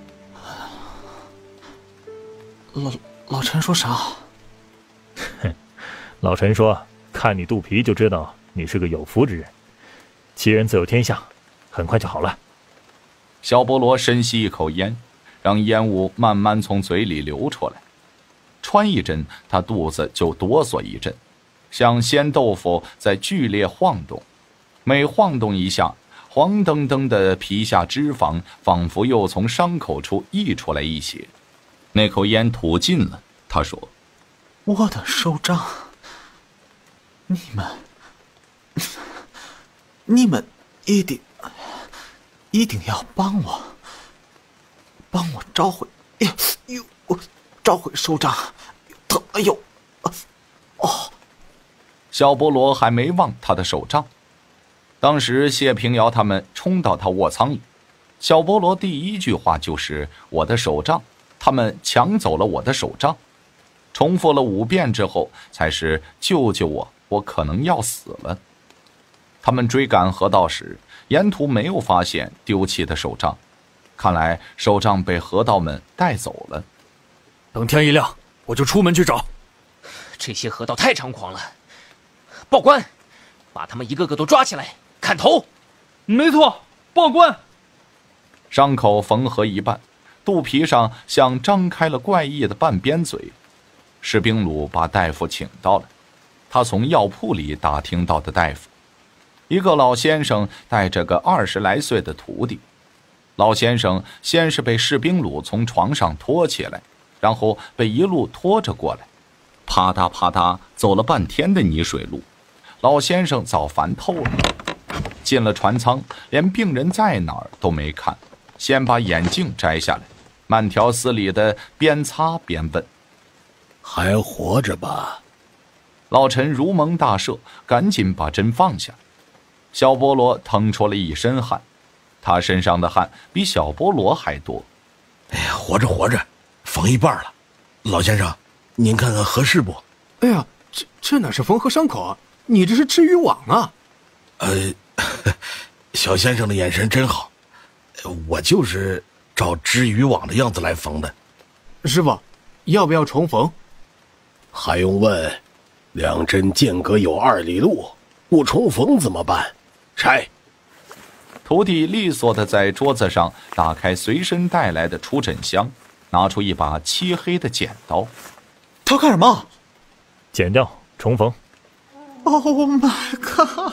老老陈说啥？ 哼，老陈说看你肚皮就知道你是个有福之人，其人自有天相，很快就好了。 小波罗深吸一口烟，让烟雾慢慢从嘴里流出来。穿一针，他肚子就哆嗦一阵，像鲜豆腐在剧烈晃动。每晃动一下，黄澄澄的皮下脂肪仿佛又从伤口处溢出来一些。那口烟吐尽了，他说：“ 我的手掌，你们，你们一定一定要帮我，帮我找回，哎呦呦，找回手杖，疼，哎呦，哦。 小菠萝还没忘他的手杖。当时谢平遥他们冲到他卧舱里，小菠萝第一句话就是我的手杖，他们抢走了我的手杖。重复了五遍之后，才是救救我，我可能要死了。他们追赶河道时，沿途没有发现丢弃的手杖，看来手杖被河道们带走了。 等天一亮，我就出门去找。 这些河道太猖狂了，报官，把他们一个个都抓起来砍头。 没错，报官。 伤口缝合一半，肚皮上像张开了怪异的半边嘴。士兵鲁把大夫请到了，他从药铺里打听到的大夫，一个老先生带着个二十来岁的徒弟。老先生先是被士兵鲁从床上拖起来，然后被一路拖着过来，啪嗒啪嗒走了半天的泥水路，老先生早烦透了。进了船舱，连病人在哪儿都没看，先把眼镜摘下来，慢条斯理的边擦边问： 还活着吧？ 老陈如蒙大赦，赶紧把针放下。小菠萝腾出了一身汗，他身上的汗比小菠萝还多。 哎呀，活着活着，缝一半了。老先生，您看看合适不？ 哎呀，这这哪是缝合伤口啊，你这是织渔网啊！ 呃，小先生的眼神真好，我就是照织渔网的样子来缝的。 师傅，要不要重缝？ 还用问？两针间隔有二里路，不重缝怎么办？拆！ 徒弟利索地在桌子上打开随身带来的出诊箱，拿出一把漆黑的剪刀。 他干什么？ 剪掉，重缝。 Oh my god！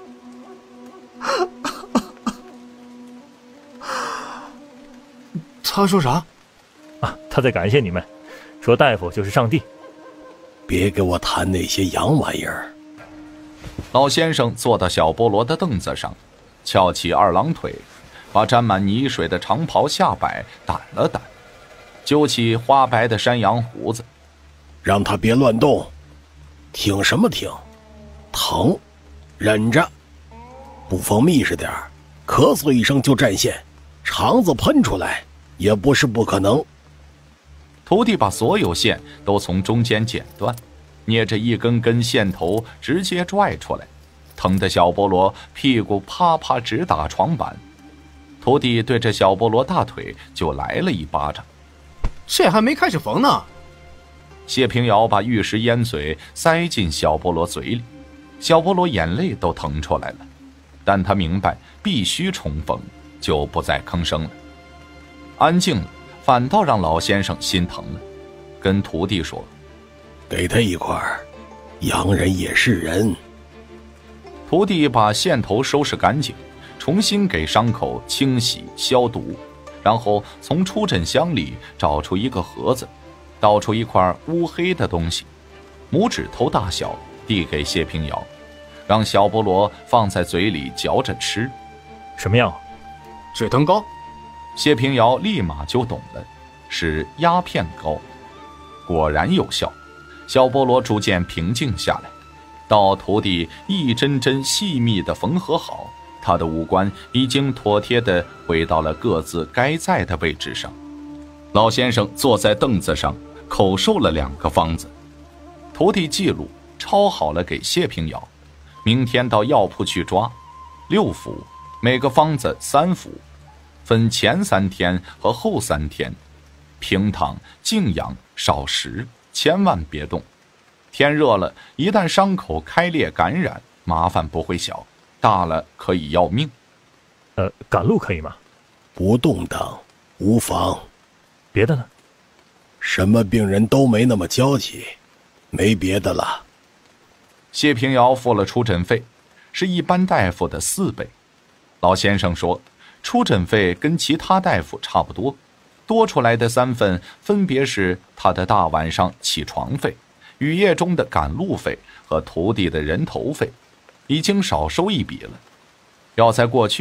他说啥？ 啊，他在感谢你们，说大夫就是上帝。 别给我谈那些洋玩意儿。 老先生坐到小菠萝的凳子上，翘起二郎腿，把沾满泥水的长袍下摆掸了掸，揪起花白的山羊胡子。 让他别乱动，挺什么挺？疼，忍着。不缝密实点儿，咳嗽一声就占线，肠子喷出来也不是不可能。 徒弟把所有线都从中间剪断，捏着一根根线头直接拽出来，疼得小菠萝屁股啪啪直打床板。徒弟对着小菠萝大腿就来了一巴掌。 这还没开始缝呢。 谢平遥把玉石烟嘴塞进小菠萝嘴里，小菠萝眼泪都疼出来了，但他明白必须重缝，就不再吭声了。安静了，反倒让老先生心疼了，跟徒弟说： 给他一块，洋人也是人。 徒弟把线头收拾干净，重新给伤口清洗消毒，然后从出诊箱里找出一个盒子，倒出一块乌黑的东西，拇指头大小，递给谢平遥，让小菠萝放在嘴里嚼着吃。 什么药？ 止疼膏。 谢平遥立马就懂了，是鸦片膏。果然有效，小菠萝逐渐平静下来。到徒弟一针针细密的缝合好，他的五官已经妥帖地回到了各自该在的位置上。老先生坐在凳子上，口授了两个方子，徒弟记录抄好了给谢平遥，明天到药铺去抓，六服，每个方子三服，分前三天和后三天，平躺静养少食，千万别动。天热了，一旦伤口开裂感染，麻烦不会小，大了可以要命。 呃，赶路可以吗？ 不动荡，无妨。 别的呢？ 什么病人都没那么娇气，没别的了。 谢平遥付了出诊费，是一般大夫的四倍。老先生说，出诊费跟其他大夫差不多，多出来的三份分别是他的大晚上起床费、雨夜中的赶路费和徒弟的人头费，已经少收一笔了。要在过去，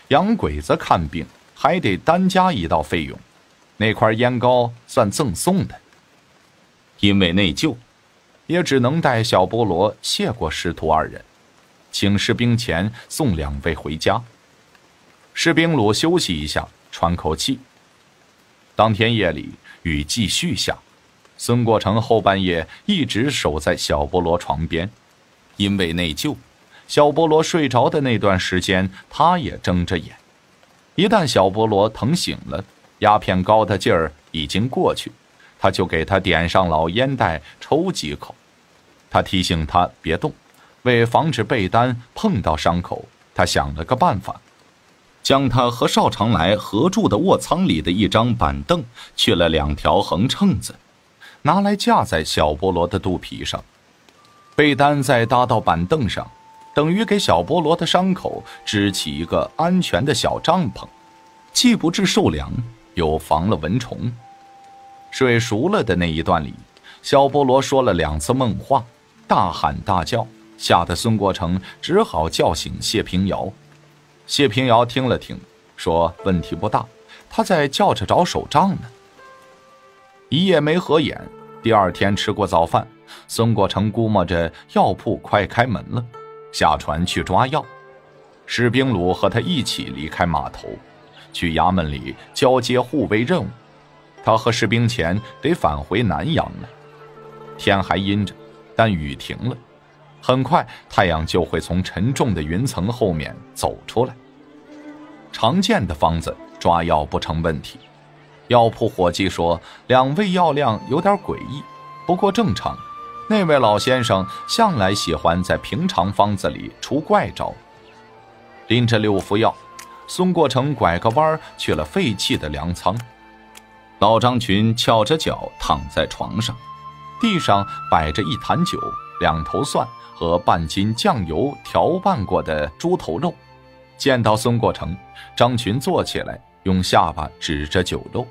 洋鬼子看病还得单加一道费用，那块烟膏算赠送的。因为内疚，也只能带小菠萝谢过师徒二人，请士兵前送两位回家。士兵鲁休息一下，喘口气。当天夜里雨继续下，孙过成后半夜一直守在小菠萝床边。因为内疚，小菠萝睡着的那段时间，他也睁着眼。一旦小菠萝疼醒了，鸦片膏的劲儿已经过去，他就给他点上老烟袋，抽几口。他提醒他别动，为防止被单碰到伤口，他想了个办法，将他和邵长来合住的卧舱里的一张板凳去了两条横秤子，拿来架在小菠萝的肚皮上，被单再搭到板凳上，等于给小菠萝的伤口支起一个安全的小帐篷，既不致受凉，又防了蚊虫。睡熟了的那一段里，小菠萝说了两次梦话，大喊大叫，吓得孙过成只好叫醒谢平遥。谢平遥听了听，说问题不大，他在叫着找手杖呢。一夜没合眼，第二天吃过早饭，孙过成估摸着药铺快开门了，下船去抓药。士兵鲁和他一起离开码头，去衙门里交接护卫任务。他和士兵前得返回南阳了。天还阴着，但雨停了，很快太阳就会从沉重的云层后面走出来。常见的方子抓药不成问题。药铺伙计说两味药量有点诡异，不过正常。那位老先生向来喜欢在平常方子里出怪招。拎着六副药，孙过成拐个弯去了废弃的粮仓。老张群翘着脚躺在床上，地上摆着一坛酒、两头蒜和半斤酱油调拌过的猪头肉。见到孙过成，张群坐起来，用下巴指着酒肉。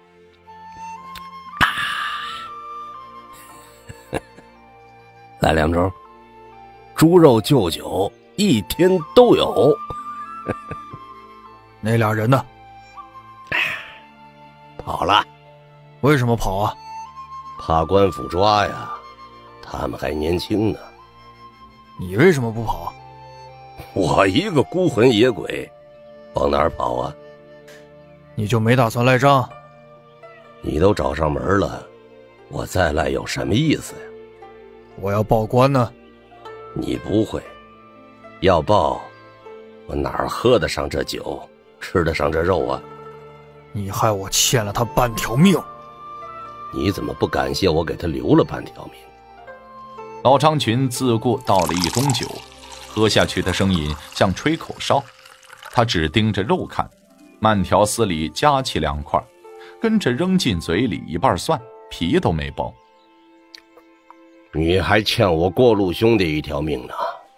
来两盅，猪肉就酒，一天都有。 那俩人呢？ 跑了。 为什么跑啊？ 怕官府抓呀，他们还年轻呢。 你为什么不跑？ 我一个孤魂野鬼，往哪儿跑啊？ 你就没打算赖账？ 你都找上门了，我再赖有什么意思呀？ 我要报官呢。 你不会，要报，我哪儿喝得上这酒，吃得上这肉啊？ 你害我欠了他半条命。 你怎么不感谢我给他留了半条命？ 老张群自顾倒了一盅酒，喝下去的声音像吹口哨。他只盯着肉看，慢条斯理夹起两块，跟着扔进嘴里一半蒜，皮都没剥。 你还欠我过路兄弟一条命呢。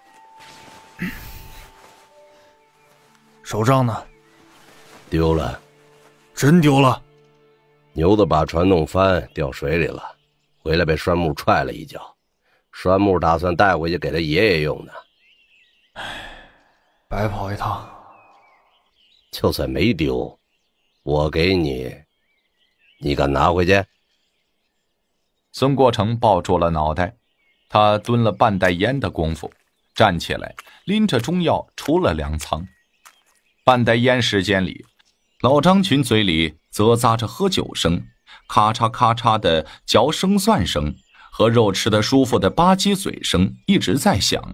手杖呢？ 丢了。 真丢了？ 牛子把船弄翻，掉水里了，回来被栓木踹了一脚，栓木打算带回去给他爷爷用呢。 唉，白跑一趟。 就算没丢，我给你，你敢拿回去？ 孙过成抱住了脑袋，他蹲了半袋烟的功夫，站起来拎着中药出了粮仓。半袋烟时间里，老张群嘴里啧咂着喝酒声，咔嚓咔嚓的嚼生蒜声和肉吃得舒服的吧唧嘴声一直在响。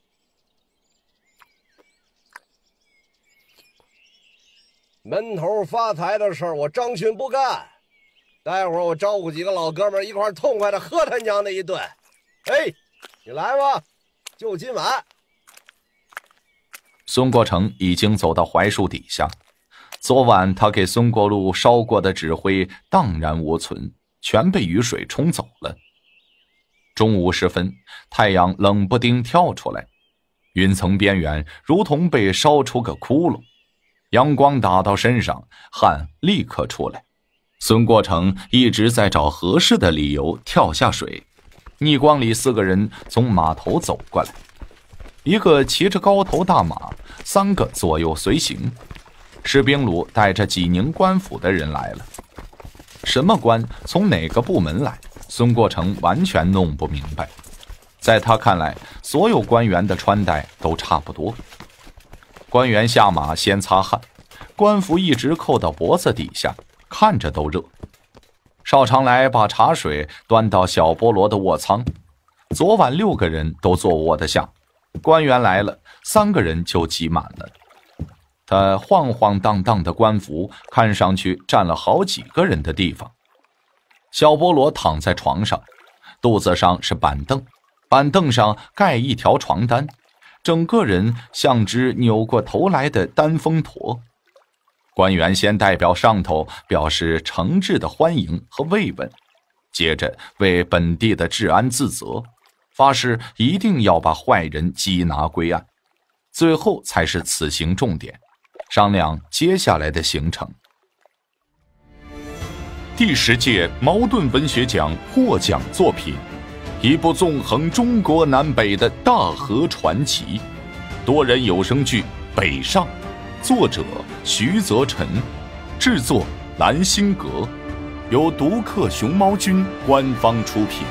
门头发财的事儿我张群不干，待会儿我招呼几个老哥们一块儿痛快的喝他娘的一顿。哎，你来吧，就今晚。 孙过成已经走到槐树底下，昨晚他给孙过路烧过的纸灰荡然无存，全被雨水冲走了。中午时分，太阳冷不丁跳出来，云层边缘如同被烧出个窟窿，阳光打到身上，汗立刻出来。孙过成一直在找合适的理由跳下水。逆光里四个人从码头走过来， 一个骑着高头大马，三个左右随行。士兵鲁带着济宁官府的人来了。什么官，从哪个部门来，孙过成完全弄不明白。在他看来，所有官员的穿戴都差不多。官员下马先擦汗，官服一直扣到脖子底下，看着都热。邵长来把茶水端到小菠萝的卧舱。昨晚六个人都坐卧得下，官员来了，三个人就挤满了。他晃晃荡荡的官服看上去占了好几个人的地方。小菠萝躺在床上，肚子上是板凳，板凳上盖一条床单，整个人像只扭过头来的单峰驼。官员先代表上头表示诚挚的欢迎和慰问，接着为本地的治安自责，发誓一定要把坏人缉拿归案，最后才是此行重点，商量接下来的行程。 第十届茅盾文学奖获奖作品，一部纵横中国南北的大河传奇，多人有声剧《北上》，作者徐泽臣，制作蓝星阁，由独克熊猫君官方出品。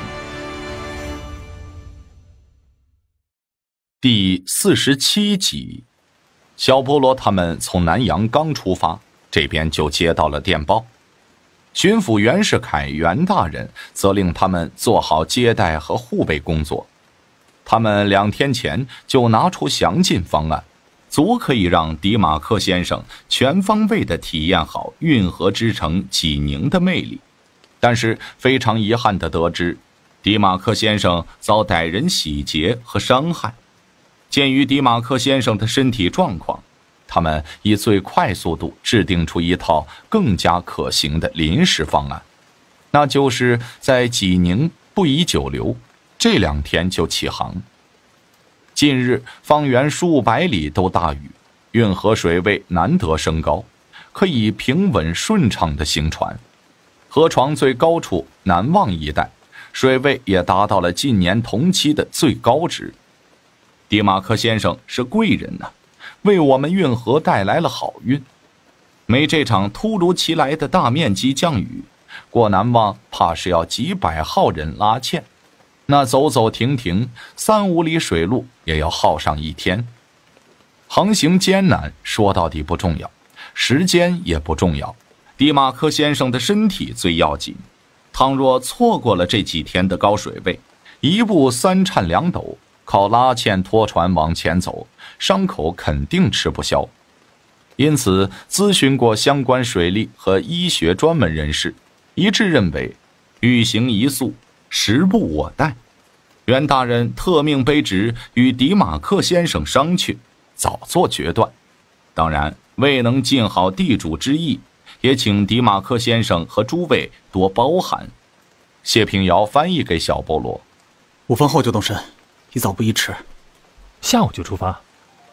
第四十七集，小菠萝他们从南阳刚出发，这边就接到了电报。巡抚袁世凯袁大人责令他们做好接待和护卫工作。他们两天前就拿出详尽方案，足可以让迪马克先生全方位地体验好运河之城济宁的魅力。但是非常遗憾地得知，迪马克先生遭歹人洗劫和伤害。鉴于迪马克先生的身体状况，他们以最快速度制定出一套更加可行的临时方案，那就是在济宁不宜久留，这两天就起航。近日方圆数百里都大雨，运河水位难得升高，可以平稳顺畅地行船。河床最高处南望一带，水位也达到了近年同期的最高值。迪马克先生是贵人呐、啊，为我们运河带来了好运。没这场突如其来的大面积降雨，过南望怕是要几百号人拉纤，那走走停停三五里水路也要耗上一天。航行艰难，说到底不重要，时间也不重要，迪马克先生的身体最要紧。倘若错过了这几天的高水位，一步三颤两抖，靠拉纤拖船往前走，伤口肯定吃不消。因此咨询过相关水利和医学专门人士，一致认为欲行一速，时不我待。袁大人特命卑职与迪马克先生商榷，早做决断。当然未能尽好地主之意，也请迪马克先生和诸位多包涵。谢平遥翻译给小菠萝。 午饭后就动身，宜早不宜迟。 下午就出发。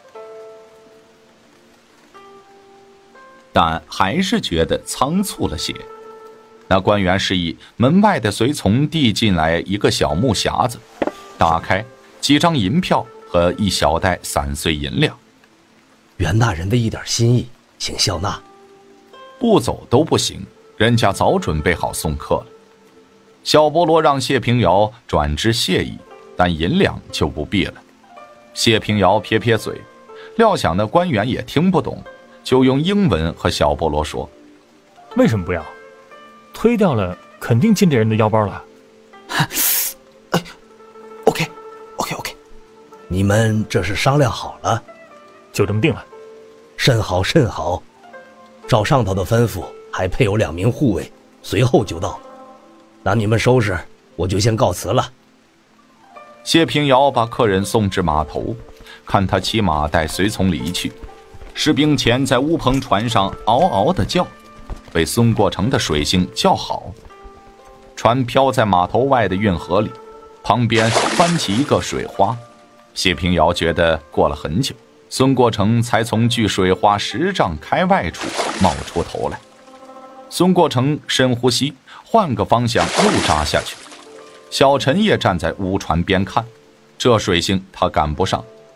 但还是觉得仓促了些。那官员示意门外的随从递进来一个小木匣子，打开几张银票和一小袋散碎银两。 袁大人的一点心意，请笑纳。 不走都不行，人家早准备好送客了。小菠萝让谢平遥转知谢意，但银两就不必了。谢平遥撇撇嘴，料想那官员也听不懂，就用英文和小菠萝说： 为什么不要？推掉了肯定进这人的腰包了。 哎 OK OK OK， 你们这是商量好了？ 就这么定了。 甚好甚好，照上头的吩咐，还配有两名护卫，随后就到。那你们收拾，我就先告辞了。 谢平遥把客人送至码头，看他骑马带随从离去。士兵前在乌篷船上嗷嗷地叫，被孙过成的水性叫好。船飘在码头外的运河里，旁边翻起一个水花。谢平遥觉得过了很久，孙过成才从距水花十丈开外处冒出头来。孙过成深呼吸，换个方向又扎下去。小陈也站在乌船边看，这水性他赶不上。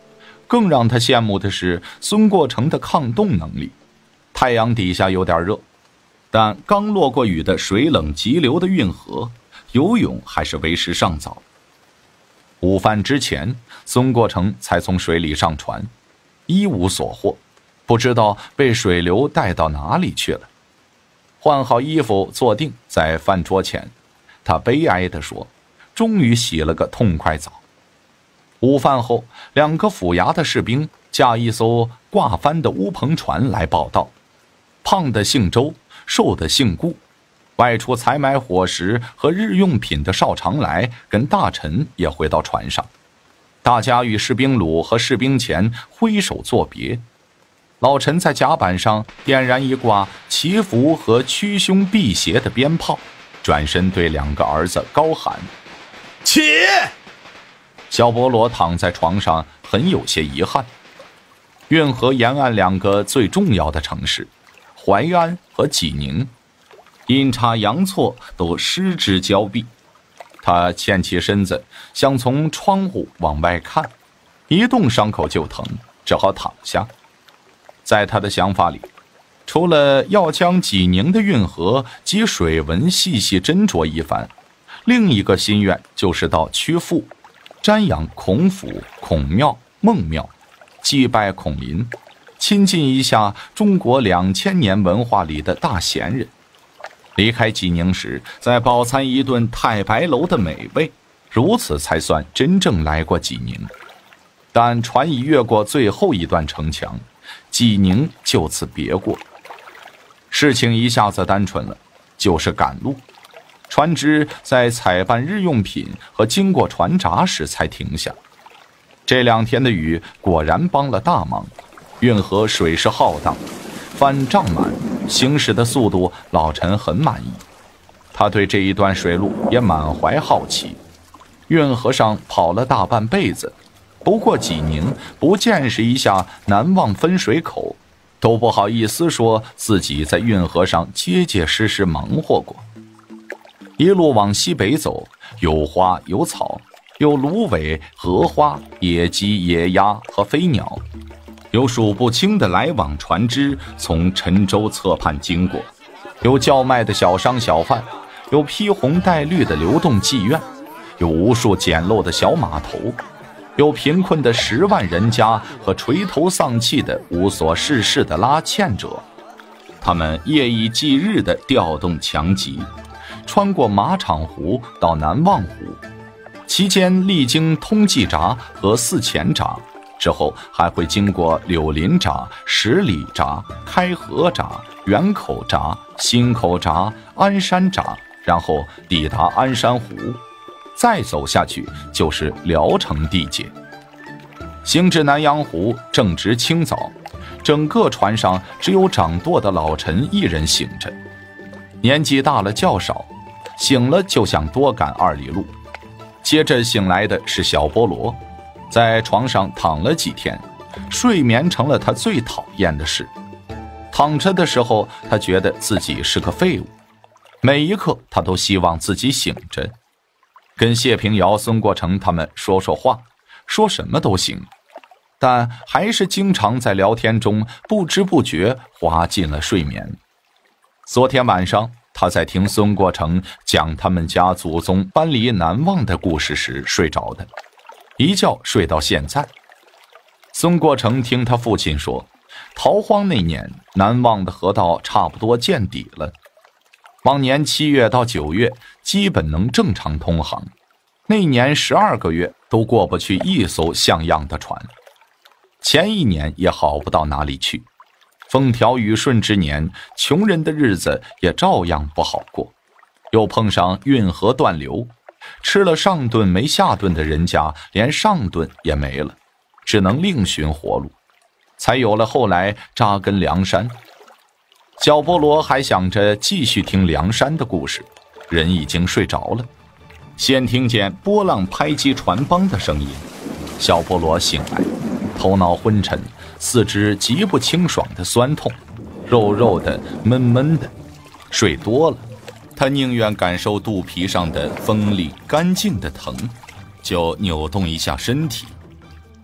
更让他羡慕的是孙过成的抗冻能力。太阳底下有点热，但刚落过雨的水冷急流的运河，游泳还是为时尚早。午饭之前，孙过成才从水里上船，一无所获，不知道被水流带到哪里去了。换好衣服坐定在饭桌前，他悲哀地说，终于洗了个痛快澡。午饭后，两个府衙的士兵驾一艘挂帆的乌篷船来报道，胖的姓周，瘦的姓顾，外出采买伙食和日用品的邵长来跟大臣也回到船上，大家与士兵鲁和士兵前挥手作别。老陈在甲板上点燃一挂祈福和驱凶辟邪的鞭炮，转身对两个儿子高喊：起！小波罗躺在床上很有些遗憾。运河沿岸两个最重要的城市淮安和济宁，阴差阳错都失之交臂。他欠起身子，想从窗户往外看，一动伤口就疼，只好躺下。在他的想法里，除了要将济宁的运河及水文细细斟酌一番，另一个心愿就是到曲阜瞻仰孔府、孔庙、孟庙，祭拜孔林，亲近一下中国两千年文化里的大贤人。离开济宁时，再饱餐一顿太白楼的美味，如此才算真正来过济宁。但船已越过最后一段城墙，济宁就此别过。事情一下子单纯了，就是赶路。船只在采办日用品和经过船闸时才停下。这两天的雨果然帮了大忙，运河水势浩荡，帆涨满，行驶的速度老陈很满意。他对这一段水路也满怀好奇。运河上跑了大半辈子，不过济宁，不见识一下南望分水口，都不好意思说自己在运河上结结实实忙活过。一路往西北走，有花有草，有芦苇、荷花、野鸡、野鸭和飞鸟，有数不清的来往船只从沉舟侧畔经过，有叫卖的小商小贩，有披红戴绿的流动妓院，有无数简陋的小码头，有贫困的十万人家和垂头丧气的无所事事的拉纤者。他们夜以继日地调动强极，穿过马场湖到南望湖，期间历经通济闸和四前闸，之后还会经过柳林闸、十里闸、开河闸、元口闸、新口闸、鞍山闸，然后抵达鞍山湖，再走下去就是聊城地界。行至南阳湖，正值清早，整个船上只有掌舵的老陈一人醒着，年纪大了较少，醒了就想多赶二里路。接着醒来的是小波罗，在床上躺了几天，睡眠成了他最讨厌的事。躺着的时候，他觉得自己是个废物，每一刻他都希望自己醒着，跟谢平遥、孙过成他们说说话，说什么都行，但还是经常在聊天中不知不觉滑进了睡眠。昨天晚上他在听孙过成讲他们家祖宗搬离南望的故事时睡着的，一觉睡到现在。孙过成听他父亲说，逃荒那年南望的河道差不多见底了，往年七月到九月基本能正常通航，那年十二个月都过不去一艘像样的船，前一年也好不到哪里去。风调雨顺之年，穷人的日子也照样不好过，又碰上运河断流，吃了上顿没下顿的人家连上顿也没了，只能另寻活路，才有了后来扎根梁山。小波罗还想着继续听梁山的故事，人已经睡着了。先听见波浪拍击船帮的声音，小波罗醒来，头脑昏沉，四肢极不清爽的酸痛，肉肉的闷闷的。睡多了，他宁愿感受肚皮上的锋利干净的疼，就扭动一下身体。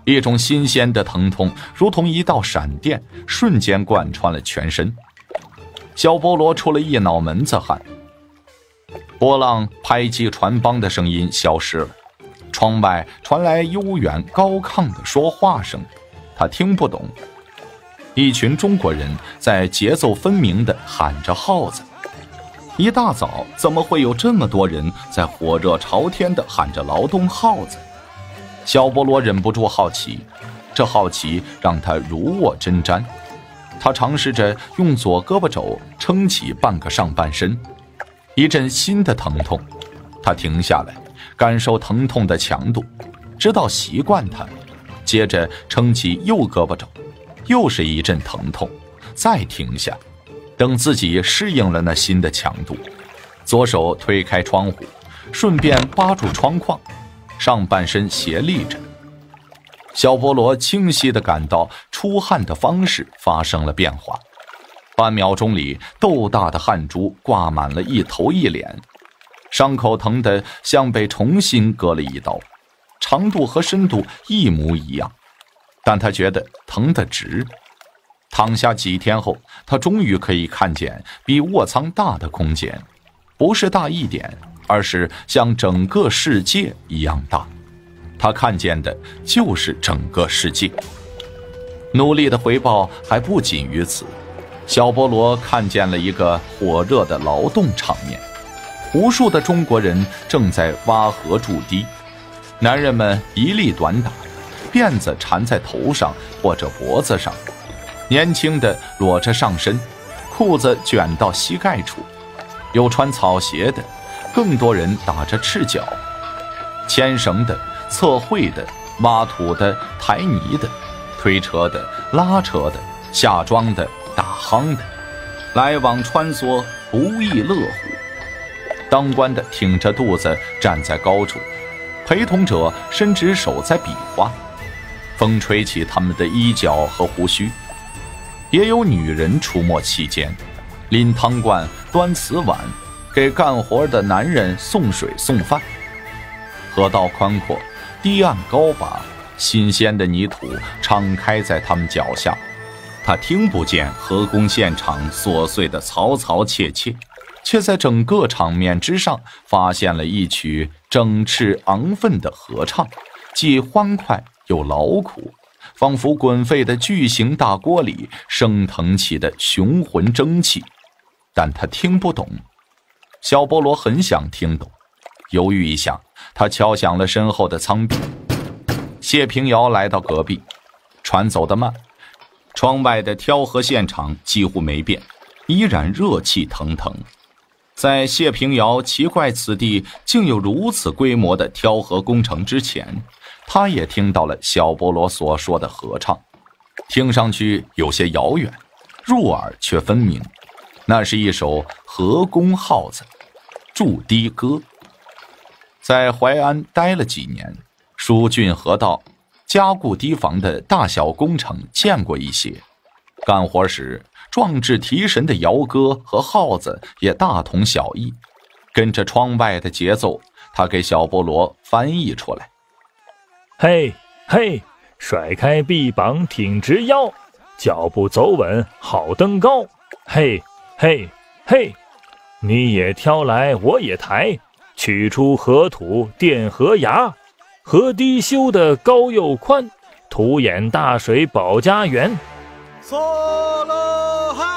一种新鲜的疼痛如同一道闪电，瞬间贯穿了全身。小波罗出了一脑门子汗，波浪拍击船帮的声音消失了，窗外传来悠远高亢的说话声，他听不懂。一群中国人在节奏分明地喊着号子。一大早怎么会有这么多人在火热朝天地喊着劳动号子？小波罗忍不住好奇，这好奇让他如卧针毡。他尝试着用左胳膊肘撑起半个上半身，一阵新的疼痛，他停下来感受疼痛的强度，直到习惯它，接着撑起右胳膊肘，又是一阵疼痛，再停下，等自己适应了那新的强度，左手推开窗户，顺便扒住窗框，上半身斜立着。小波罗清晰地感到出汗的方式发生了变化，半秒钟里豆大的汗珠挂满了一头一脸，伤口疼得像被重新割了一刀，长度和深度一模一样，但他觉得疼得值。躺下几天后，他终于可以看见比卧舱大的空间，不是大一点，而是像整个世界一样大。他看见的就是整个世界。努力的回报还不仅于此，小波罗看见了一个火热的劳动场面，无数的中国人正在挖河筑堤，男人们一力短打，辫子缠在头上或者脖子上，年轻的裸着上身，裤子卷到膝盖处，有穿草鞋的，更多人打着赤脚，牵绳的、测绘的、挖土的、抬泥的、推车的、拉车的、下庄的、打夯的，来往穿梭，不亦乐乎。当官的挺着肚子站在高处，陪同者伸直手在比划，风吹起他们的衣角和胡须。也有女人出没其间，拎汤罐、端瓷碗，给干活的男人送水送饭。河道宽阔，堤岸高拔，新鲜的泥土敞开在他们脚下，他听不见河工现场琐碎的嘈嘈切切，却在整个场面之上发现了一曲整饬昂奋的合唱，既欢快又劳苦，仿佛滚沸的巨型大锅里升腾起的雄浑蒸汽。但他听不懂。小波罗很想听懂，犹豫一下，他敲响了身后的舱壁。谢平遥来到隔壁，船走得慢，窗外的挑河现场几乎没变，依然热气腾腾。在谢平遥奇怪此地竟有如此规模的挑河工程之前，他也听到了小波罗所说的合唱，听上去有些遥远，入耳却分明。那是一首河工号子，筑堤歌。在淮安待了几年，疏浚河道、加固堤防的大小工程见过一些，干活时壮志提神的谣歌和号子也大同小异。跟着窗外的节奏，他给小波罗翻译出来： 嘿嘿，甩开臂膀挺直腰，脚步走稳好登高，嘿嘿嘿，你也挑来我也抬，取出河土垫河崖，河堤修得高又宽，土掩大水保家园。 嗦了嗨，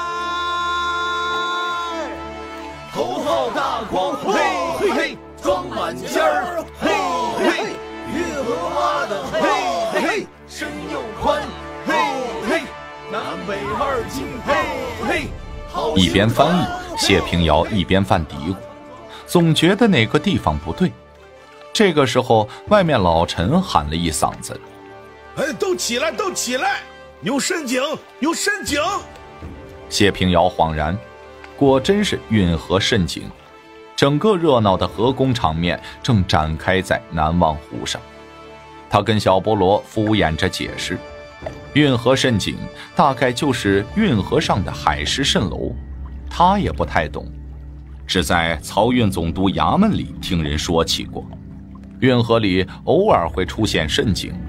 头号大光嘿嘿嘿，装满尖儿嘿嘿，运河挖的嘿嘿，深又宽嘿嘿，南北二经嘿嘿。 一边翻译，谢平遥一边犯嘀咕，总觉得哪个地方不对。这个时候，外面老陈喊了一嗓子：“ 哎，都起来，都起来！有深井，有深井！” 谢平遥恍然，果真是运河深井。整个热闹的河工场面正展开在南望湖上。他跟小波罗敷衍着解释，运河渗井大概就是运河上的海市蜃楼，他也不太懂，只在漕运总督衙门里听人说起过。运河里偶尔会出现渗井，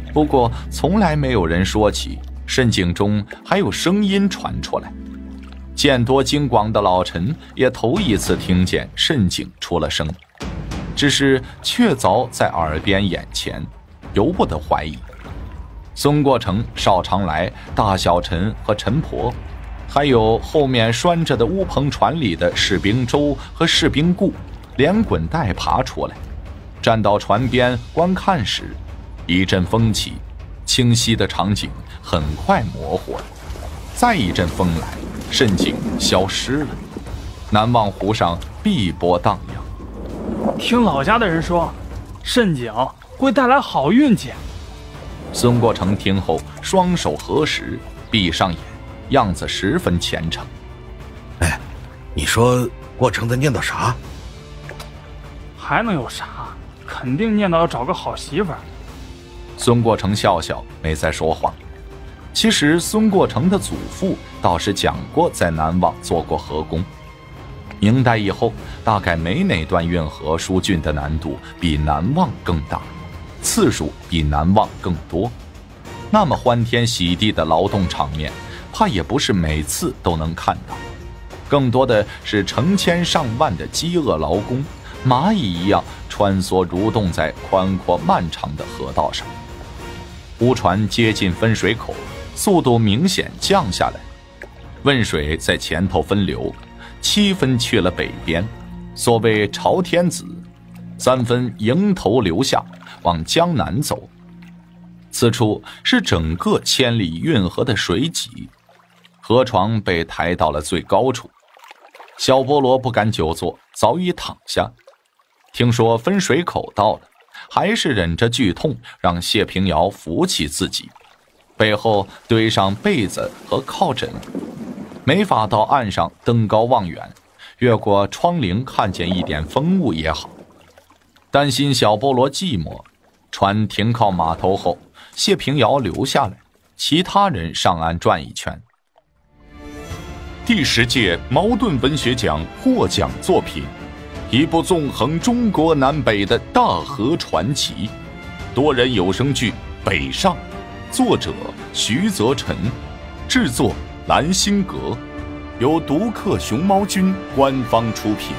不过从来没有人说起蜃景中还有声音传出来。见多经广的老陈也头一次听见蜃景出了声，只是却早在耳边眼前，由不得怀疑。孙过成、邵长来、大小陈和陈婆，还有后面拴着的乌篷船里的士兵周和士兵顾，连滚带爬出来，站到船边观看时，一阵风起，清晰的场景很快模糊了。再一阵风来，蜃景消失了，南望湖上碧波荡漾。 听老家的人说，蜃景会带来好运气。 孙过成听后，双手合十，闭上眼，样子十分虔诚。 哎，你说过成在念叨啥？ 还能有啥？肯定念叨要找个好媳妇儿。 孙过成笑笑，没再说话。其实孙过成的祖父倒是讲过在南望做过河工。明代以后，大概没哪段运河疏浚的难度比南望更大，次数比南望更多。那么欢天喜地的劳动场面，怕也不是每次都能看到，更多的是成千上万的饥饿劳工，蚂蚁一样穿梭蠕动在宽阔漫长的河道上。乌船接近分水口，速度明显降下来。汶水在前头分流，七分去了北边，所谓朝天子，三分迎头流下，往江南走。此处是整个千里运河的水脊，河床被抬到了最高处。小波罗不敢久坐，早已躺下。听说分水口到了，还是忍着剧痛让谢平遥扶起自己，背后堆上被子和靠枕，没法到岸上登高望远，越过窗棂看见一点风物也好。担心小波罗寂寞，船停靠码头后，谢平遥留下来，其他人上岸转一圈。 第十届茅盾文学奖获奖作品，一部纵横中国南北的大河传奇，多人有声剧《北上》，作者徐泽臣，制作蓝星阁，由独克熊猫君官方出品。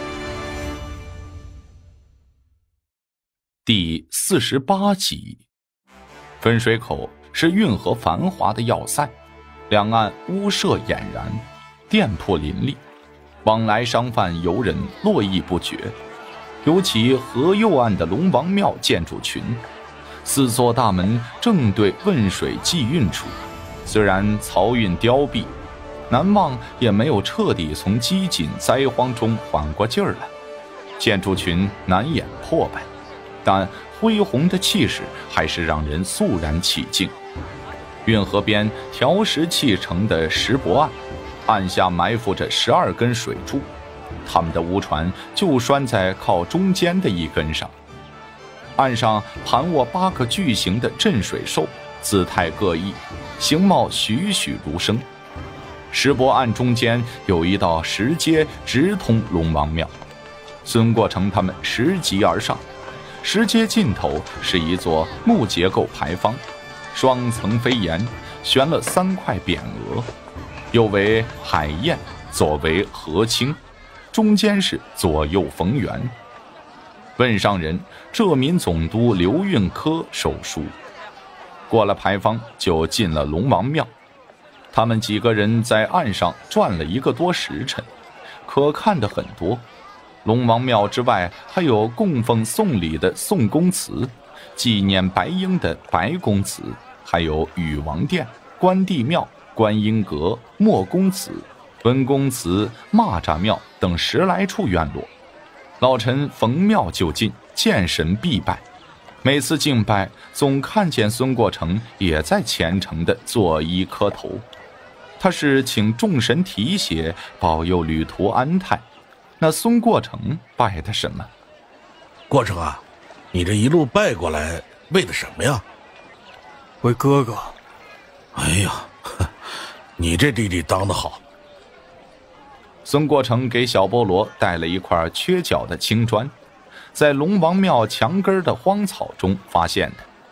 第四十八集。分水口是运河繁华的要塞，两岸屋舍俨然，店铺林立，往来商贩游人络绎不绝。尤其河右岸的龙王庙建筑群，四座大门正对汶水济运处。虽然漕运凋敝，南望也没有彻底从饥馑灾荒中缓过劲儿来，建筑群难掩破败，但恢宏的气势还是让人肃然起敬。运河边条石砌成的石泊岸，岸下埋伏着十二根水柱，他们的乌船就拴在靠中间的一根上。岸上盘卧八个巨型的镇水兽，姿态各异，形貌栩栩如生。石泊岸中间有一道石阶直通龙王庙，孙过成他们拾级而上。石阶尽头是一座木结构牌坊，双层飞檐，悬了三块匾额，右为海燕，左为河清，中间是左右逢源。汶上人浙民总督刘运科手书。过了牌坊就进了龙王庙，他们几个人在岸上转了一个多时辰，可看的很多。龙王庙之外还有供奉宋礼的宋公祠，纪念白鹰的白公祠，还有禹王殿、关帝庙、观音阁、莫公祠、文公祠、蚂蚱庙等十来处院落。老陈逢庙就进，见神必拜。每次敬拜总看见孙过成也在虔诚地作揖磕头，他是请众神提携，保佑旅途安泰。那孙过成拜的什么？ 过成啊，你这一路拜过来为的什么呀？ 为哥哥。 哎呀，你这弟弟当得好。 孙过成给小波罗带了一块缺角的青砖，在龙王庙墙根的荒草中发现的。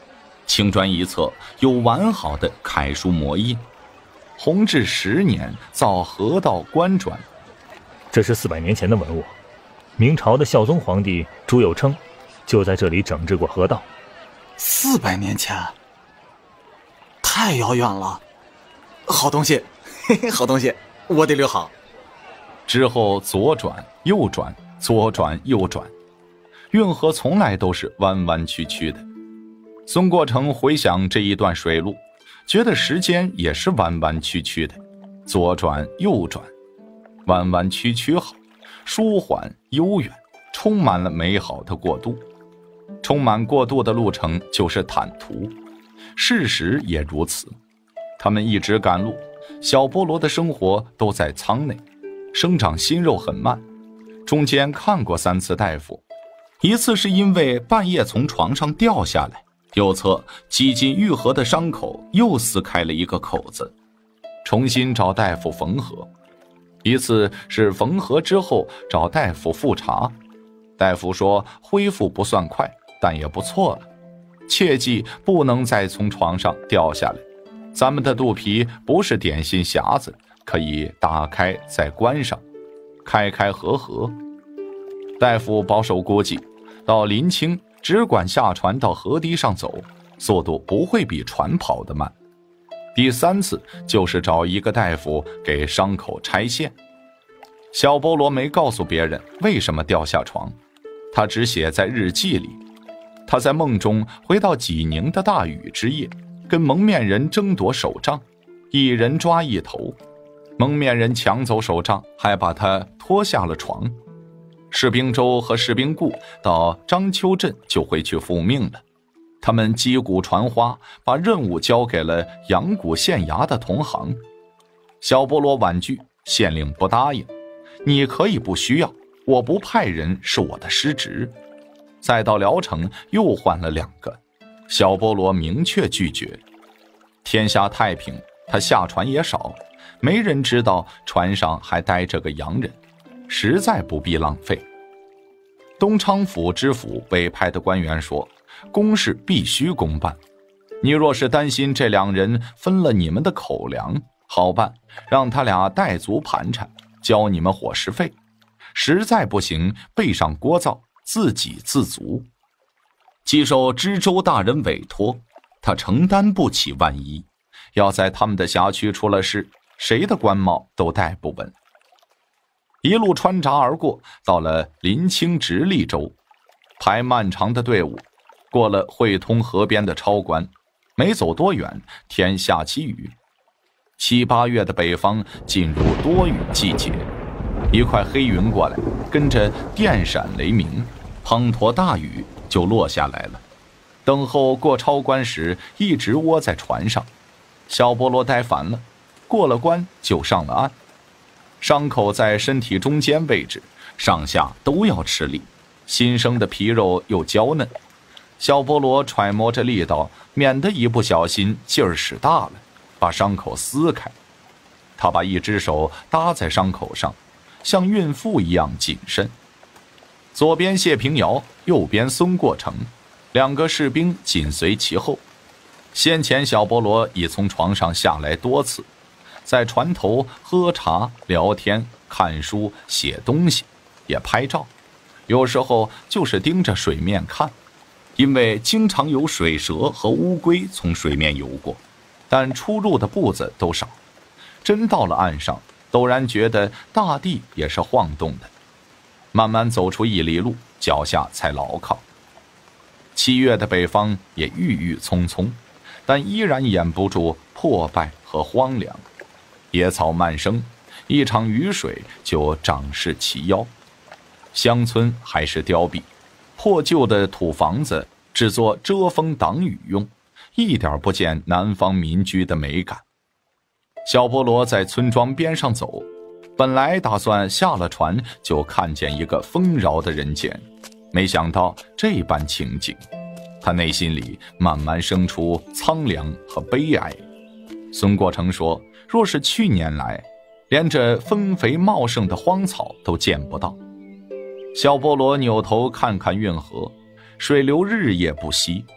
青砖一侧有完好的楷书模印，弘治十年造河道官砖。 这是四百年前的文物，明朝的孝宗皇帝朱佑樘就在这里整治过河道。 四百年前，太遥远了。好东西，嘿嘿，好东西，我得留好。 之后左转右转，左转右转，运河从来都是弯弯曲曲的。孙过成回想这一段水路，觉得时间也是弯弯曲曲的，左转右转，弯弯曲曲好，舒缓悠远，充满了美好的过渡。充满过渡的路程就是坦途，事实也如此。他们一直赶路，小菠萝的生活都在舱内，生长新肉很慢，中间看过三次大夫，一次是因为半夜从床上掉下来，右侧几近愈合的伤口又撕开了一个口子，重新找大夫缝合。一次是缝合之后找大夫复查，大夫说恢复不算快，但也不错了，切记不能再从床上掉下来。咱们的肚皮不是点心匣子，可以打开再关上，开开合合。大夫保守估计，到临清只管下船到河堤上走，速度不会比船跑得慢。第三次就是找一个大夫给伤口拆线。小菠萝没告诉别人为什么掉下床，他只写在日记里。他在梦中回到济宁的大雨之夜，跟蒙面人争夺手杖，一人抓一头，蒙面人抢走手杖，还把他拖下了床。士兵周和士兵顾到章丘镇就回去复命了，他们击鼓传花，把任务交给了阳谷县衙的同行。小菠萝婉拒，县令不答应，你可以不需要，我不派人是我的失职。再到聊城又换了两个，小菠萝明确拒绝。天下太平，他下船也少，没人知道船上还待着个洋人，实在不必浪费。东昌府知府委派的官员说，公事必须公办，你若是担心这两人分了你们的口粮，好办，让他俩带足盘缠，交你们伙食费，实在不行备上锅灶，自给自足。既受知州大人委托，他承担不起万一，要在他们的辖区出了事，谁的官帽都戴不稳。一路穿闸而过，到了临清直隶州，排漫长的队伍，过了汇通河边的超关，没走多远，天下起雨。七八月的北方进入多雨季节，一块黑云过来，跟着电闪雷鸣，滂沱大雨就落下来了。等候过超关时，一直窝在船上。小菠萝呆烦了，过了关就上了岸。伤口在身体中间位置，上下都要吃力，新生的皮肉又娇嫩。小菠萝揣摩着力道，免得一不小心劲儿使大了，把伤口撕开。他把一只手搭在伤口上，像孕妇一样谨慎。左边谢平遥，右边孙过成，两个士兵紧随其后。先前小菠萝已从床上下来多次，在船头喝茶聊天看书写东西，也拍照，有时候就是盯着水面看，因为经常有水蛇和乌龟从水面游过，但出入的步子都少。真到了岸上，陡然觉得大地也是晃动的，慢慢走出一里路，脚下才牢靠。七月的北方也郁郁葱葱，但依然掩不住破败和荒凉。野草漫生，一场雨水就长势齐腰。乡村还是凋敝，破旧的土房子只做遮风挡雨用，一点不见南方民居的美感。小菠萝在村庄边上走，本来打算下了船就看见一个丰饶的人间，没想到这般情景，他内心里慢慢生出苍凉和悲哀。孙过成说，若是去年来，连这丰肥茂盛的荒草都见不到。小菠萝扭头看看运河，水流日夜不息，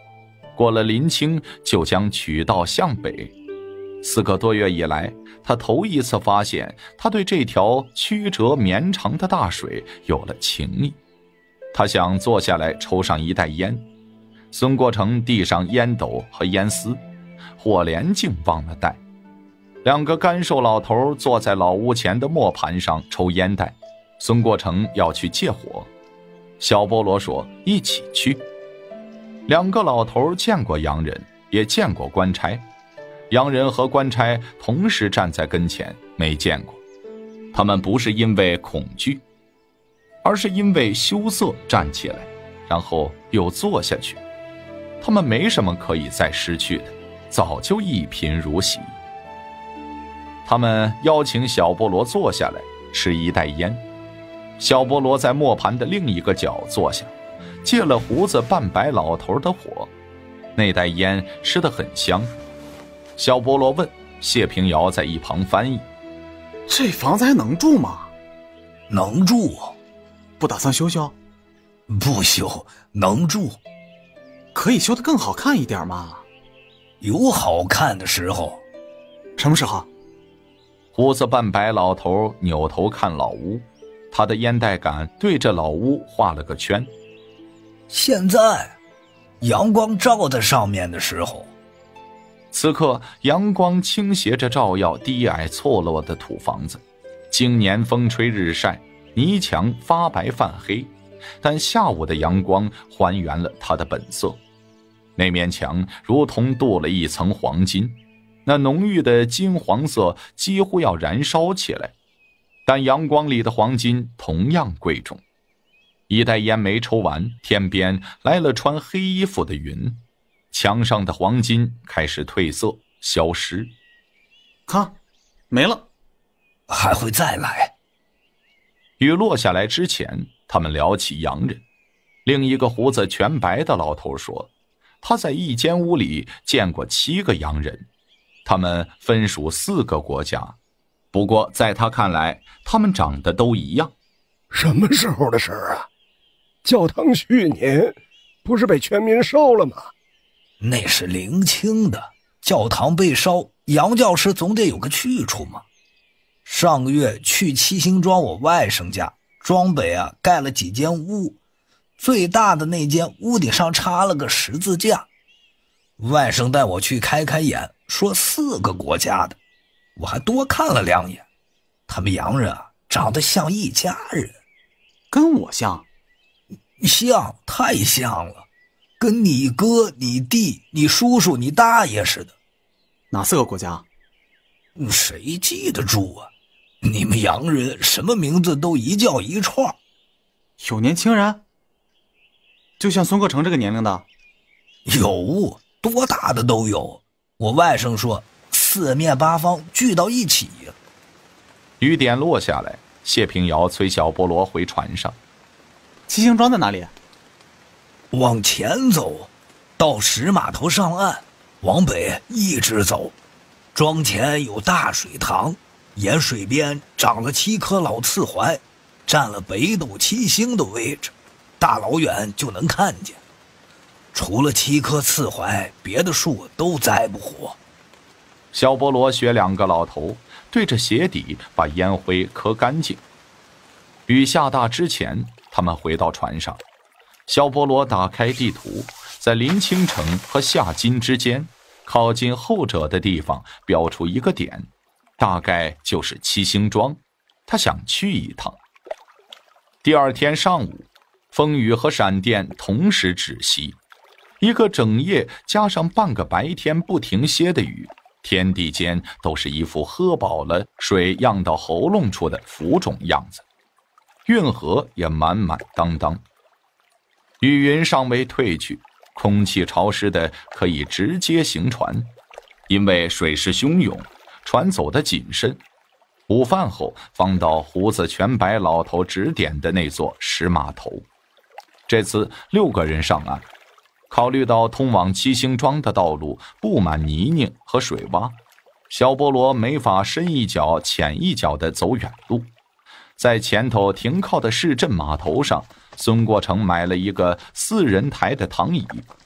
过了临清就将取道向北。四个多月以来，他头一次发现他对这条曲折绵长的大水有了情意。他想坐下来抽上一袋烟，孙国成递上烟斗和烟丝，火莲竟忘了带。两个干瘦老头坐在老屋前的磨盘上抽烟袋，孙国成要去借火，小菠萝说一起去。两个老头见过洋人，也见过官差，洋人和官差同时站在跟前，没见过。他们不是因为恐惧，而是因为羞涩站起来，然后又坐下去。他们没什么可以再失去的，早就一贫如洗。他们邀请小菠萝坐下来吃一袋烟，小菠萝在磨盘的另一个角坐下，借了胡子半白老头的火，那袋烟吃得很香。小菠萝问，谢平遥在一旁翻译： 这房子还能住吗？ 能住。 不打算修修？ 不修，能住。 可以修得更好看一点吗？ 有好看的时候。 什么时候？ 胡子半白老头扭头看老屋，他的烟袋杆对着老屋画了个圈。 现在阳光照在上面的时候。 此刻阳光倾斜着照耀低矮错落的土房子，经年风吹日晒，泥墙发白泛黑，但下午的阳光还原了它的本色。那面墙如同镀了一层黄金，那浓郁的金黄色几乎要燃烧起来，但阳光里的黄金同样贵重。一袋烟没抽完，天边来了穿黑衣服的云，墙上的黄金开始褪色消失。 看，没了。 还会再来。 雨落下来之前，他们聊起洋人。另一个胡子全白的老头说，他在一间屋里见过七个洋人，他们分属四个国家，不过在他看来，他们长得都一样。 什么时候的事儿啊？教堂去年不是被全民烧了吗？ 那是临清的，教堂被烧，杨教师总得有个去处嘛。上个月去七星庄我外甥家，庄北啊盖了几间屋，最大的那间屋顶上插了个十字架。外甥带我去开开眼，说四个国家的，我还多看了两眼。他们洋人啊长得像一家人。 跟我像？ 像，太像了，跟你哥、你弟、你叔叔、你大爷似的。 哪四个国家？ 谁记得住啊？你们洋人什么名字都一叫一串。 有年轻人？就像孙国成这个年龄的？ 有，多大的都有。我外甥说，四面八方聚到一起。 雨点落下来，谢平遥催小菠萝回船上。 七星庄在哪里？ 往前走，到石码头上岸，往北一直走。庄前有大水塘，沿水边长了七棵老刺槐，占了北斗七星的位置，大老远就能看见。除了七棵刺槐，别的树都栽不活。 小菠萝学两个老头，对着鞋底把烟灰磕干净。雨下大之前，他们回到船上。小菠萝打开地图，在临清城和下金之间，靠近后者的地方标出一个点，大概就是七星庄。他想去一趟。第二天上午，风雨和闪电同时止息，一个整夜加上半个白天不停歇的雨，天地间都是一副喝饱了水漾到喉咙处的浮肿样子，运河也满满当当。雨云尚未退去，空气潮湿的可以直接行船，因为水势汹涌，船走得谨慎。午饭后方到胡子全白老头指点的那座石码头。这次六个人上岸，考虑到通往七星庄的道路布满泥泞和水洼，小菠萝没法深一脚浅一脚地走远路。在前头停靠的市镇码头上，孙国成买了一个四人台的躺椅。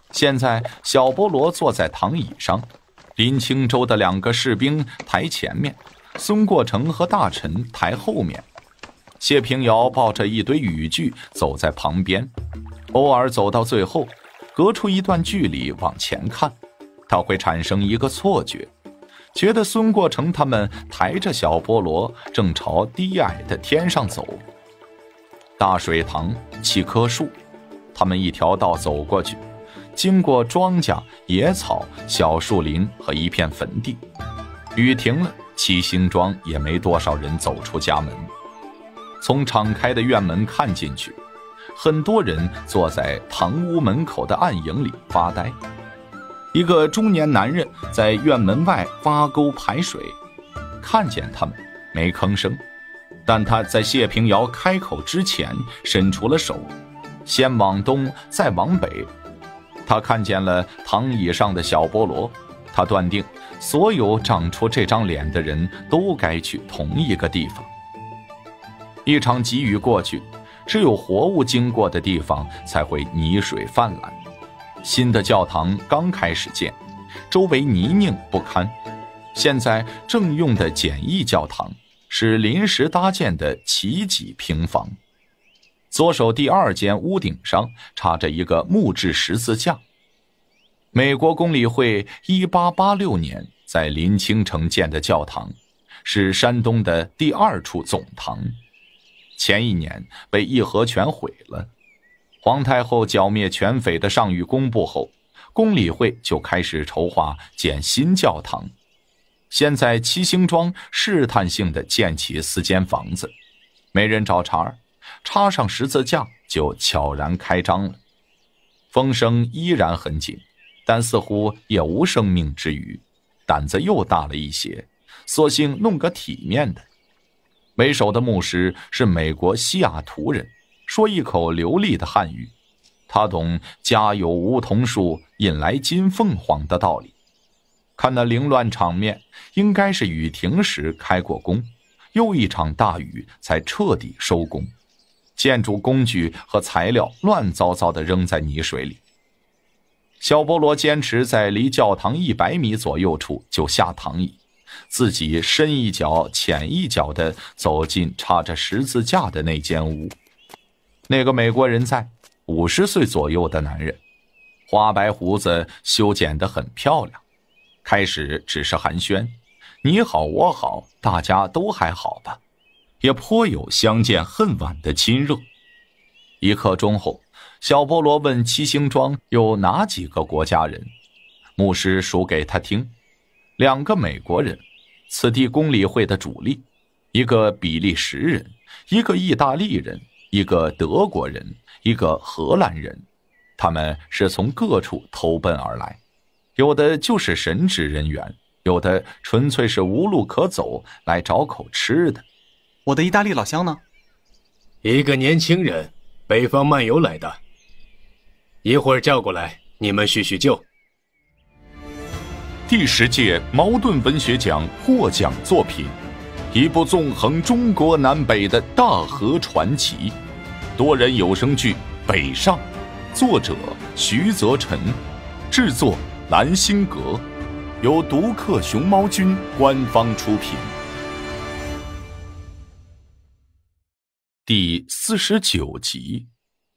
现在小波罗坐在躺椅上，林清洲的两个士兵抬前面，孙过成和大臣抬后面。谢平遥抱着一堆雨具走在旁边，偶尔走到最后，隔出一段距离往前看，他会产生一个错觉，觉得孙过成他们抬着小波罗正朝低矮的天上走。大水塘，七棵树，他们一条道走过去，经过庄稼、野草、小树林和一片坟地。雨停了，七星庄也没多少人走出家门。从敞开的院门看进去，很多人坐在堂屋门口的暗影里发呆。一个中年男人在院门外挖沟排水，看见他们没吭声，但他在谢平遥开口之前伸出了手，先往东再往北。他看见了躺椅上的小波罗，他断定所有长出这张脸的人都该去同一个地方。一场急雨过去，只有活物经过的地方才会泥水泛滥。新的教堂刚开始建，周围泥泞不堪。现在正用的简易教堂是临时搭建的奇脊平房。左手第二间屋顶上插着一个木质十字架。美国公理会一八八六年在临清城建的教堂，是山东的第二处总堂。前一年被义和拳毁了。皇太后剿灭拳匪的上谕公布后，公理会就开始筹划建新教堂。现在七星庄试探性地建起四间房子，没人找茬，插上十字架就悄然开张了。风声依然很紧，但似乎也无生命之余，胆子又大了一些，索性弄个体面的。为首的牧师是美国西雅图人，说一口流利的汉语，他懂家有梧桐树，引来金凤凰的道理。看那凌乱场面，应该是雨停时开过工，又一场大雨才彻底收工。建筑工具和材料乱糟糟地扔在泥水里。小波罗坚持在离教堂一百米左右处就下躺椅，自己深一脚浅一脚地走进插着十字架的那间屋。那个美国人在，五十岁左右的男人，花白胡子修剪得很漂亮。开始只是寒暄，你好我好，大家都还好吧，也颇有相见恨晚的亲热。一刻钟后，小波罗问七星庄有哪几个国家人，牧师数给他听，两个美国人，此地公理会的主力，一个比利时人，一个意大利人，一个德国人，一个荷兰人，他们是从各处投奔而来，有的就是神职人员，有的纯粹是无路可走来找口吃的。 我的意大利老乡呢？ 一个年轻人，北方漫游来的，一会儿叫过来，你们叙叙旧。 第十届茅盾文学奖获奖作品，一部纵横中国南北的大河传奇，多人有声剧《北上》，作者徐泽臣，制作蓝星阁，由独克熊猫君官方出品。第四十九集。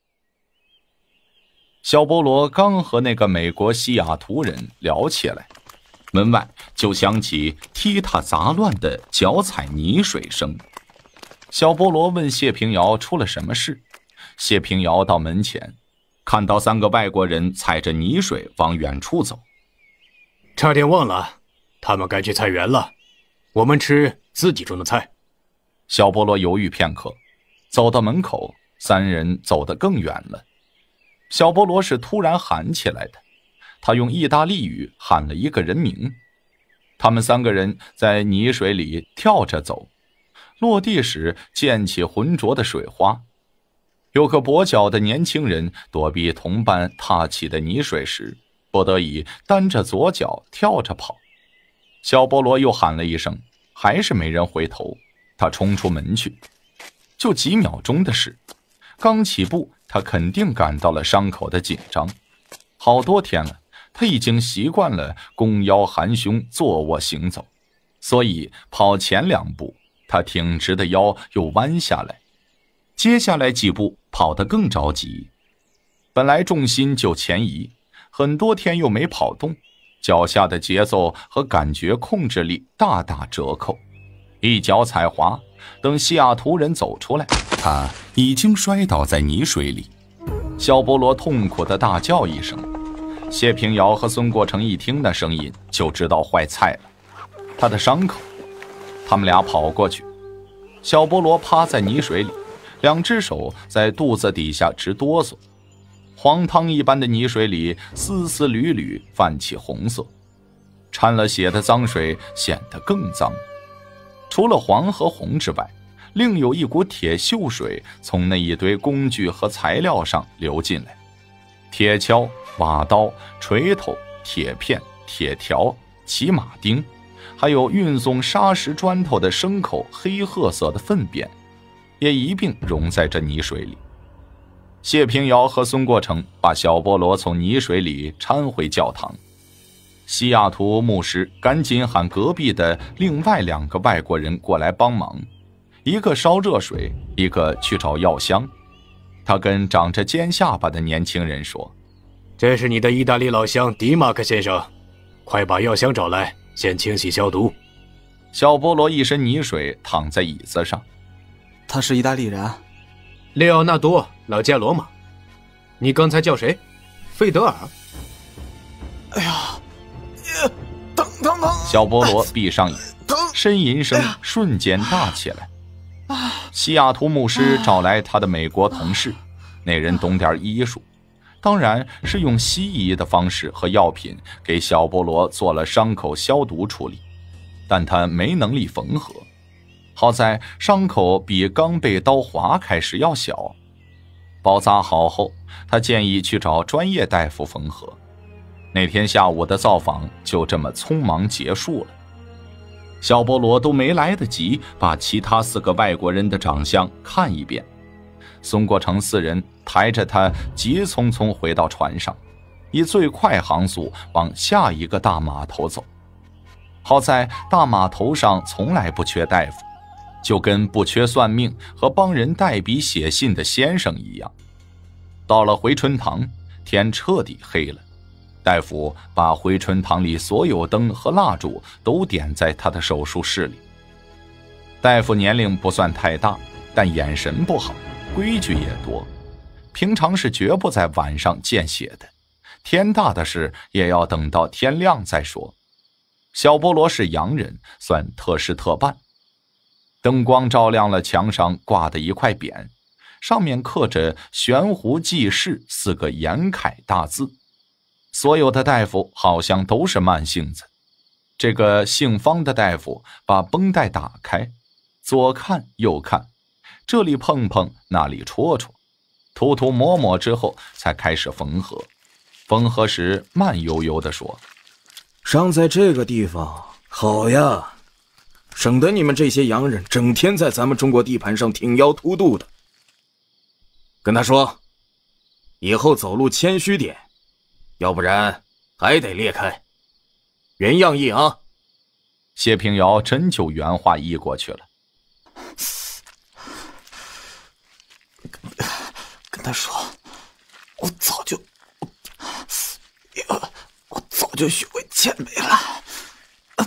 小波罗刚和那个美国西雅图人聊起来，门外就响起踢踏杂乱的脚踩泥水声。小波罗问谢平遥出了什么事，谢平遥到门前，看到三个外国人踩着泥水往远处走。 差点忘了，他们该去菜园了，我们吃自己种的菜。 小波罗犹豫片刻，走到门口，三人走得更远了。小波罗是突然喊起来的，他用意大利语喊了一个人名。他们三个人在泥水里跳着走，落地时溅起浑浊的水花。有个跛脚的年轻人躲避同伴踏起的泥水时，不得已单着左脚跳着跑。小波罗又喊了一声，还是没人回头，他冲出门去。就几秒钟的事，刚起步他肯定感到了伤口的紧张。 好多天了，他已经习惯了弓腰含胸坐卧行走，所以跑前两步，他挺直的腰又弯下来，接下来几步跑得更着急。本来重心就前移，很多天又没跑动，脚下的节奏和感觉控制力大打折扣，一脚踩滑，等西雅图人走出来，他已经摔倒在泥水里。小波罗痛苦地大叫一声，谢平遥和孙过成一听那声音就知道坏菜了，他的伤口。他们俩跑过去，小波罗趴在泥水里，两只手在肚子底下直哆嗦，黄汤一般的泥水里丝丝缕缕泛起红色，掺了血的脏水显得更脏。除了黄和红之外，另有一股铁锈水从那一堆工具和材料上流进来，铁锹、瓦刀、锤头、铁片、铁条、骑马钉，还有运送砂石砖头的牲口黑褐色的粪便，也一并溶在这泥水里。谢平遥和孙过成把小波罗从泥水里搀回教堂。西雅图牧师赶紧喊隔壁的另外两个外国人过来帮忙，一个烧热水，一个去找药箱。他跟长着尖下巴的年轻人说：“ 这是你的意大利老乡迪马克先生，快把药箱找来，先清洗消毒。” 小波罗一身泥水躺在椅子上。 他是意大利人。 列奥纳多·老加罗马。你刚才叫谁？费德尔？ 哎呀，疼疼疼！ 小波罗闭上眼，呻吟声瞬间大起来。西雅图牧师找来他的美国同事，那人懂点医术，当然是用西医的方式和药品给小波罗做了伤口消毒处理，但他没能力缝合。好在伤口比刚被刀划开时要小，包扎好后，他建议去找专业大夫缝合。那天下午的造访就这么匆忙结束了。小波罗都没来得及把其他四个外国人的长相看一遍，孙过成四人抬着他急匆匆回到船上，以最快航速往下一个大码头走。好在大码头上从来不缺大夫，就跟不缺算命和帮人代笔写信的先生一样。到了回春堂，天彻底黑了，大夫把回春堂里所有灯和蜡烛都点在他的手术室里。大夫年龄不算太大，但眼神不好，规矩也多，平常是绝不在晚上见血的，天大的事也要等到天亮再说。小波罗是洋人，算特事特办。灯光照亮了墙上挂的一块匾，上面刻着悬壶济世四个严楷大字。所有的大夫好像都是慢性子。这个姓方的大夫把绷带打开，左看右看，这里碰碰那里戳戳，涂涂抹抹之后才开始缝合。缝合时慢悠悠地说：“ 伤在这个地方，好呀，省得你们这些洋人整天在咱们中国地盘上挺腰凸肚的。跟他说，以后走路谦虚点，要不然还得裂开。原样译啊。” 谢平遥真就原话译过去了。 跟他说，我早就，我我早就学会谦卑了。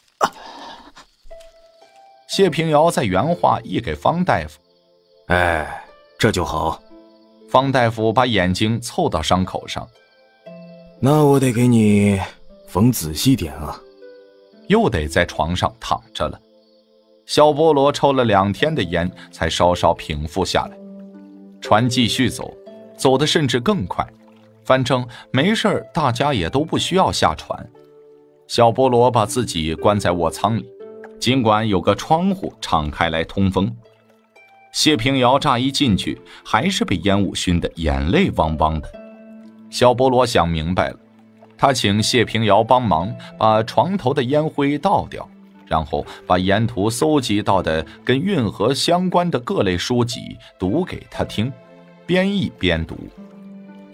谢平遥在原话译给方大夫。 哎，这就好。 方大夫把眼睛凑到伤口上。 那我得给你缝仔细点啊。 又得在床上躺着了。小波罗抽了两天的烟，才稍稍平复下来。船继续走，走得甚至更快。反正没事，大家也都不需要下船。小波罗把自己关在卧舱里，尽管有个窗户敞开来通风。谢平遥乍一进去，还是被烟雾熏得眼泪汪汪的。小波罗想明白了，他请谢平遥帮忙把床头的烟灰倒掉，然后把沿途搜集到的跟运河相关的各类书籍读给他听，边译边读。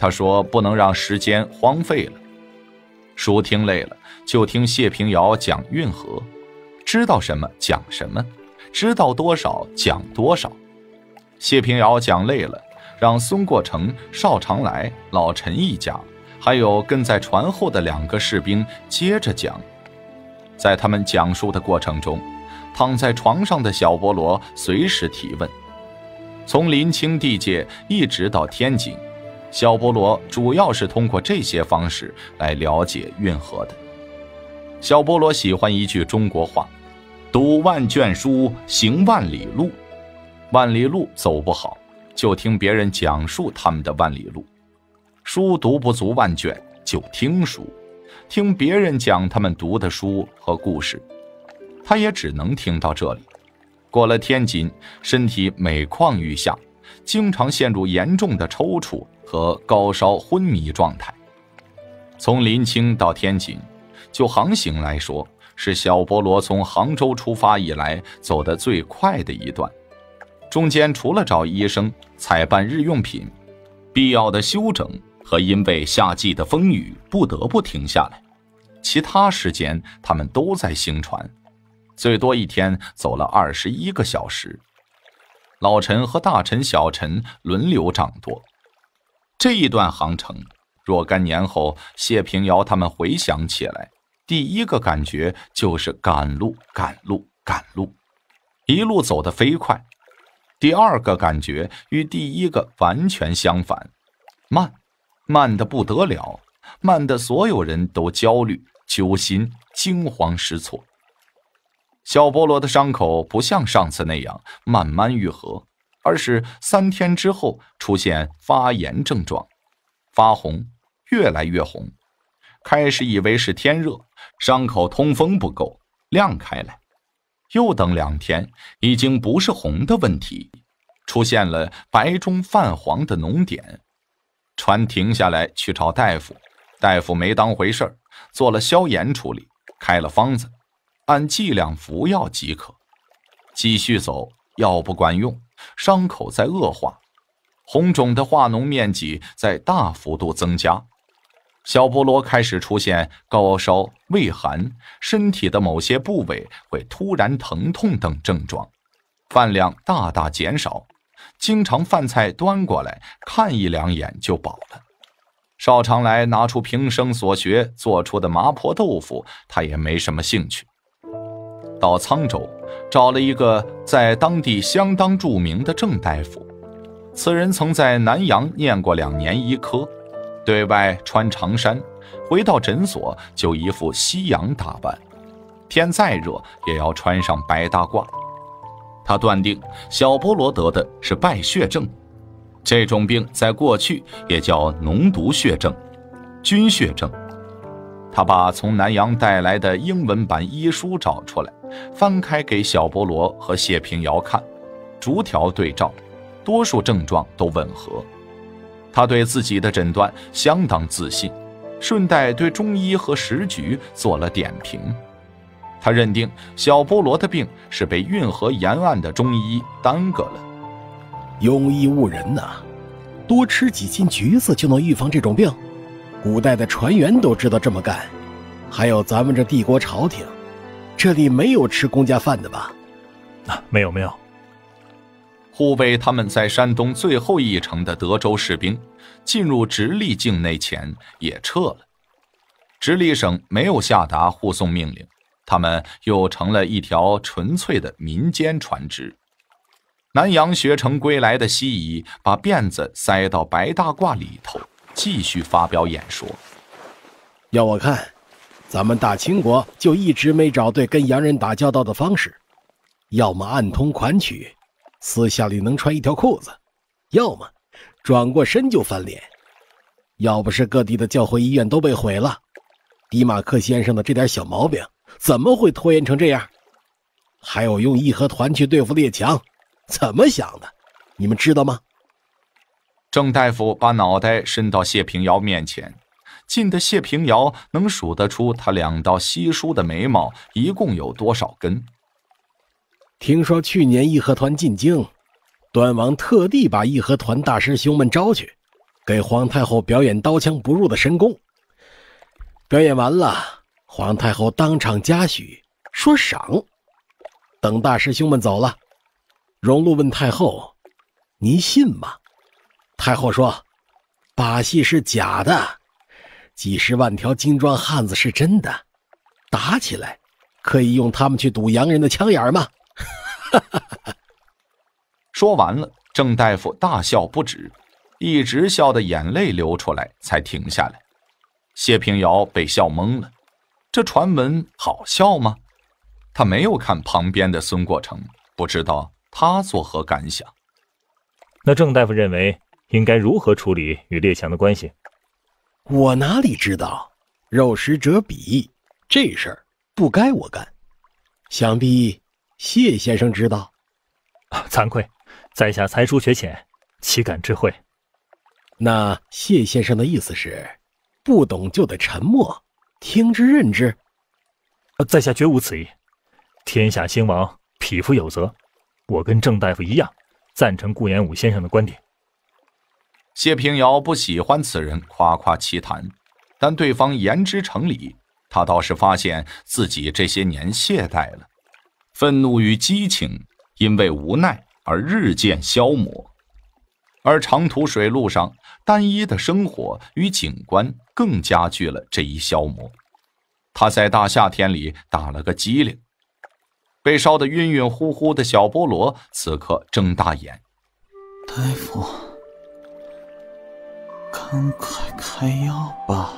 他说不能让时间荒废了。书听累了，就听谢平遥讲运河，知道什么讲什么，知道多少讲多少。谢平遥讲累了，让孙过成、邵长来、老陈一家，还有跟在船后的两个士兵接着讲。在他们讲述的过程中，躺在床上的小波罗随时提问。从临清地界一直到天津，小波罗主要是通过这些方式来了解运河的。小波罗喜欢一句中国话：读万卷书，行万里路。万里路走不好，就听别人讲述他们的万里路。书读不足万卷，就听书，听别人讲他们读的书和故事。他也只能听到这里。过了天津，身体每况愈下，经常陷入严重的抽搐和高烧昏迷状态。从临清到天津，就航行来说，是小波罗从杭州出发以来走得最快的一段。中间除了找医生、采办日用品、必要的休整和因为夏季的风雨不得不停下来，其他时间他们都在行船，最多一天走了二十一个小时。老陈和大陈、小陈轮流掌舵。这一段航程，若干年后，谢平遥他们回想起来，第一个感觉就是赶路、赶路、赶路，一路走得飞快。第二个感觉与第一个完全相反，慢，慢得不得了，慢得所有人都焦虑、揪心、惊慌失措。小波罗的伤口不像上次那样慢慢愈合，而是三天之后出现发炎症状，发红，越来越红。开始以为是天热，伤口通风不够，亮开来。又等两天，已经不是红的问题，出现了白中泛黄的脓点。船停下来去找大夫，大夫没当回事儿，做了消炎处理，开了方子，按剂量服药即可。继续走，药不管用，伤口在恶化，红肿的化脓面积在大幅度增加。小波罗开始出现高烧、畏寒，身体的某些部位会突然疼痛等症状，饭量大大减少，经常饭菜端过来看一两眼就饱了。邵长来拿出平生所学做出的麻婆豆腐，他也没什么兴趣。到沧州，找了一个在当地相当著名的郑大夫，此人曾在南阳念过两年医科，对外穿长衫，回到诊所就一副西洋打扮，天再热也要穿上白大褂。他断定小波罗得的是败血症，这种病在过去也叫脓毒血症、菌血症。他把从南阳带来的英文版医书找出来，翻开给小波罗和谢平遥看，逐条对照，多数症状都吻合。他对自己的诊断相当自信，顺带对中医和时局做了点评。他认定小波罗的病是被运河沿岸的中医耽搁了。 庸医误人呐、啊，多吃几斤橘子就能预防这种病？古代的船员都知道这么干，还有咱们这帝国朝廷，这里没有吃公家饭的吧？ 啊，没有没有。 护卫他们在山东最后一城的德州士兵进入直隶境内前也撤了。直隶省没有下达护送命令，他们又成了一条纯粹的民间船只。南阳学成归来的西夷把辫子塞到白大褂里头，继续发表演说。 要我看，咱们大清国就一直没找对跟洋人打交道的方式，要么暗通款曲，私下里能穿一条裤子，要么转过身就翻脸。要不是各地的教会医院都被毁了，迪马克先生的这点小毛病怎么会拖延成这样？还有用义和团去对付列强，怎么想的？你们知道吗？ 郑大夫把脑袋伸到谢平遥面前，近的谢平遥能数得出他两道稀疏的眉毛一共有多少根。 听说去年义和团进京，端王特地把义和团大师兄们招去， 给皇太后表演刀枪不入的神功。表演完了，皇太后当场嘉许，说赏。等大师兄们走了，荣禄问太后：“您信吗？”太后说：“把戏是假的，几十万条精壮汉子是真的。打起来，可以用他们去堵洋人的枪眼吗？” 说完了，郑大夫大笑不止，一直笑得眼泪流出来才停下来。谢平遥被笑懵了，这传闻好笑吗？他没有看旁边的孙过成，不知道他作何感想。 那郑大夫认为应该如何处理与列强的关系？ 我哪里知道，肉食者鄙，这事儿不该我干。想必谢先生知道。 惭愧，在下才疏学浅，岂敢知会。 那谢先生的意思是，不懂就得沉默，听之任之？ 在下绝无此意。天下兴亡，匹夫有责。我跟郑大夫一样，赞成顾炎武先生的观点。 谢平遥不喜欢此人夸夸其谈，但对方言之成理，他倒是发现自己这些年懈怠了，愤怒与激情因为无奈而日渐消磨，而长途水路上单一的生活与景观更加剧了这一消磨。他在大夏天里打了个激灵，被烧得晕晕乎乎的小菠萝此刻睁大眼：“ 大夫，赶快开药吧。”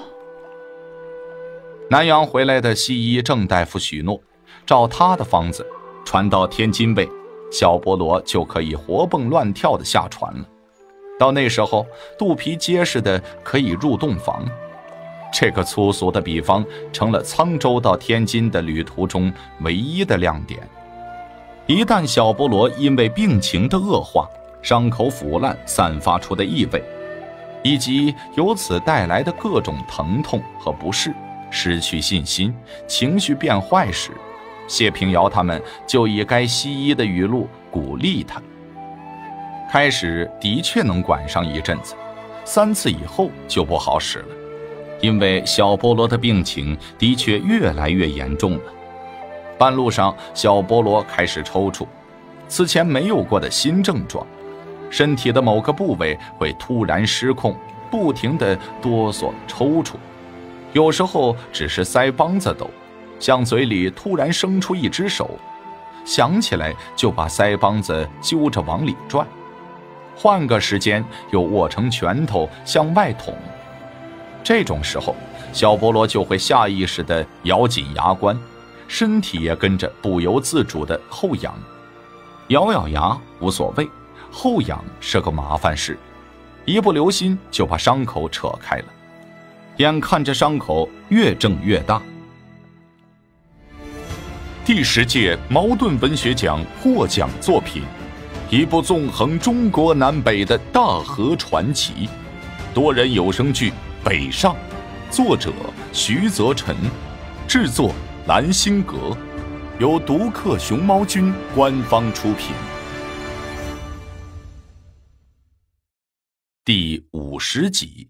南阳回来的西医郑大夫许诺，照他的方子传到天津卫，小菠萝就可以活蹦乱跳的下船了。到那时候，肚皮结实的可以入洞房。这个粗俗的比方成了沧州到天津的旅途中唯一的亮点。一旦小菠萝因为病情的恶化、伤口腐烂散发出的异味，以及由此带来的各种疼痛和不适，失去信心，情绪变坏时，谢平遥他们就以该西医的语录鼓励他。开始的确能管上一阵子，三次以后就不好使了，因为小菠萝的病情的确越来越严重了。半路上，小菠萝开始抽搐，此前没有过的新症状，身体的某个部位会突然失控，不停地哆嗦抽搐，有时候只是腮帮子抖，向嘴里突然伸出一只手，想起来就把腮帮子揪着往里转，换个时间又握成拳头向外捅。这种时候，小菠萝就会下意识地咬紧牙关，身体也跟着不由自主地后仰。咬咬牙无所谓，后仰是个麻烦事，一不留心就把伤口扯开了。眼看着伤口越挣越大。第十届茅盾文学奖获奖作品，一部纵横中国南北的大河传奇，多人有声剧《北上》，作者徐泽臣，制作蓝星阁，由独克熊猫君官方出品。第五十集。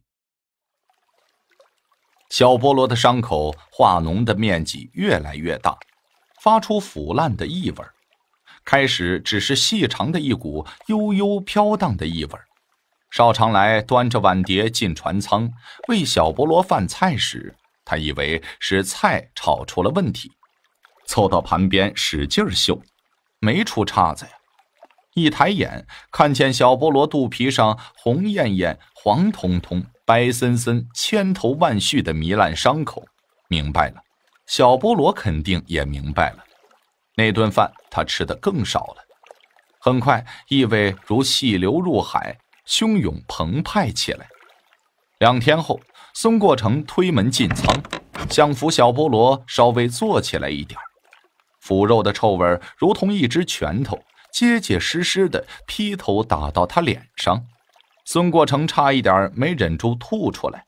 小菠萝的伤口化脓的面积越来越大，发出腐烂的异味，开始只是细长的一股悠悠飘荡的异味。少长来端着碗碟进船舱为小菠萝饭菜时，他以为是菜炒出了问题，凑到盘边使劲嗅，没出岔子呀。一抬眼看见小菠萝肚皮上红艳艳、黄彤彤、白森森、千头万绪的糜烂伤口，明白了，小菠萝肯定也明白了。那顿饭他吃得更少了。很快，异味如细流入海，汹涌澎湃起来。两天后，孙过成推门进仓，想扶小菠萝稍微坐起来一点。腐肉的臭味如同一只拳头，结结实实的劈头打到他脸上。孙过成差一点没忍住吐出来。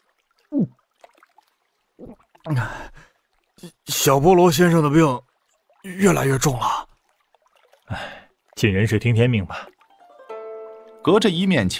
小菠萝先生的病越来越重了。 唉，尽人事听天命吧。 隔着一面墙，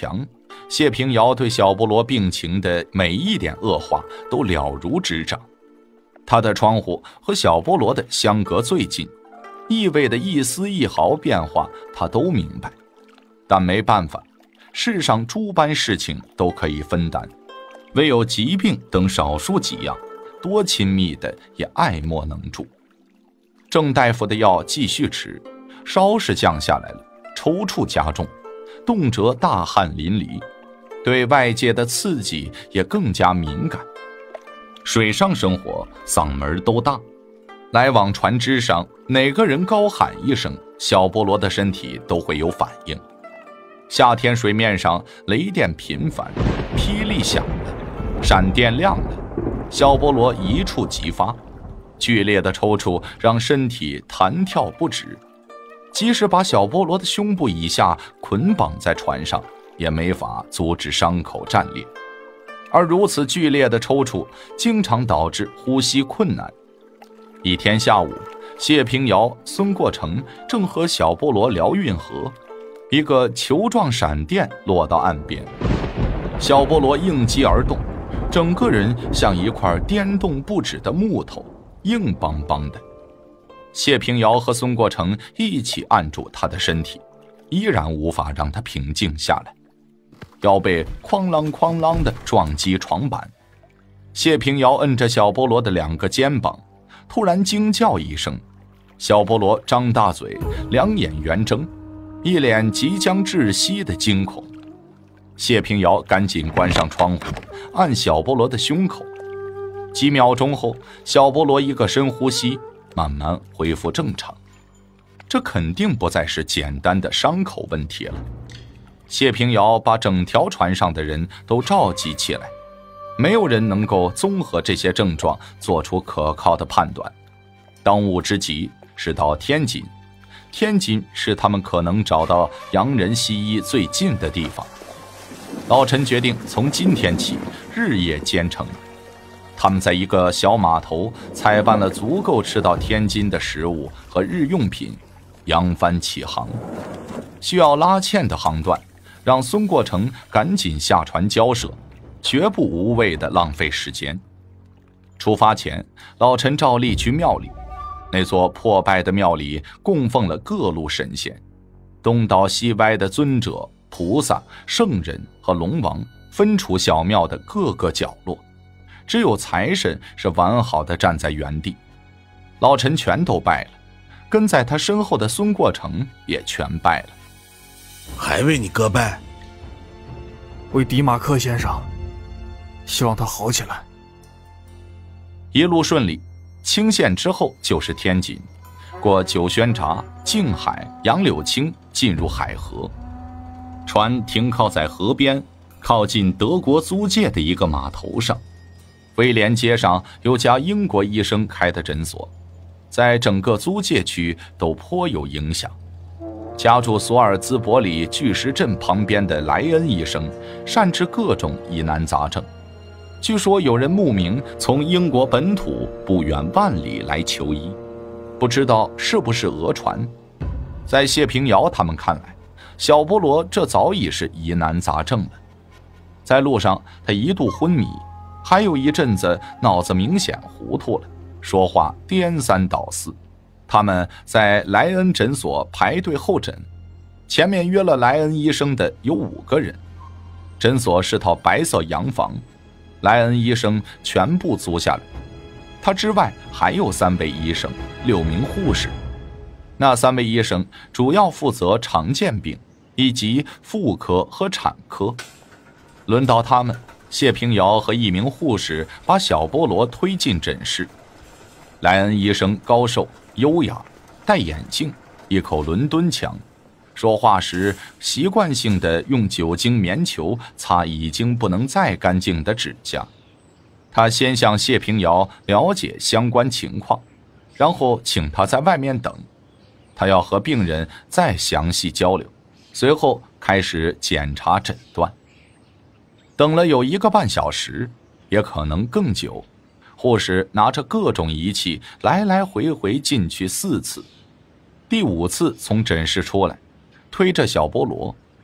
谢平遥对小菠萝病情的每一点恶化都了如指掌。他的窗户和小菠萝的相隔最近，意味的一丝一毫变化他都明白。但没办法，世上诸般事情都可以分担，唯有疾病等少数几样，多亲密的也爱莫能助。郑大夫的药继续吃，烧是降下来了，抽搐加重，动辄大汗淋漓，对外界的刺激也更加敏感。水上生活嗓门都大，来往船只上哪个人高喊一声，小菠萝的身体都会有反应。夏天水面上雷电频繁，霹雳响了，闪电亮了，小菠萝一触即发，剧烈的抽搐让身体弹跳不止。即使把小菠萝的胸部以下捆绑在船上，也没法阻止伤口战裂。而如此剧烈的抽搐经常导致呼吸困难。一天下午，谢平遥、孙过成正和小菠萝聊运河，一个球状闪电落到岸边，小菠萝应激而动，整个人像一块颠动不止的木头，硬邦邦的。谢平遥和孙过成一起按住他的身体，依然无法让他平静下来，腰背哐啷哐啷地撞击床板。谢平遥摁着小菠萝的两个肩膀，突然惊叫一声，小菠萝张大嘴，两眼圆睁，一脸即将窒息的惊恐。谢平遥赶紧关上窗户，按小菠萝的胸口。几秒钟后，小菠萝一个深呼吸，慢慢恢复正常。这肯定不再是简单的伤口问题了。谢平遥把整条船上的人都召集起来，没有人能够综合这些症状做出可靠的判断。当务之急是到天津，天津是他们可能找到洋人西医最近的地方。老陈决定从今天起日夜兼程。他们在一个小码头采办了足够吃到天津的食物和日用品，扬帆起航。需要拉纤的航段，让孙过成赶紧下船交涉，绝不无谓的浪费时间。出发前，老陈照例去庙里。那座破败的庙里供奉了各路神仙，东倒西歪的尊者、菩萨、圣人和龙王分处小庙的各个角落，只有财神是完好的站在原地。老陈全都拜了，跟在他身后的孙过成也全拜了。 还为你哥拜？ 为迪马克先生，希望他好起来。 一路顺利，清县之后就是天津，过九宣闸、静海、杨柳青，进入海河。船停靠在河边，靠近德国租界的一个码头上。威廉街上有家英国医生开的诊所，在整个租界区都颇有影响。家住索尔兹伯里巨石阵旁边的莱恩医生，善治各种疑难杂症。据说有人慕名从英国本土不远万里来求医，不知道是不是讹传。在谢平遥他们看来，小菠萝这早已是疑难杂症了。在路上，他一度昏迷，还有一阵子脑子明显糊涂了，说话颠三倒四。他们在莱恩诊所排队候诊，前面约了莱恩医生的有五个人。诊所是套白色洋房，莱恩医生全部租下来。他之外还有三位医生，六名护士。那三位医生主要负责常见病以及妇科和产科。轮到他们，谢平遥和一名护士把小菠萝推进诊室。莱恩医生高瘦优雅，戴眼镜，一口伦敦腔，说话时习惯性地用酒精棉球擦已经不能再干净的指甲。他先向谢平遥了解相关情况，然后请他在外面等，他要和病人再详细交流，随后开始检查诊断。等了有一个半小时，也可能更久。护士拿着各种仪器来来回回进去四次，第五次从诊室出来，推着小菠萝。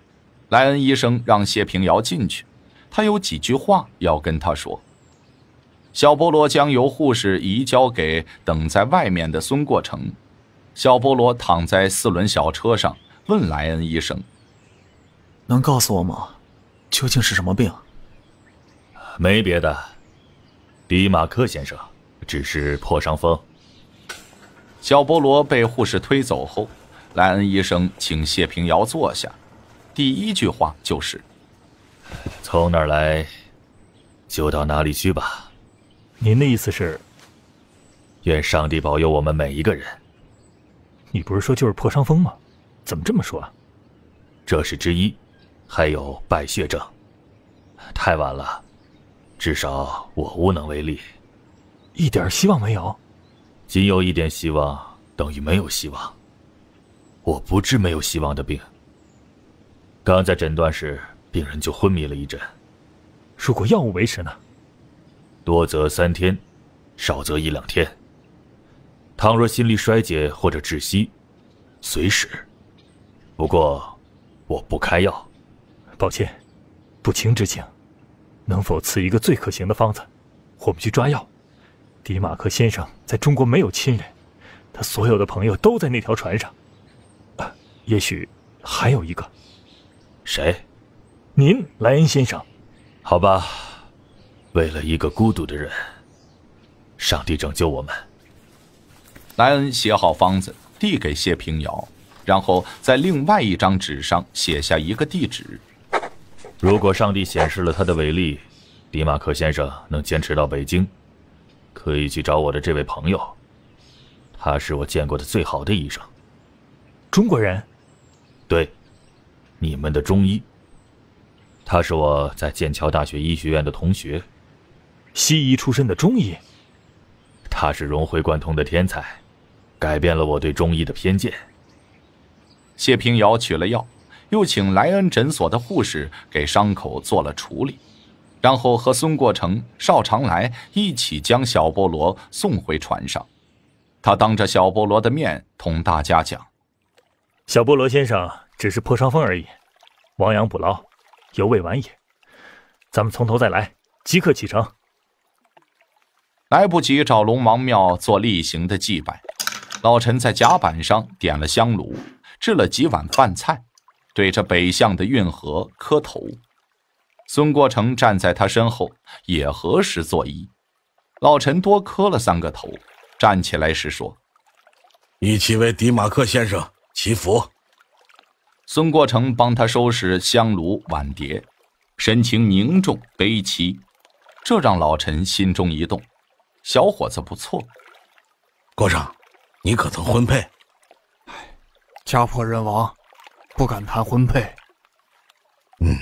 莱恩医生让谢平遥进去，他有几句话要跟他说。小波罗将由护士移交给等在外面的孙过成。小波罗躺在四轮小车上，问莱恩医生：“ 能告诉我吗？究竟是什么病？”“ 没别的，迪马克先生，只是破伤风。” 小波罗被护士推走后，莱恩医生请谢平遥坐下，第一句话就是：“ 从哪儿来，就到哪里去吧。”“ 您的意思是？”“ 愿上帝保佑我们每一个人。”“ 你不是说就是破伤风吗？怎么这么说啊？”“ 这是之一，还有败血症。太晚了，至少我无能为力。”“ 一点希望没有？”“ 仅有一点希望等于没有希望。我不治没有希望的病。刚在诊断时，病人就昏迷了一阵。 如果药物维持呢？ 多则三天，少则一两天。倘若心力衰竭或者窒息，随时。不过，我不开药。”“ 抱歉，不情之请，能否赐一个最可行的方子？我们去抓药。迪马克先生在中国没有亲人，他所有的朋友都在那条船上。啊，也许还有一个。”“ 谁？”“ 您，莱恩先生。”“ 好吧，为了一个孤独的人，上帝拯救我们。” 莱恩写好方子递给谢平遥，然后在另外一张纸上写下一个地址。 如果上帝显示了他的伟力，迪马克先生能坚持到北京，可以去找我的这位朋友，他是我见过的最好的医生。”“ 中国人？”“ 对，你们的中医。他是我在剑桥大学医学院的同学。”“ 西医出身的中医？”“ 他是融会贯通的天才，改变了我对中医的偏见。” 谢平遥取了药，又请莱恩诊所的护士给伤口做了处理，然后和孙过成、邵长来一起将小波罗送回船上。他当着小波罗的面同大家讲：“ 小波罗先生只是破伤风而已，亡羊补牢，犹未晚也。咱们从头再来，即刻启程。” 来不及找龙王庙做例行的祭拜，老陈在甲板上点了香炉，制了几碗饭菜，对着北向的运河磕头。孙过成站在他身后，也合十作揖。老陈多磕了三个头，站起来时说：“ 一起为迪马克先生祈福。” 孙过成帮他收拾香炉碗碟，神情凝重悲戚，这让老陈心中一动。小伙子不错。 郭上，你可曾婚配？ 家破人亡，不敢谈婚配。 嗯。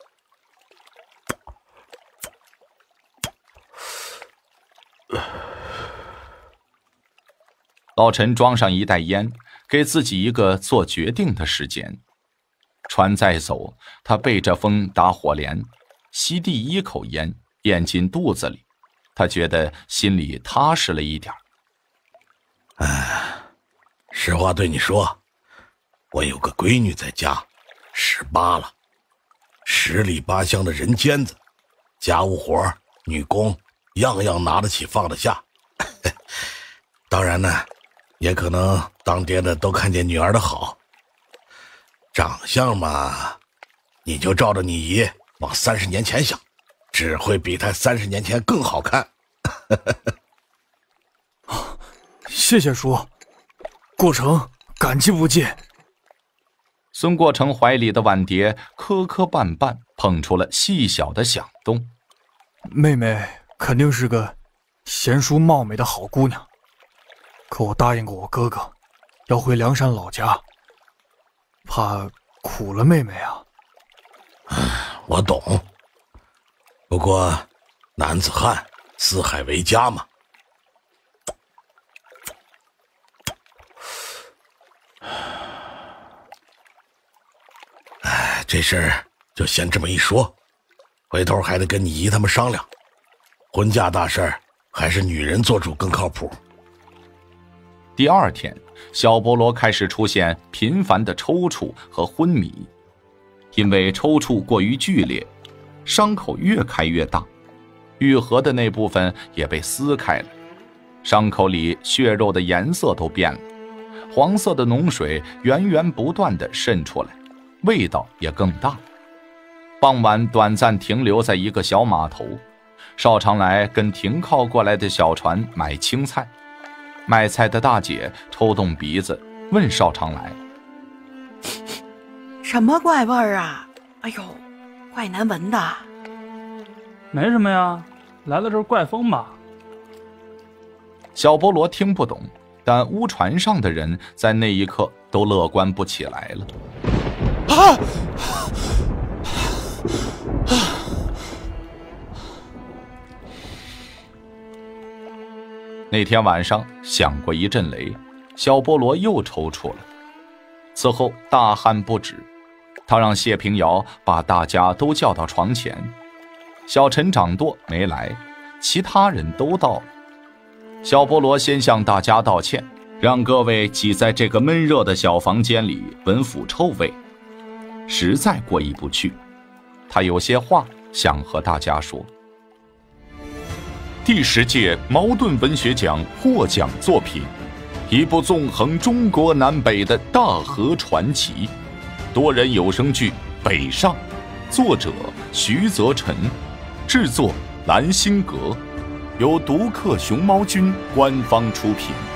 老陈装上一袋烟，给自己一个做决定的时间。船再走，他背着风打火镰，吸第一口烟，咽进肚子里。他觉得心里踏实了一点。 哎，实话对你说，我有个闺女在家，十八了，十里八乡的人尖子，家务活、女工，样样拿得起放得下。当然呢，也可能当爹的都看见女儿的好。长相嘛，你就照着你爷往三十年前想，只会比他三十年前更好看。 谢谢叔，过程感激不尽。 孙过成怀里的碗碟磕磕绊绊，碰出了细小的响动。 妹妹肯定是个贤淑貌美的好姑娘，可我答应过我哥哥，要回梁山老家，怕苦了妹妹啊。 我懂，不过男子汉四海为家嘛。哎，这事儿就先这么一说，回头还得跟你姨他们商量。婚嫁大事儿还是女人做主更靠谱。 第二天，小波罗开始出现频繁的抽搐和昏迷。 因为抽搐过于剧烈，伤口越开越大，愈合的那部分也被撕开了，伤口里血肉的颜色都变了，黄色的脓水源源不断地渗出来，味道也更大。傍晚短暂停留在一个小码头，邵长来跟停靠过来的小船买青菜。卖菜的大姐抽动鼻子问邵长来： 什么怪味儿啊？哎呦，怪难闻的。 没什么呀，来了阵怪风吧。 小菠萝听不懂，但乌船上的人在那一刻都乐观不起来了。 啊！ 那天晚上响过一阵雷，小菠萝又抽搐了，此后大汗不止。他让谢平遥把大家都叫到床前。小陈掌舵没来，其他人都到了。小菠萝先向大家道歉，让各位挤在这个闷热的小房间里闻腐臭味，实在过意不去。他有些话想和大家说。 第十届茅盾文学奖获奖作品，一部纵横中国南北的大河传奇，多人有声剧《北上》，作者徐泽臣，制作蓝星阁，由独克熊猫君官方出品。